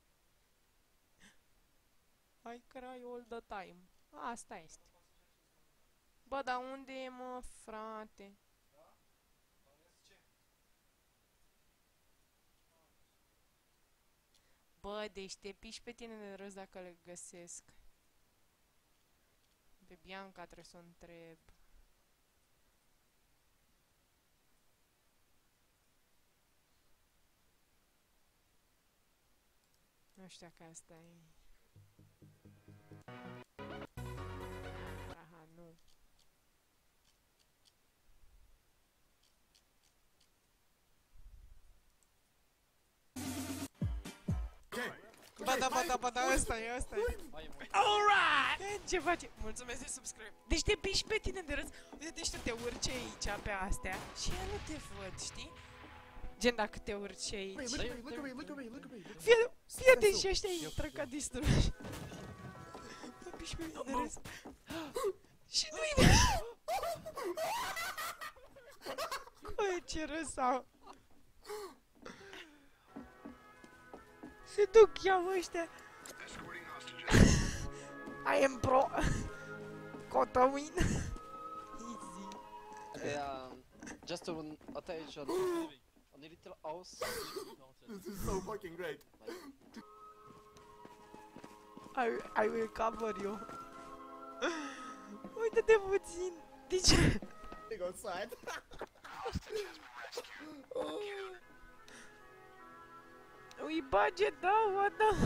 I cry all the time. Asta este. Bă, dar unde e, mă, frate? Bă, deci te piși pe tine de râs dacă le găsesc. Pe Bianca trebuie să o întreb. Nu știu dacă asta e. Aha, nu. Ba da, ba da, ba da, ăsta e, ăsta e. Alright! Ce faci? Mulțumesc de subscribe. Deci te piși pe tine de râs. Uite, deci tu te urci aici pe astea și eu nu te văd, știi? Gen dacă te urci aici. Fie, fie de și ăștia intră ca distruși. Mă piși pe mine de râs. Și nu-i... Coi, ce râs au. Se duc, ia ăștia. I am pro. Cotawin. Easy. Yeah, just an attention on a little house. This is so fucking great. I, I will cover you. Uite-te puțin. De ce? Go outside. We budget, da, what the...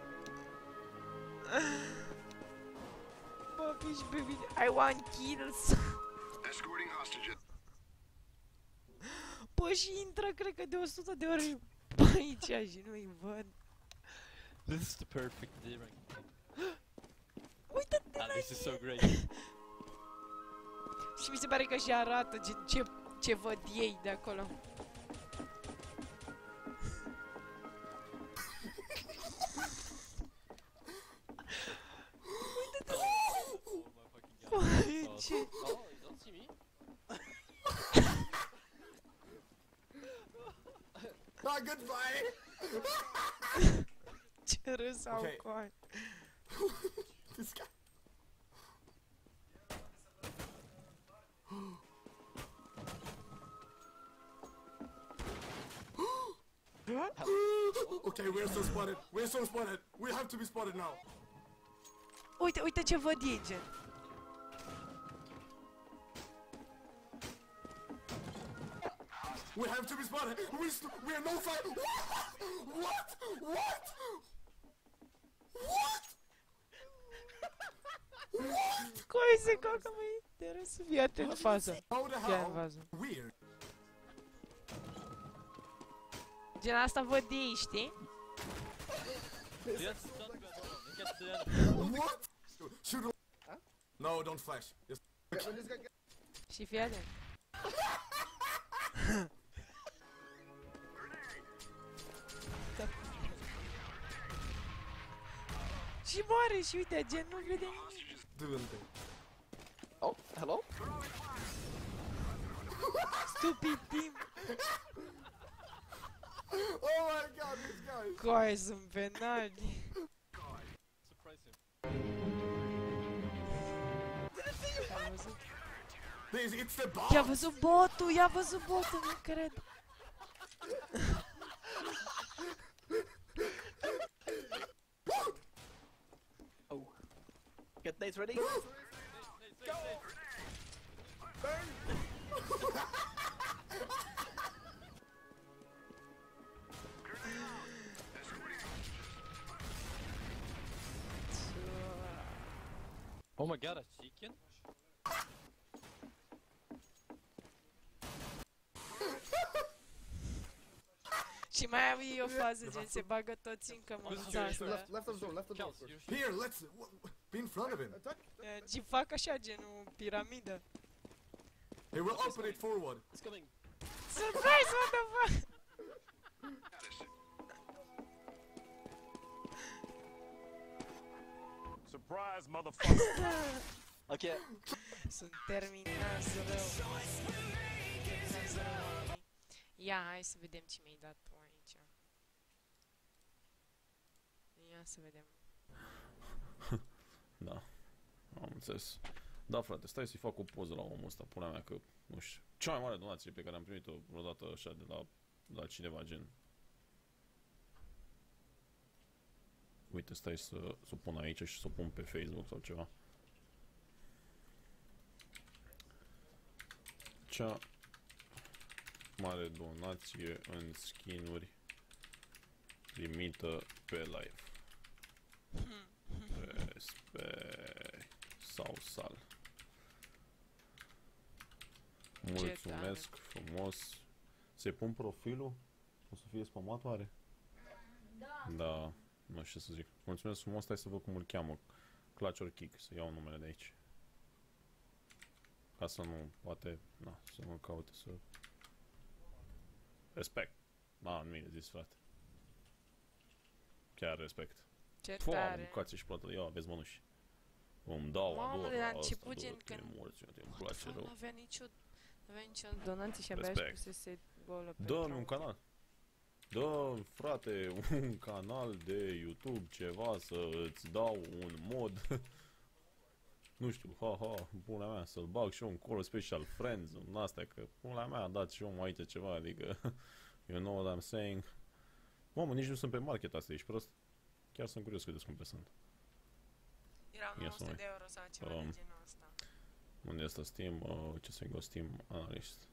Bă, piși pe mine. I want kills. Escorting hostages. Bă, și intră, cred că de o sută de ori pe aici și nu-i văd. This is the perfect D rank. Uite-te Ah, this is so great. Și mi se pare că și arată ce, ce, ce văd ei de acolo. Uite-te! Coai, ce... Oh, you don't see me? Ah, goodbye! Ce râs au, Okay. coai. This guy. Okay, we're so spotted. We're so spotted. We have to be spotted now. Uite, uite ce văd ei, gen. We have to be spotted. We st we are no fight. What? What? What? What? Coi se cacă, măi. Te râs, fii atent în fază. How the Ia în hell? fază. Weird. Gen asta văd ei, știi? Yes, don't go. Look at the enemy. What? Shoot. No, don't flash. Yes. Și fii atent. Da. Și moare și uite, gen nu vede nimic. Duvinte. Oh, hello? Stupid team. Oh my god, these guys. Coi, sunt penali. Surprise him. Am văzut. This, it's the bomb. I-a văzut botul, i-a văzut botul, nu cred. Oh. Get nades ready? Go. Burn. Oh my god, a chicken? Și mai ai o fază gen se bagă toți în cămăruța asta. Left, left of zone, left of zone. Here, let's be in front of him. Și fac așa genul piramidă. Hey, we'll open it forward. It's coming. Surprise, what the fuck? Surprise, motherfucker. Ok. Sunt terminați rău. Terminați rău. Ia, hai să vedem ce mi-ai dat tu aici. Ia să vedem. Da. Am înțeles. Da, frate, stai să-i fac o poză la omul ăsta, pula mea, că, nu știu, cea mai mare donație pe care am primit-o vreodată așa de la, de la cineva, gen. Uite, stai să, să o pun aici și să o pun pe Facebook sau ceva. Cea mare donație în skin-uri primită pe live. Respect sau sal. Mulțumesc frumos. Se pun profilul? O să fie spamat oare? Da. Da, nu știu ce să zic. Mulțumesc frumos, stai să văd cum îl cheamă. Clutch or Kick, să iau numele de aici. Ca să nu, poate, na, să nu caute să... Respect. Da, nu mi-e zis, frate. Chiar respect. Ce Foa, tare. mâncați și plată. Ia, aveți mănuși. Îmi dau, Mamă, ador, de la asta, început, ador, gen, că e când- morți, îmi place Nu rău. avea nicio... Nu avea nicio donație și abia Respect. își pusese golă pe Dă-mi tron. un canal. Dă, frate, un canal de YouTube, ceva, să îți dau un mod. Nu știu, ha, ha, pula mea, să-l bag și eu în Call Special Friends, în astea, că pula mea a dat și eu aici ceva, adică, you know what I'm saying. Mamă, nici nu sunt pe market astea, ești prost? Chiar sunt curios cât de scumpe sunt. Erau nouă sute de euro sau ceva Um, de genul ăsta. Unde este Steam? Uh, ce să-i Steam Analyst.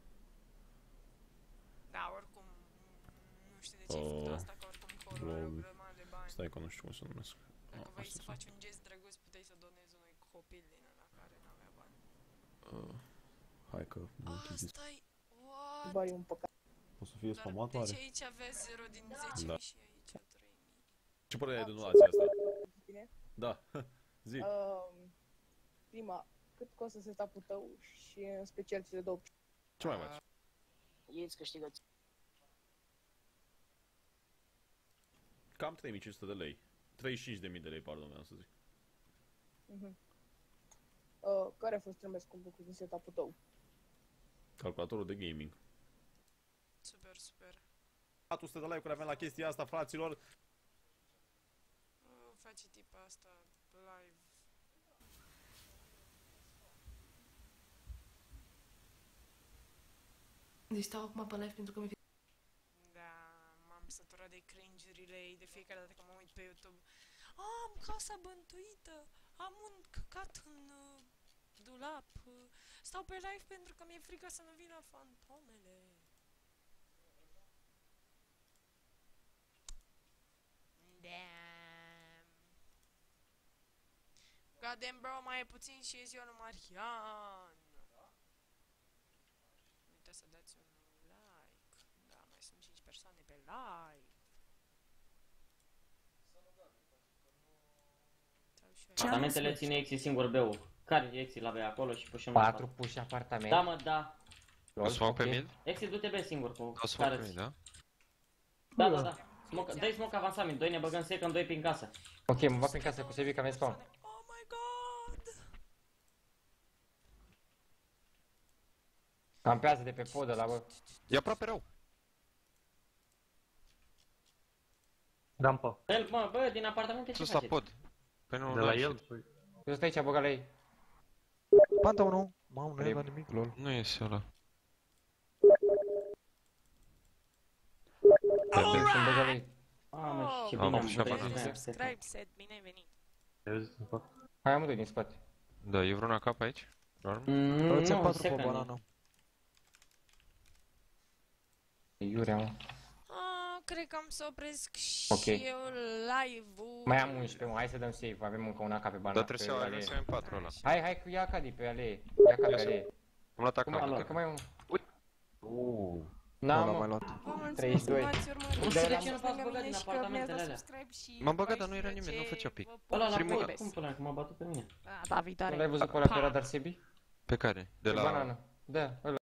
Da, oricum, nu știu de ce ai făcut Uh, asta, că oricum Call are o grămadă de bani. Stai că nu știu cum se numesc. Dacă Ah, vrei asta să sunt. faci un gest drăguț, puteai să donezi unui copil din ăla care n-avea bani. Uh, hai că mă închid. Asta-i... What? Băi, un păcat. O să fie spamat oare? Deci aici avea zero din zece mii Da. și aici trei mii. Ce părere ai de donația asta? Bine? Da, zi. Um, prima, cât costă setup-ul tău și în special cele două? Ce mai faci? Ei îți câștigă. Cam trei mii cinci sute de lei. treizeci și cinci de mii de lei, pardon, vreau să zic. Mhm. Uh, care a fost cel mai scump lucru din setup-ul tău? Calculatorul de gaming. Super, super. patru sute de like-uri avem la chestia asta, fraților. Uh, face tipa asta live. Deci stau acum pe live pentru că mi-e Da, m-am săturat de cringe-urile ei de fiecare dată când mă uit pe YouTube. Am casa bântuită, am un căcat în uh, dulap, uh, stau pe live pentru că mi-e frică să nu vină fantomele. Damn. Goddamn bro, mai e puțin și ies eu numai Marian. Nu uita să dați un like. Da, mai sunt cinci persoane pe live. Apartamentele ține Exi singur B-ul. Care Exi l-avea acolo și pușăm Patru puși apartament. Da, mă, da. Lol, Smoke ok. pe mid? Exi, du-te B singur cu O smoke pe care mid, da? Da, da, da. Smoke, dai smoke avansament, doi ne băgăm second, doi prin casă. Ok, mă bag prin casă cu Sevi că avem spawn. Oh my god! Campează de pe podă la bă. E aproape rău. Rampă. El, mă, bă, din apartamente ce Sus la faceți? pod. Păi nu, De nu la ai el? ieșit. Eu stai aici, băga la ei. Panta unu. Mamă, nu e la nimic, lol. Nu iese ăla. Sunt băga la ei. Mamă, ce Am bine am și banana. băgat. Subscribe, set, bine ai venit. Hai amândoi din spate. Da, e vreuna cap aici? Doar? Mm, Ți-am nu, patru pe second. banană. Iurea, mă. Ah, cred că am să opresc și Ok. eu live-ul. Mai am unsprezece, mă, hai să dăm save, avem încă un A K pe banana. Dar trebuie să avem să avem patru ăla. Hai, hai cu ia A K de pe alee. Ia A K pe alee. Am luat Cum mai, acolo. că mai un... Uuu. Na, Ăla mă. mai luat. Vă mulțumesc, treizeci și doi. stimați urmăritori, Dar și de că ce nu sunteți v-ați lângă băgat mine din și că mi-ați apartamentele dat alea? subscribe și M-am băgat, v-aș dar nu era zice nimeni, nu făcea pic. vă pup Ăla la și vă pula, iubesc. cum pula, că m-a bătut pe mine. Da, da, viitoare. Nu l-ai văzut pe ăla pe Radar Sebi? Pe care? De Pe la... banană. Da, ăla.